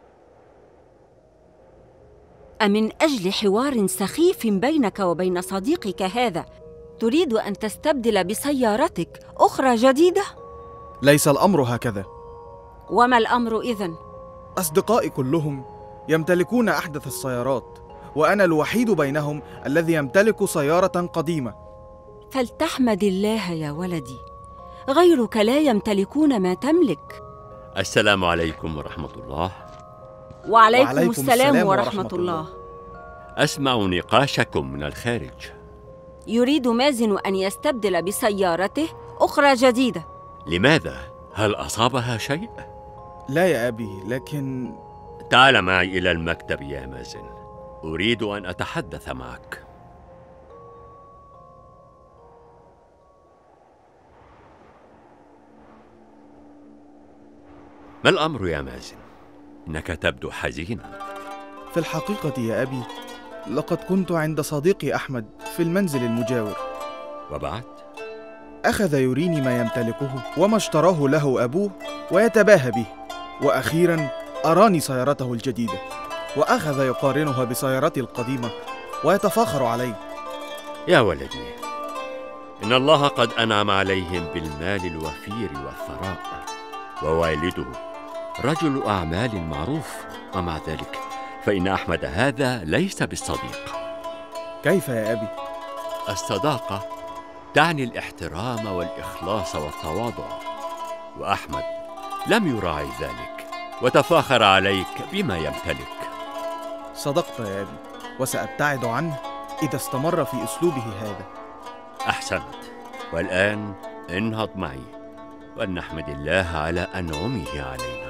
أمن أجل حوار سخيف بينك وبين صديقك هذا تريد أن تستبدل بسيارتك أخرى جديدة؟ ليس الأمر هكذا. وما الأمر إذن؟ أصدقائي كلهم يمتلكون أحدث السيارات، وأنا الوحيد بينهم الذي يمتلك سيارة قديمة. فلتحمد الله يا ولدي، غيرك لا يمتلكون ما تملك. السلام عليكم ورحمة الله. وعليكم السلام ورحمة الله. أسمع نقاشكم من الخارج. يريد مازن أن يستبدل بسيارته أخرى جديدة. لماذا؟ هل أصابها شيء؟ لا يا أبي، لكن... تعال معي إلى المكتب يا مازن، أريد أن أتحدث معك. ما الأمر يا مازن؟ إنك تبدو حزينا. في الحقيقة يا أبي، لقد كنت عند صديقي أحمد في المنزل المجاور. وبعد؟ أخذ يريني ما يمتلكه وما اشتراه له أبوه ويتباهى به، وأخيرا أراني سيارته الجديدة وأخذ يقارنها بسيارتي القديمة ويتفاخر علي. يا ولدي، إن الله قد أنعم عليهم بالمال الوفير والثراء، ووالده رجل أعمال معروف، ومع ذلك فإن أحمد هذا ليس بالصديق. كيف يا أبي؟ الصداقة تعني الاحترام والإخلاص والتواضع، وأحمد لم يراعي ذلك وتفاخر عليك بما يمتلك. صدقت يا أبي، وسأبتعد عنه إذا استمر في أسلوبه هذا. أحسنت، والآن انهض معي ولنحمد الله على أنعمه علينا.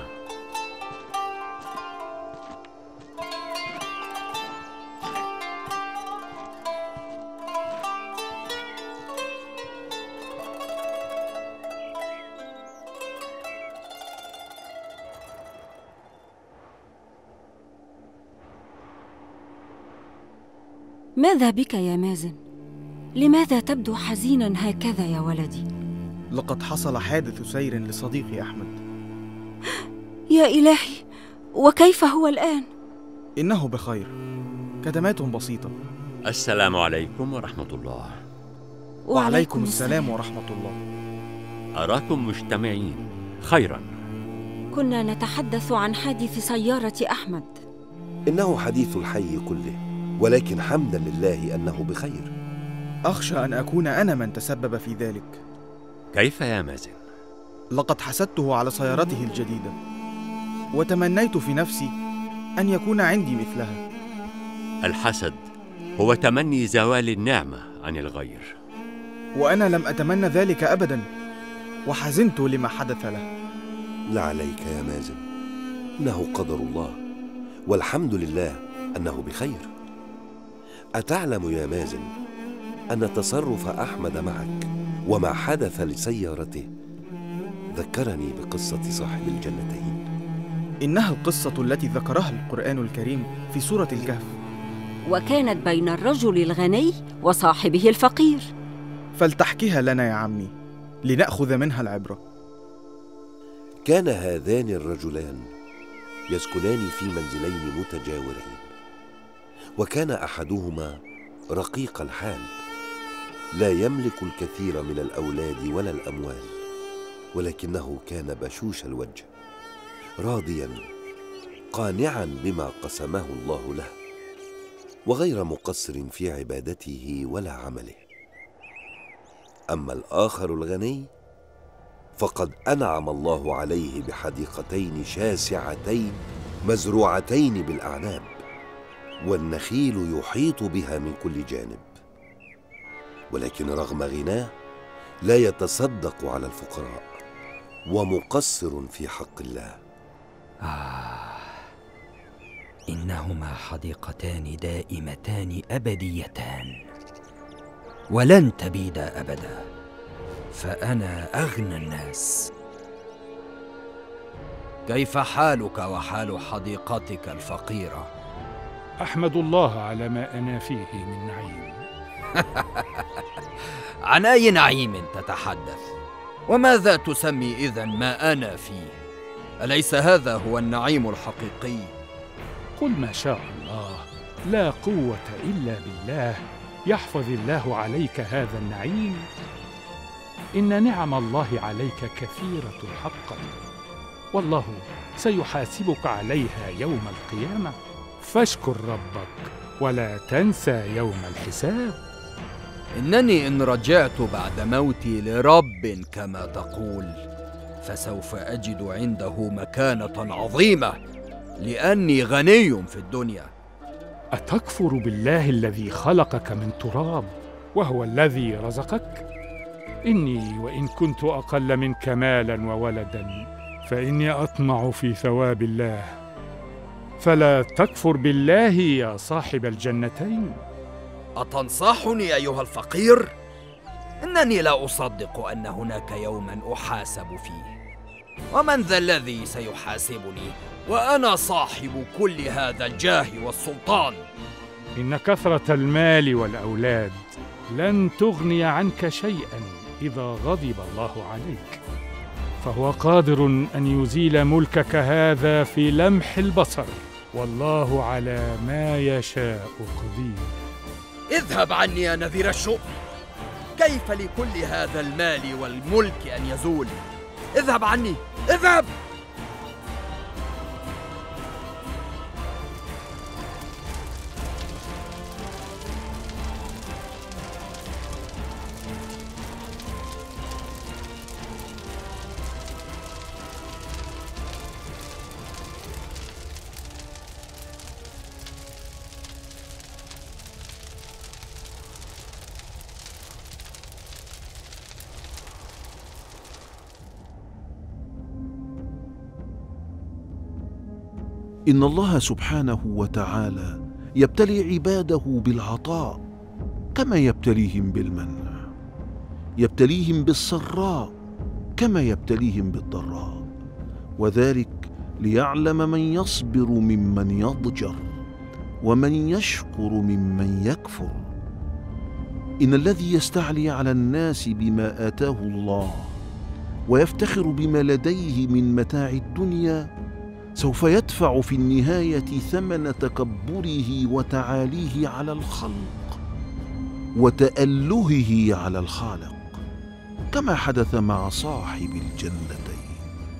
ماذا بك يا مازن؟ لماذا تبدو حزينا هكذا يا ولدي؟ لقد حصل حادث سير لصديقي أحمد. يا إلهي، وكيف هو الآن؟ إنه بخير، كدمات بسيطة. السلام عليكم ورحمة الله. وعليكم السلام ورحمة الله. أراكم مجتمعين، خيرا. كنا نتحدث عن حادث سيارة أحمد. إنه حديث الحي كله، ولكن حمدا لله أنه بخير. أخشى أن أكون أنا من تسبب في ذلك. كيف يا مازن؟ لقد حسدته على سيارته الجديدة، وتمنيت في نفسي أن يكون عندي مثلها. الحسد هو تمني زوال النعمة عن الغير، وأنا لم أتمنى ذلك أبدا، وحزنت لما حدث له. لا عليك يا مازن، إنه قدر الله، والحمد لله أنه بخير. أتعلم يا مازن أن تصرف أحمد معك وما حدث لسيارته ذكرني بقصة صاحب الجنتين؟ إنها القصة التي ذكرها القرآن الكريم في سورة الكهف، وكانت بين الرجل الغني وصاحبه الفقير. فلتحكيها لنا يا عمي لنأخذ منها العبرة. كان هذان الرجلان يسكنان في منزلين متجاورين، وكان أحدهما رقيق الحال، لا يملك الكثير من الأولاد ولا الأموال، ولكنه كان بشوش الوجه، راضيا قانعا بما قسمه الله له، وغير مقصر في عبادته ولا عمله. أما الآخر الغني فقد أنعم الله عليه بحديقتين شاسعتين مزروعتين بالأعناب، والنخيل يحيط بها من كل جانب، ولكن رغم غناه لا يتصدق على الفقراء، ومقصر في حق الله. إنهما حديقتان دائمتان أبديتان، ولن تبيدا أبدا، فأنا أغنى الناس. كيف حالك وحال حديقتك الفقيرة؟ أحمد الله على ما أنا فيه من نعيم. عن أي نعيم تتحدث؟ وماذا تسمي إذن ما أنا فيه؟ أليس هذا هو النعيم الحقيقي؟ قل ما شاء الله، لا قوة إلا بالله، يحفظ الله عليك هذا النعيم. إن نعم الله عليك كثيرة حقا، والله سيحاسبك عليها يوم القيامة، فاشكر ربك ولا تنسى يوم الحساب. إنني إن رجعت بعد موتي لرب كما تقول فسوف أجد عنده مكانة عظيمة، لأني غني في الدنيا. أتكفر بالله الذي خلقك من تراب وهو الذي رزقك؟ إني وإن كنت أقل منك مالا وولدا فإني أطمع في ثواب الله، فلا تكفر بالله يا صاحب الجنتين. أتنصحني أيها الفقير؟ إنني لا أصدق أن هناك يوما أحاسب فيه، ومن ذا الذي سيحاسبني وأنا صاحب كل هذا الجاه والسلطان؟ إن كثرة المال والأولاد لن تغني عنك شيئا إذا غضب الله عليك، فهو قادر أن يزيل ملكك هذا في لمح البصر، والله على ما يشاء قدير. اذهب عني يا نذير الشؤم، كيف لكل هذا المال والملك أن يزول؟ اذهب عني، اذهب! إن الله سبحانه وتعالى يبتلي عباده بالعطاء كما يبتليهم بالمنع، يبتليهم بالسراء كما يبتليهم بالضراء، وذلك ليعلم من يصبر ممن يضجر ومن يشكر ممن يكفر. إن الذي يستعلي على الناس بما آتاه الله ويفتخر بما لديه من متاع الدنيا سوف يدفع في النهاية ثمن تكبره وتعاليه على الخلق وتألهه على الخالق، كما حدث مع صاحب الجنتين.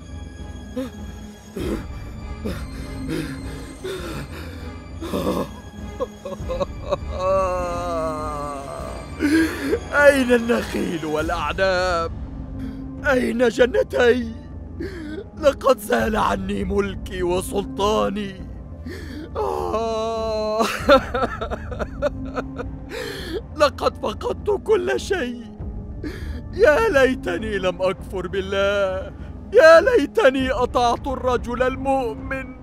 أين النخيل والأعناب؟ أين جنتي؟ لقد زال عني ملكي وسلطاني. لقد فقدت كل شيء. يا ليتني لم أكفر بالله، يا ليتني أطعت الرجل المؤمن.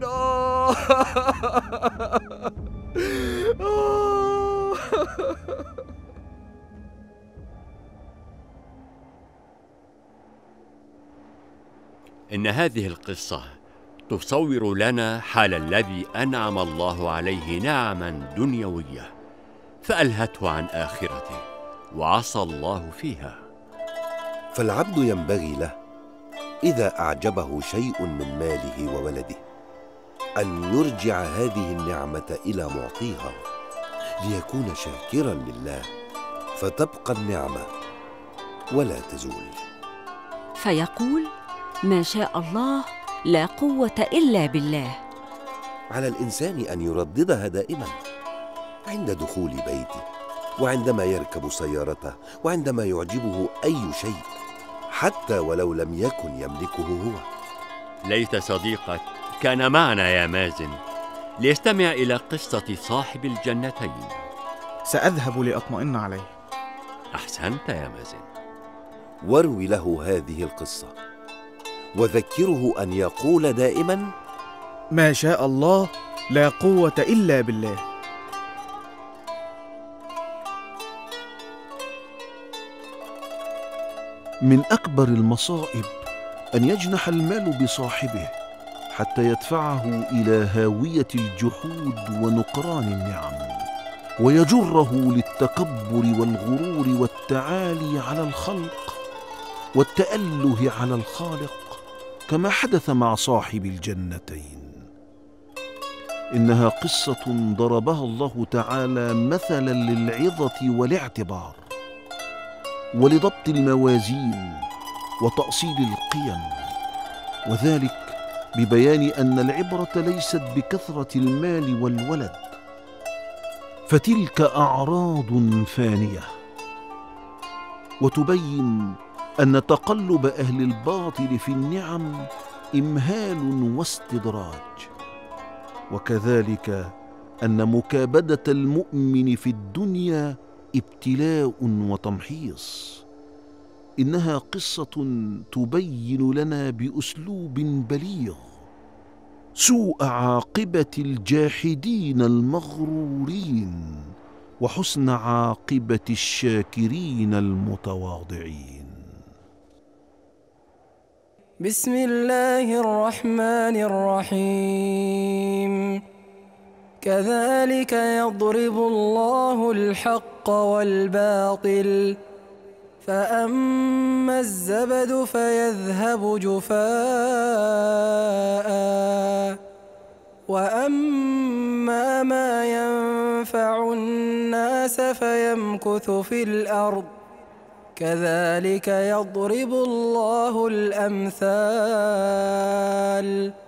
إن هذه القصة تصور لنا حال الذي أنعم الله عليه نعما دنيوية فألهته عن آخرته وعصى الله فيها. فالعبد ينبغي له إذا أعجبه شيء من ماله وولده أن يرجع هذه النعمة إلى معطيها ليكون شاكرا لله، فتبقى النعمة ولا تزول. فيقول: ما شاء الله لا قوة إلا بالله. على الإنسان أن يرددها دائما عند دخول بيته، وعندما يركب سيارته، وعندما يعجبه أي شيء، حتى ولو لم يكن يملكه هو. ليت صديقك كان معنا يا مازن ليستمع إلى قصة صاحب الجنتين. سأذهب لأطمئن عليه. أحسنت يا مازن. واروي له هذه القصة وذكره أن يقول دائما: ما شاء الله لا قوة إلا بالله. من أكبر المصائب أن يجنح المال بصاحبه حتى يدفعه إلى هاوية الجحود ونكران النعم، ويجره للتكبر والغرور والتعالي على الخلق والتأله على الخالق، كما حدث مع صاحب الجنتين. إنها قصة ضربها الله تعالى مثلا للعظة والاعتبار ولضبط الموازين وتأصيل القيم، وذلك ببيان أن العبرة ليست بكثرة المال والولد، فتلك أعراض فانية، وتبين أن تقلب أهل الباطل في النعم إمهال واستدراج، وكذلك أن مكابدة المؤمن في الدنيا ابتلاء وتمحيص. إنها قصة تبين لنا بأسلوب بليغ سوء عاقبة الجاحدين المغرورين وحسن عاقبة الشاكرين المتواضعين. بسم الله الرحمن الرحيم. كذلك يضرب الله الحق والباطل، فأما الزبد فيذهب جفاء، وأما ما ينفع الناس فيمكث في الأرض. كذلك يضرب الله الأمثال.